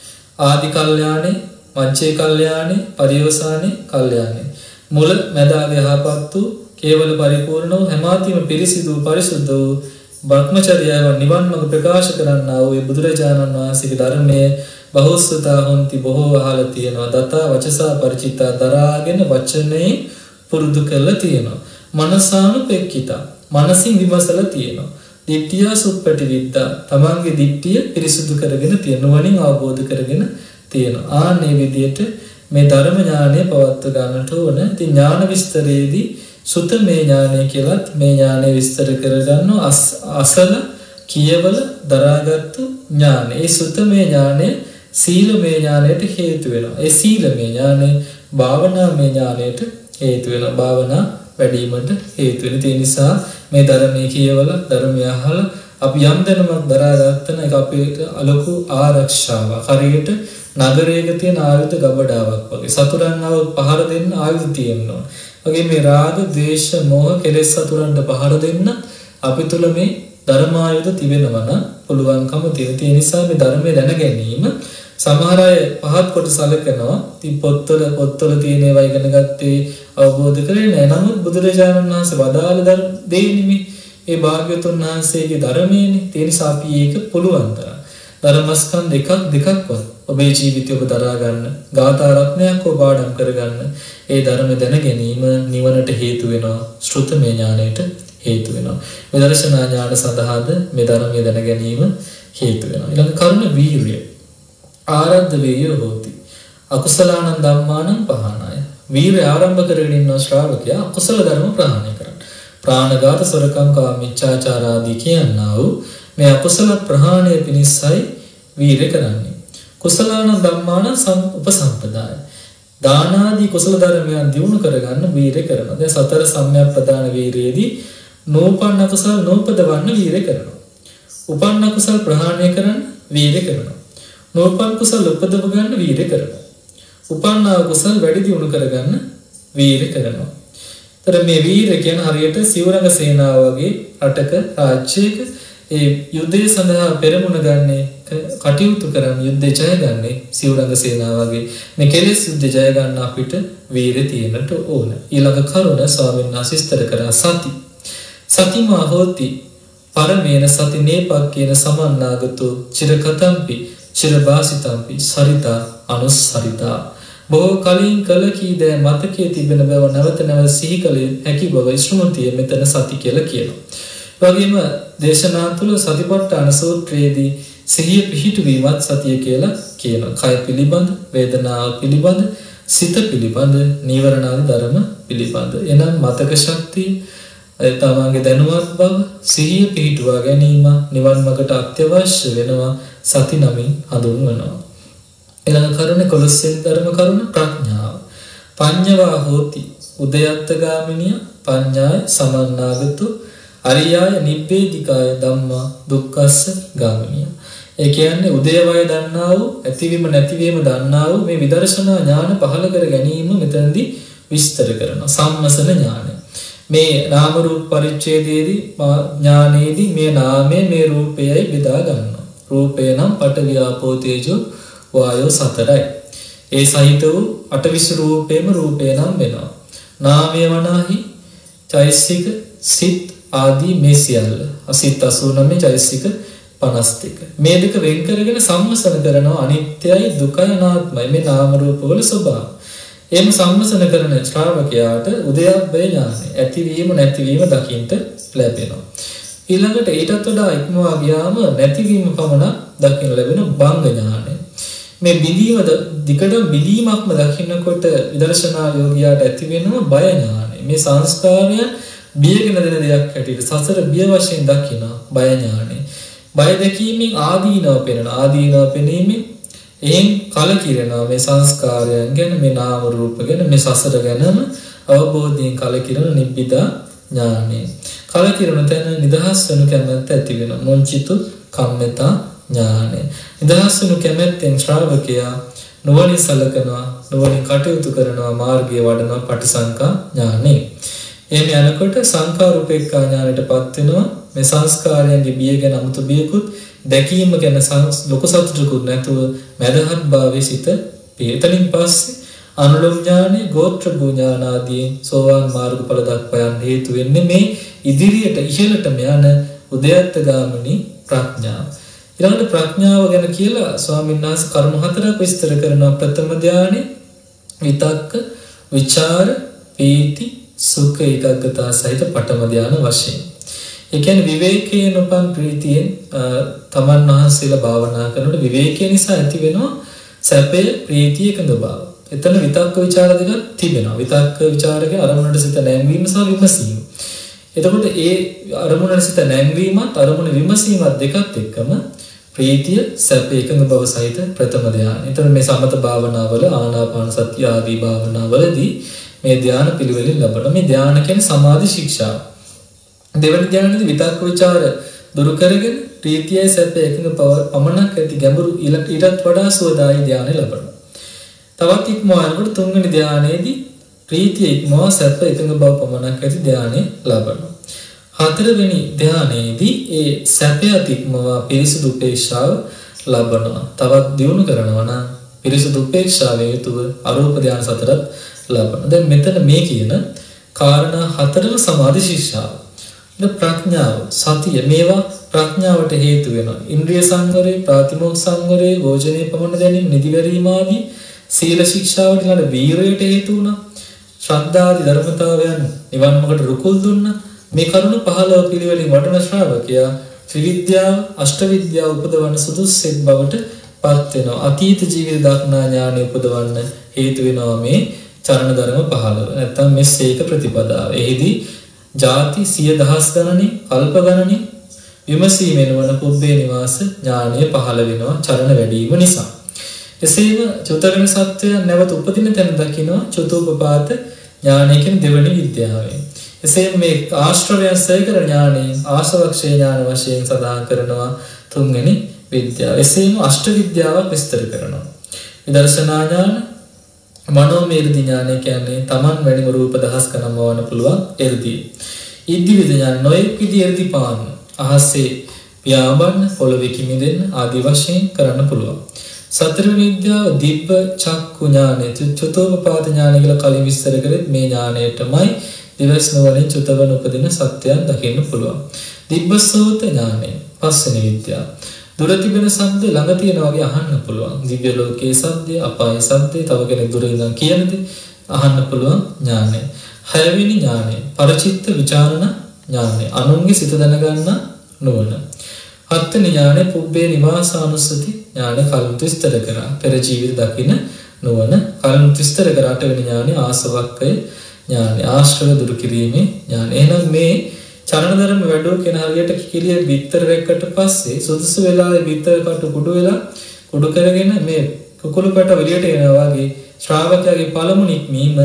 B: ආදි කල්යාණේ, මච්චේ කල්යාණේ, පරියෝසානේ කල්යාණේ. මුල මැදාග යහපත් වූ කේවල පරිපූර්ණ වූ හැමාතිම පිරිසිදු පරිසුද්ධ වූ බ්‍රහ්මචර්යාව නිවන් මඟ ප්‍රකාශ කරන්නා වූ බුදුරජාණන් වහන්සේගේ ධර්මයේ බහුසුතා හොන්ති, බොහෝ අහලා තියෙනවා. දතා වචසා ಪರಿචිතා, දරාගෙන වචනේ පුරුදු කරලා තියෙනවා. මනසානුපෙක්කිතා, මනසින් විමසලා තියෙනවා. දිට්ඨිය සුප්පටි විද්දා, තමන්ගේ දිට්ඨිය පිරිසුදු කරගෙන තියෙනවා, වණින් අවබෝධ කරගෙන තියෙනවා. ආන්නේ විදියට මේ ධර්ම ඥානය පවත්ව ගන්නට ඕන. ඉතින් ඥාන විස්තරයේදී සුතමේ ඥානය කියලත් මේ ඥානය විස්තර කරගන්නවා. අසල කියවල දරාගත්තු ඥානය. ඒ සුතමේ ඥානය සීලමේ ඥානයට හේතු වෙනවා. ඒ සීලමේ ඥානය භාවනාමේ ඥානයට හේතු වෙනවා. භාවනා වැඩිවීමට හේතු වෙන. ඒ නිසා මේ ධර්මයේ කියවල ධර්මය අහලා අපි යම් දැනුමක් දරාගත්තන එක අපේට අලොකු ආරක්ෂාවක්. හරියට නගරයක තියෙන ආයුධ ගබඩාවක් වගේ. සතුරන් ආව පහර දෙන්න ආයුධ තියෙනවා. වගේ මේ රාග, ද්වේෂ, මෝහ කෙලෙස් සතුරන්ට පහර දෙන්න අපි තුල මේ ධර්මායුධ තිබෙනවා නම් පුළුවන්කම තියෙන. ඒ නිසා මේ ධර්මය දැන ගැනීම සමහර අය පහත් කොට සැලකනවා. ඉතින් පොත්වල තියෙන ඒවා ඉගෙන ගත්තේ අවබෝධ කරේ නැහැ. නමුත් බුදුරජාණන් වහන්සේ වදාළ දෙන්නේ ඒ භාග්‍යවතුන් වහන්සේගේ ධර්මයේනේ. ඒ නිසා අපි ඒක පුළුවන් තරම් ධර්මස්කන්ධ දෙකක්වත් ඔබේ ජීවිතය ඔබ දරා ගන්න, ගාථා රත්නයක් ඔබ පාඩම් කරගන්න. ඒ ධර්ම දැන ගැනීම නිවනට හේතු වෙනවා, ශ්‍රුතමේ ඥානයට හේතු වෙනවා. විදර්ශනා ඥාන සඳහාද මේ ධර්මය දැන ගැනීම හේතු වෙනවා. ඊළඟ කරුණ වීර්යය. ආරද්ධ වේය හෝති. අකුසලානං ධම්මානං පහනාය. වීර්ය ආරම්භ කරගෙන ඉන්න ශ්‍රාවකයා අකුසල ධර්ම ප්‍රහාණය කරන්න. ප්‍රාණඝාත, සොරකම්, කාමීච්ඡාචාර ආදී කියනා වූ මේ අකුසල ප්‍රහාණය පිණිසයි වීර්ය කරන්නේ. කුසලාන ධම්මාන උපසම්පදාය. දාන ආදී කුසල ධර්මයන් දියුණු කරගන්න වීර්ය කරනවා. දැන් සතර සම්‍යක් ප්‍රදාන වීර්යයේදී නෝපන්න කුසල නෝපදවන්න වීර්ය කරනවා. උපන්න කුසල ප්‍රහාණය කරන්න වීර්ය කරනවා. නෝපන් කුසල උපදව ගන්න වීර්ය කරනවා. උපන්න කුසල වැඩි දියුණු කරගන්න වීර්ය කරනවා. තර මේ වීර්ය කියන හරියට සිවුරඟ සේනාව වගේ රටක රාජ්‍යයක ඒ යුද්ධය සඳහා පෙරමුණ ගන්නේ, කටයුතු කරන යුද්ධය ජය ගන්නේ සිවුරඟ සේනාව වගේ. මේ කෙලෙස් යුද්ධය ජය ගන්න අපිට වීර්ය තියෙන්නට ඕන. ඊළඟ කරුණ ස්වාමීන් වහන්සේ විස්තර කරා සති. සතිමා හෝති පරමේන සති නේපක්කේන සමන්නාගතෝ චිරකතම්පි චිරබාසිතම්පි සරිතා අනුස්සරිතා. බොහෝ කලින් කළ කී දෑ මතකයේ තිබෙන බව නැවත නැවත සිහි කළ හැකි බව ස්මෘතිය මෙතන සති කියලා කියනවා. වගේම දේශනා තුළ සතිපට්ඨාන සූත්‍රයේදී සිහිය පිහිටුවීමත් සතිය කියලා කියනවා. කය පිළිබඳ, වේදනාව පිළිබඳ, සිත පිළිබඳ, නීවරණ ආදී ධර්ම පිළිබඳ. එනම් මතක ශක්තිය, තමන්ගේ දැනුවත් බව, සිහිය පිහිටුවා ගැනීම නිවන් මාර්ගට අත්‍යවශ්‍ය වෙනවා, සති නමින් හඳුන්වනවා. ඊළඟ කරුණ 11 ධර්ම කරුණ ප්‍රඥාව. පඤ්ඤවා හෝති උදයත්තගාමිනිය පඤ්ඤාය සමන්නාගතු අරියාය නිබ්බේධිකාය ධම්මා දුක්ඛස්ස ගාමිනිය. ඒ කියන්නේ උදේවය දන්නා වූ, ඇතිවීම නැතිවීම දන්නා වූ මේ විදර්ශනා ඥාන පහළ කර ගැනීම මෙතනදී විස්තර කරනවා. සම්මසන ඥානය. මේ නාම රූප පරිච්ඡේදයේදී ඥානයේදී මේ නාමය මේ රූපයයි බෙදා ගන්නවා. රූපය නම් පඨවි ආපෝ තේජෝ වායෝ සතරයි. ඒ සහිත වූ අටවිස රූපේම රූපේ නම් වෙනවා. නාමය වනාහි චෛසික සිත් ආදී මේ සියල්ල අසිත 89 චෛසික 52. මේ දෙක වෙන් කරගෙන සම්මසන කරනවා අනිත්‍යයි දුකයි අනාත්මයි මේ නාම රූප වල ස්වභාවය. එහෙම සම්මසන කරන ශ්‍රාවකයාට උදයබ්බය ඥානය ඇතිවීම නැතිවීම දකින්න ලැබෙනවා. ඊළඟට ඊටත් වඩා ඉක්මවා ගියාම නැතිවීම පමණ දකින්න ලැබෙන භංග ඥානය. මේ බිඳීම දිකට බිඳීමක්ම දකින්නකොට විදර්ශනා යෝගියාට ඇති වෙනවා බය ඥානය. මේ සංස්කාරයන් බියගෙන දෙන දෙයක් හැටියට සසර බිය වශයෙන් දකිනවා බය ඥානය. බය දැකීමෙන් ආදීනව පෙනෙන ආදීනව පෙනීමෙන් එහෙන් කලකිරෙනවා මේ සංස්කාරයන් ගැන මේ නාම රූප ගැන මේ සසර ගැනම අවබෝධයෙන් කලකිරෙන නිබ්බිදා ඥානය. කලකිරෙන තැන නිදහස් වෙන කැමැත්ත ඇති වෙනවා. මොංචිතු කම්මතා ඥානය. නිදහස් වෙන කැමැත්තෙන් ශ්‍රාවකයා නුවණින් සලකනවා, නුවණින් කටයුතු කරනවා, මාර්ගයේ වඩනවා පටිසංකා ඥානය. එහෙම යනකොට සංඛාර උපේක්ඛා ඥානයටපත් වෙනවා. මේ සංස්කාරයන්ගේ බිය ගැන අමුතු බියකුත් දැකීම ගැන ලොකු සතුටකුත් නැතුව මදහත් භාවයේ සිට එතනින් පස්සේ අනුලෝම ඥානෙ, ගෝත්‍ර භූ ඥාන ආදී සෝවාන් මාර්ගඵල දක්වා යන්න හේතු වෙන්නේ මේ ඉදිරියට ඉහළටම යන උද්‍යත්ත ගාමිනී ප්‍රඥාව. ඊළඟට ප්‍රඥාව ගැන කියලා ස්වාමීන් වහන්සේ කරුණු හතරක් විස්තර කරනවා. ප්‍රථම ධානය විතක්ක, විචාර, පීති, සුඛ ඒකාග්‍රතාව සහිත පඨම ධාන වශයෙන්. ඒ කියන්නේ විවේකයෙන් උපන් ප්‍රීතියෙන් තමන් වහන්සේලා භාවනා කරනකොට විවේකය නිසා ඇති වෙනවා සැපේ, ප්‍රීතිය, එකඟ බව. එතන විතක්ක විචාර දෙකක් තිබෙනවා. විතක්ක විචාරකේ අරමුණට සිත නැංවීම සහ විමසීම. එතකොට ඒ අරමුණට සිත නැංවීමත් අරමුණ විමසීමත් දෙකත් එක්කම ප්‍රීතිය, සැප, එකඟ බව සහිත ප්‍රථම ධානය. එතන මේ සමත භාවනාවල ආනාපාන සති ආදී භාවනාවලදී මේ ධාන පිළිවෙලින් ලබන මේ ධාන කියන්නේ සමාධි ශික්ෂාව. දෙවන ධානයේදී විතක්ක විචාර දුරු කරගෙන ප්‍රීතිය, සැප, එකඟ බව පමණක් ඇති ගැඹුරු ඊටත් වඩා සුවදායි ධානය ලබනවා. තවත් ඉක්මවනකොට තුන්වෙනි ධානයේදී ප්‍රීතිය ඉක්මවා සැප, එකඟ බව පමණක් ඇති ධානය ලබනවා. හතරවෙනි ධානයේදී ඒ සැපයත් ඉක්මවා පිරිසුදු උපේක්ෂාව ලබනවා. තවත් දියුණු කරනවා නම් පිරිසුදු උපේක්ෂාවේ යුතුව අරූප ධාන සතරත් ලබනවා. දැන් මෙතන මේ කියන කාරණා හතරම සමාධි ශික්ෂාව. ප්‍රඥාව, සතිය මේවා ප්‍රඥාවට හේතු වෙනවා. ඉන්ද්‍රිය සංවරය, ප්‍රාතිමෝක්ඛ සංවරය, භෝජනේ පමණ දැනීම, නිදිවැරීම ආදී සීල ශික්ෂාවට ඊළඟ වීරයට හේතු වුණා. ශ්‍රද්ධාදී ධර්මතාවයන් නිවන් මාර්ගට රුකුල් දුන්නා. මේ කරුණු 15 පිළිවෙලින් වඩන ශ්‍රාවකයා ත්‍රිවිද්‍යාව, අෂ්ටවිද්‍යාව උපදවන සුදුස්සෙක් බවට පත් වෙනවා. අතීත ජීවිත දක්නා ඥානය උපදවන්න හේතු වෙනවා මේ චරණ ධර්ම 15. නැත්තම් මේ සීක ප්‍රතිපදාව. එහිදී ಜಾති 100,000 ගණනින්, කල්ප ගණනින් විමසීමෙන් වන පුබ්බේ නිවාස ඥානය පහළ වෙනවා චරණ වැඩිම නිසා. එසේම චතුරාර්ය සත්‍ය නැවත උපදින තැන දකිනවා චතුූපපාත ඥානය කියන දෙවැනි විද්‍යාවෙන්. එසේම මේ ආශ්‍රවයන් සේකර ඥානයෙන් ආසවක්ෂේ ඥාන වශයෙන් සඳහන් කරනවා තුන්වෙනි විද්‍යාව. එසේම අෂ්ට විද්‍යාවක් විස්තර කරනවා. විදර්ශනා ඥාන, මනෝමය ඉර්ධි ඥානය කියන්නේ තමන් වැනිම රූප දහස් ගණන් වවන්න පුළුවන් ඉර්ධිය. ඉද්ධි විඥාන නොයෙක් විදි ඉර්ධි පාන, අහසේ පියාඹන්න, පොළවේ කිමිදෙන්න ආදී වශයෙන් කරන්න පුළුවන්. සතරවෙනි විද්‍යාව දිබ්බ චක්කු ඥානය, චතුෝපපාත ඥානය කියලා කලින් විස්තර කරෙත් මේ ඥානයටමයි දිවස් නොවලින් චුතවන උපදින සත්‍යයන් දකින්න පුළුවන්. දිබ්බසෝත ඥානය පස්වෙනි විද්‍යාව. දුර තිබෙන ශබ්ද ළඟ තියෙන වගේ අහන්න පුළුවන්. දිව්‍ය ලෝකයේ ශබ්දය, අපායේ ශබ්දය, තව කෙනෙක් දුර ඉඳන් කියන දේ අහන්න පුළුවන් ඥානය. හයවෙනි ඥානය පරචිත්ත විචාරණ ඥානය, අනුන්ගේ සිත දැනගන්න නුවණ. හත්වෙනි ඥානය පුබ්බේ නිවාසානුස්සති ඥානය, කලින් විස්තර කරා පෙර ජීවිත දකින්න නුවණ. කලින් විස්තර කර අටවෙනි ඥානය ආසවක්කය ඥානය, ආශ්‍රව දුරු කිරීමේ ඥානය. එහෙනම් මේ චරණ ධර්ම වැඩෝ කියන හරියට කිකිලිය බිත්තර රැක්කට පස්සේ සුදුසු වෙලාවේ බිත්තර කටු කුඩු වෙලා කුඩු කරගෙන මේ කුකුළු කට එළියට එනවා වගේ ශ්‍රාවකයාගේ පළමු නික්මීම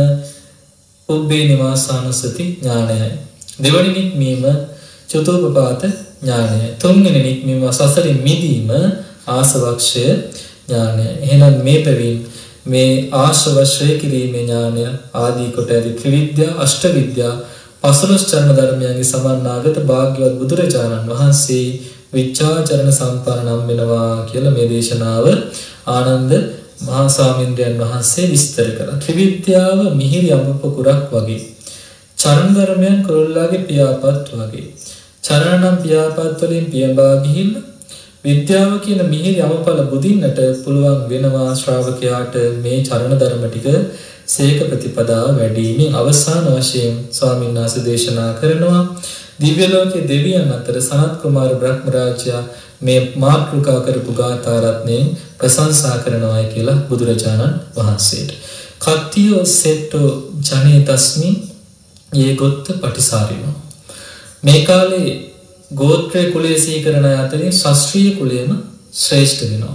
B: පුබ්බේ නිවාසානුස්සති ඥානයයි. දෙවැනි නික්මීම චතුෝපපාත ඥානයයි. තුන්වෙනි නික්මීම සසරින් මිදීම ආසවක්ෂය ඥානය. එහෙනම් මේ පැවින් මේ ආශ්‍රවශ්‍රය කිරීමේ ඥානය ආදී කොට ඇති ත්‍රිවිද්‍යා, අෂ්ටවිද්‍යා, 15 චරණ ධර්මයන්ගේ සමන්නාගත භාග්‍යවත් බුදුරජාණන් වහන්සේ විචාචරණ සම්පන්න නම් වෙනවා කියලා මේ දේශනාව ආනන්ද මහා ස්වාමීන්ද්‍රයන් වහන්සේ විස්තර කළා. ත්‍රිවිද්‍යාව මිහිරි අමුප කුරක් වගේ. චරණ ධර්මයන් කුරුල්ලාගේ පියාපත් වගේ. චරණ නම් පියාපත් වලින් පියඹා ගිහිල්ලා විද්‍යාව කියන මිහිරි අමපල බුදින්නට පුළුවන් වෙනවා ශ්‍රාවකයාට මේ චරණ ධර්ම ටික සීක ප්‍රතිපදාව වැඩිීමෙන්. අවසාන වශයෙන් ස්වාමීන් වහන්සේ දේශනා කරනවා දිව්‍ය ලෝකයේ දෙවියන් අතර සනත් කුමාර බ්‍රහ්ම රාජයා මේ මාතෘකා කරපු ගාථා රත්නයෙන් ප්‍රශංසා කරනවායි කියලා බුදුරජාණන් වහන්සේට. කත්තියෝ සෙට්ටෝ ජනේ තස්මි යේ ගොත්ත පටිසාරිනෝ. මේ කාලේ ගෝත්‍රය කුලයේ සීකරන අතරින් ශාස්ත්‍රීය කුලයේම ශ්‍රේෂ්ඨ වෙනවා.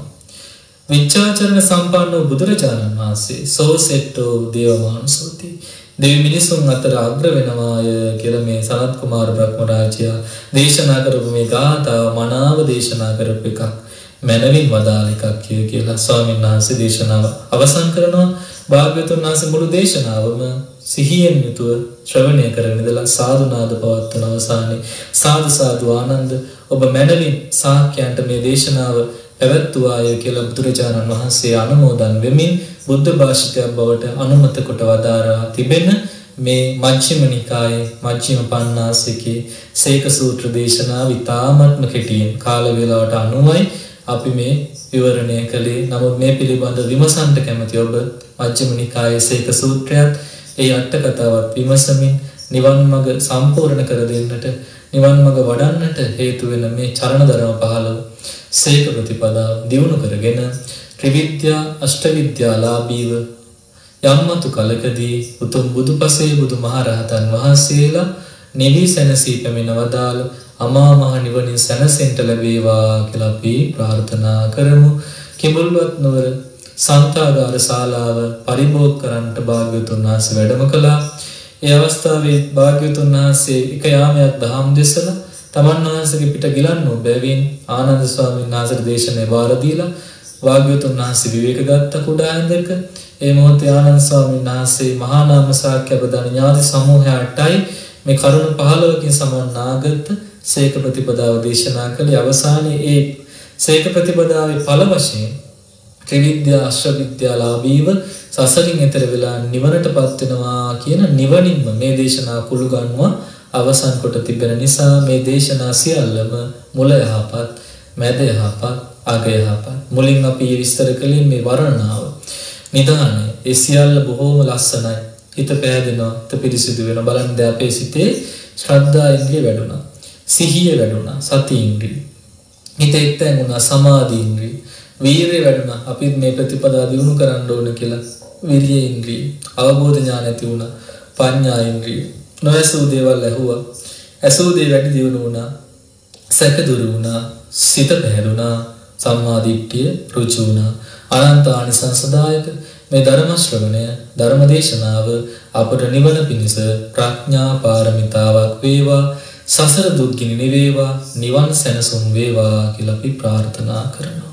B: විචාචරණ සම්පන්න බුදුරජාණන් වහන්සේ සෝසෙට්ටෝ දේවමානුසෝති දෙවි මිනිසුන් අතර අග්‍ර වෙනවාය කියලා මේ සනත් කුමාර බ්‍රහ්ම රාජයා දේශනා කරපු මේ ගාථාව මනාව දේශනා කරපු එකක් මනවින් වදාළ එකක් කියලා ස්වාමීන් වහන්සේ දේශනාව අවසන් කරනවා. භාග්‍යවතුන් වහන්සේ මුළු දේශනාවම සිහියෙන් යුතුව ශ්‍රවණය කරගෙන ඉඳලා සාදු නාද පවත්වන අවසානයේ සාදු සාදු ආනන්ද ඔබ මනවින් සාක්‍යයන්ට මේ දේශනාව පැවැත්වුවාය කියලා බුදුරජාණන් වහන්සේ අනුමෝදන් වෙමින් බුද්ධ භාෂිතයක් බවට අනුමත කොට වදාරා තිබෙන මේ මජ්ක්‍ධිම නිකායේ මජ්ක්‍ධිම පඤ්ඤාසිකේ සේක සූත්‍ර දේශනාව ඉතාමත්ම කෙටියෙන් කාල වේලාවට අනුවයි අපි මේ විවරණය කළේ. නමුත් මේ පිළිබඳ විමසන්න කැමති ඔබ මජ්ක්‍ධිම නිකායේ සේක සූත්‍රයත් ඒ අට කතාවත් විමසමින් නිවන් මඟ සම්පූර්ණ කර දෙන්නට නිවන් මඟ වඩන්නට හේතු වෙන මේ චරණ ධර්ම 15 සේක ප්‍රතිපදාව දියුණු කරගෙන ත්‍රිවිද්‍යා අෂ්ටවිද්‍යාලාභීව යම්මතු කලකදී උතුම් බුදුපසේ බුදුමහරහතන් වහන්සේලා නිවි සැනසී පැමිණ වදාළ අමා මහ නිවනින් සැනසෙන්න ලැබේවා කියලා අපි ප්‍රාර්ථනා කරමු. කිඹුල්වත් නුවර සන්තාගාර ශාලාව පරිභෝග කරන්නට භාග්‍යවතුන් වහන්සේ වැඩම කළා. ඒ අවස්ථාවේ භාග්‍යවතුන් වහන්සේ එක යාමයක් දහම් දෙසලා තමන් වහන්සේගේ පිට ගිලන්නෝ බැවින් ආනන්ද ස්වාමීන් වහන්සේට දේශනේ වාර දීලා භාග්‍යවතුන් වහන්සේ විවේක ගත්ත කුඩා ඇඳක. ඒ මොහොතේ ආනන්ද ස්වාමීන් වහන්සේ මහා නාම ශාක්‍ය ප්‍රදාන ඥාති සමූහයටයි මේ කරුණ 15කින් සමන්නාගත් සේක ප්‍රතිපදාව දේශනා කළේ. අවසානයේ ඒ සේක ප්‍රතිපදාවේ ඵල වශයෙන් ත්‍රිවිද්‍යා අෂ්ටවිද්‍යාලාභීව සසරින් එතර වෙලා නිවනටපත් වෙනවා කියන නිවනින්ම මේ දේශනා කුළු ගන්නවා අවසන් කොට තිබෙන නිසා මේ දේශනා සියල්ලම මුල යහපත් මැද යහපත් අග යහපත්. මුලින් අපි විස්තර කළේ මේ වර්ණනාව නිදානේ ඒ සියල්ල බොහෝම ලස්සනයි. හිත පෑදෙනවා, හිත පිරිසිදු වෙනවා. බලන්න දැන් අපේ සිතේ ශ්‍රද්ධා ඉන්ද්‍රිය වැඩුණා, සිහිය වැඩුණා, සති ඉන්ද්‍රිය හිත එක්තැන් වුණා, සමාධි ඉන්ද්‍රිය, වීරිය වැඩුණා. අපි මේ ප්‍රතිපදා දියුණු කරන්න ඕන කියලා විරිය ඉන්ද්‍රිය, අවබෝධ ඥාන ඇති වුණා, පඤ්ඤා ඉන්ද්‍රිය, නොඇසූ දේවල් ඇහුවා, ඇසූ දේ වැඩි දියුණු වුණා, සැක දුරු වුණා, සිත පැහැදුණා, සම්මා දිට්ඨිය රුචි වුණා. අනන්ත ආනිසංසදායක මේ ධර්ම ශ්‍රවණය ධර්ම දේශනාව අපට නිවන පිණිස ප්‍රඥා පාරමිතාවක් වේවා, සසර දුක්ගිනි නිවේවා, නිවන් සැනසුම් වේවා කියලා අපි ප්‍රාර්ථනා කරනවා.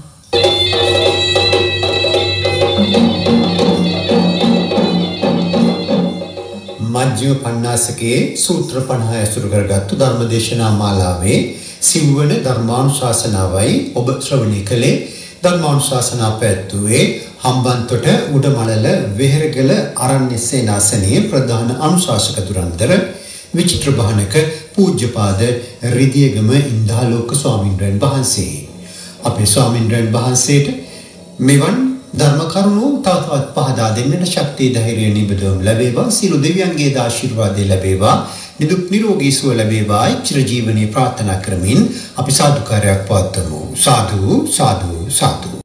A: මජ්ක්‍ධිම පඤ්ඤාසිකේ සූත්‍ර 50 ඇසුරු කරගත්තු ධර්මදේශනා මාලාවේ සිව්වන ධර්මානුශාසනාවයි ඔබ ශ්‍රවණය කළේ. ධර්මානුශාසනා පැවැත්වුවේ හම්බන්තොට උඩමලල වෙහෙරගල අරණ්‍ය සේනාසනයේ ප්‍රධාන අනුශාසක දුරන්තර විචිත්‍ර භානක පූජ්‍යපාද රිදියගම ඉන්දාලෝක ස්වාමින්වයන් වහන්සේ. අපේ ස්වාමින්වයන් වහන්සේට මෙවන් ධර්ම කරුණු තවත් පහදා දෙන්නට ශක්තිය ධෛර්යය නිබදවම් ලැබේවා. සියලු දෙවියන්ගේ ආශිර්වාදය ලැබේවා. නිදුක් නිරෝගී සුව ලැබේවා. චිර ජීවනයේ ප්‍රාර්ථනා කරමින් අපි සාදුකාරයක් පවත්වමු. සාදු සාදු සාදු.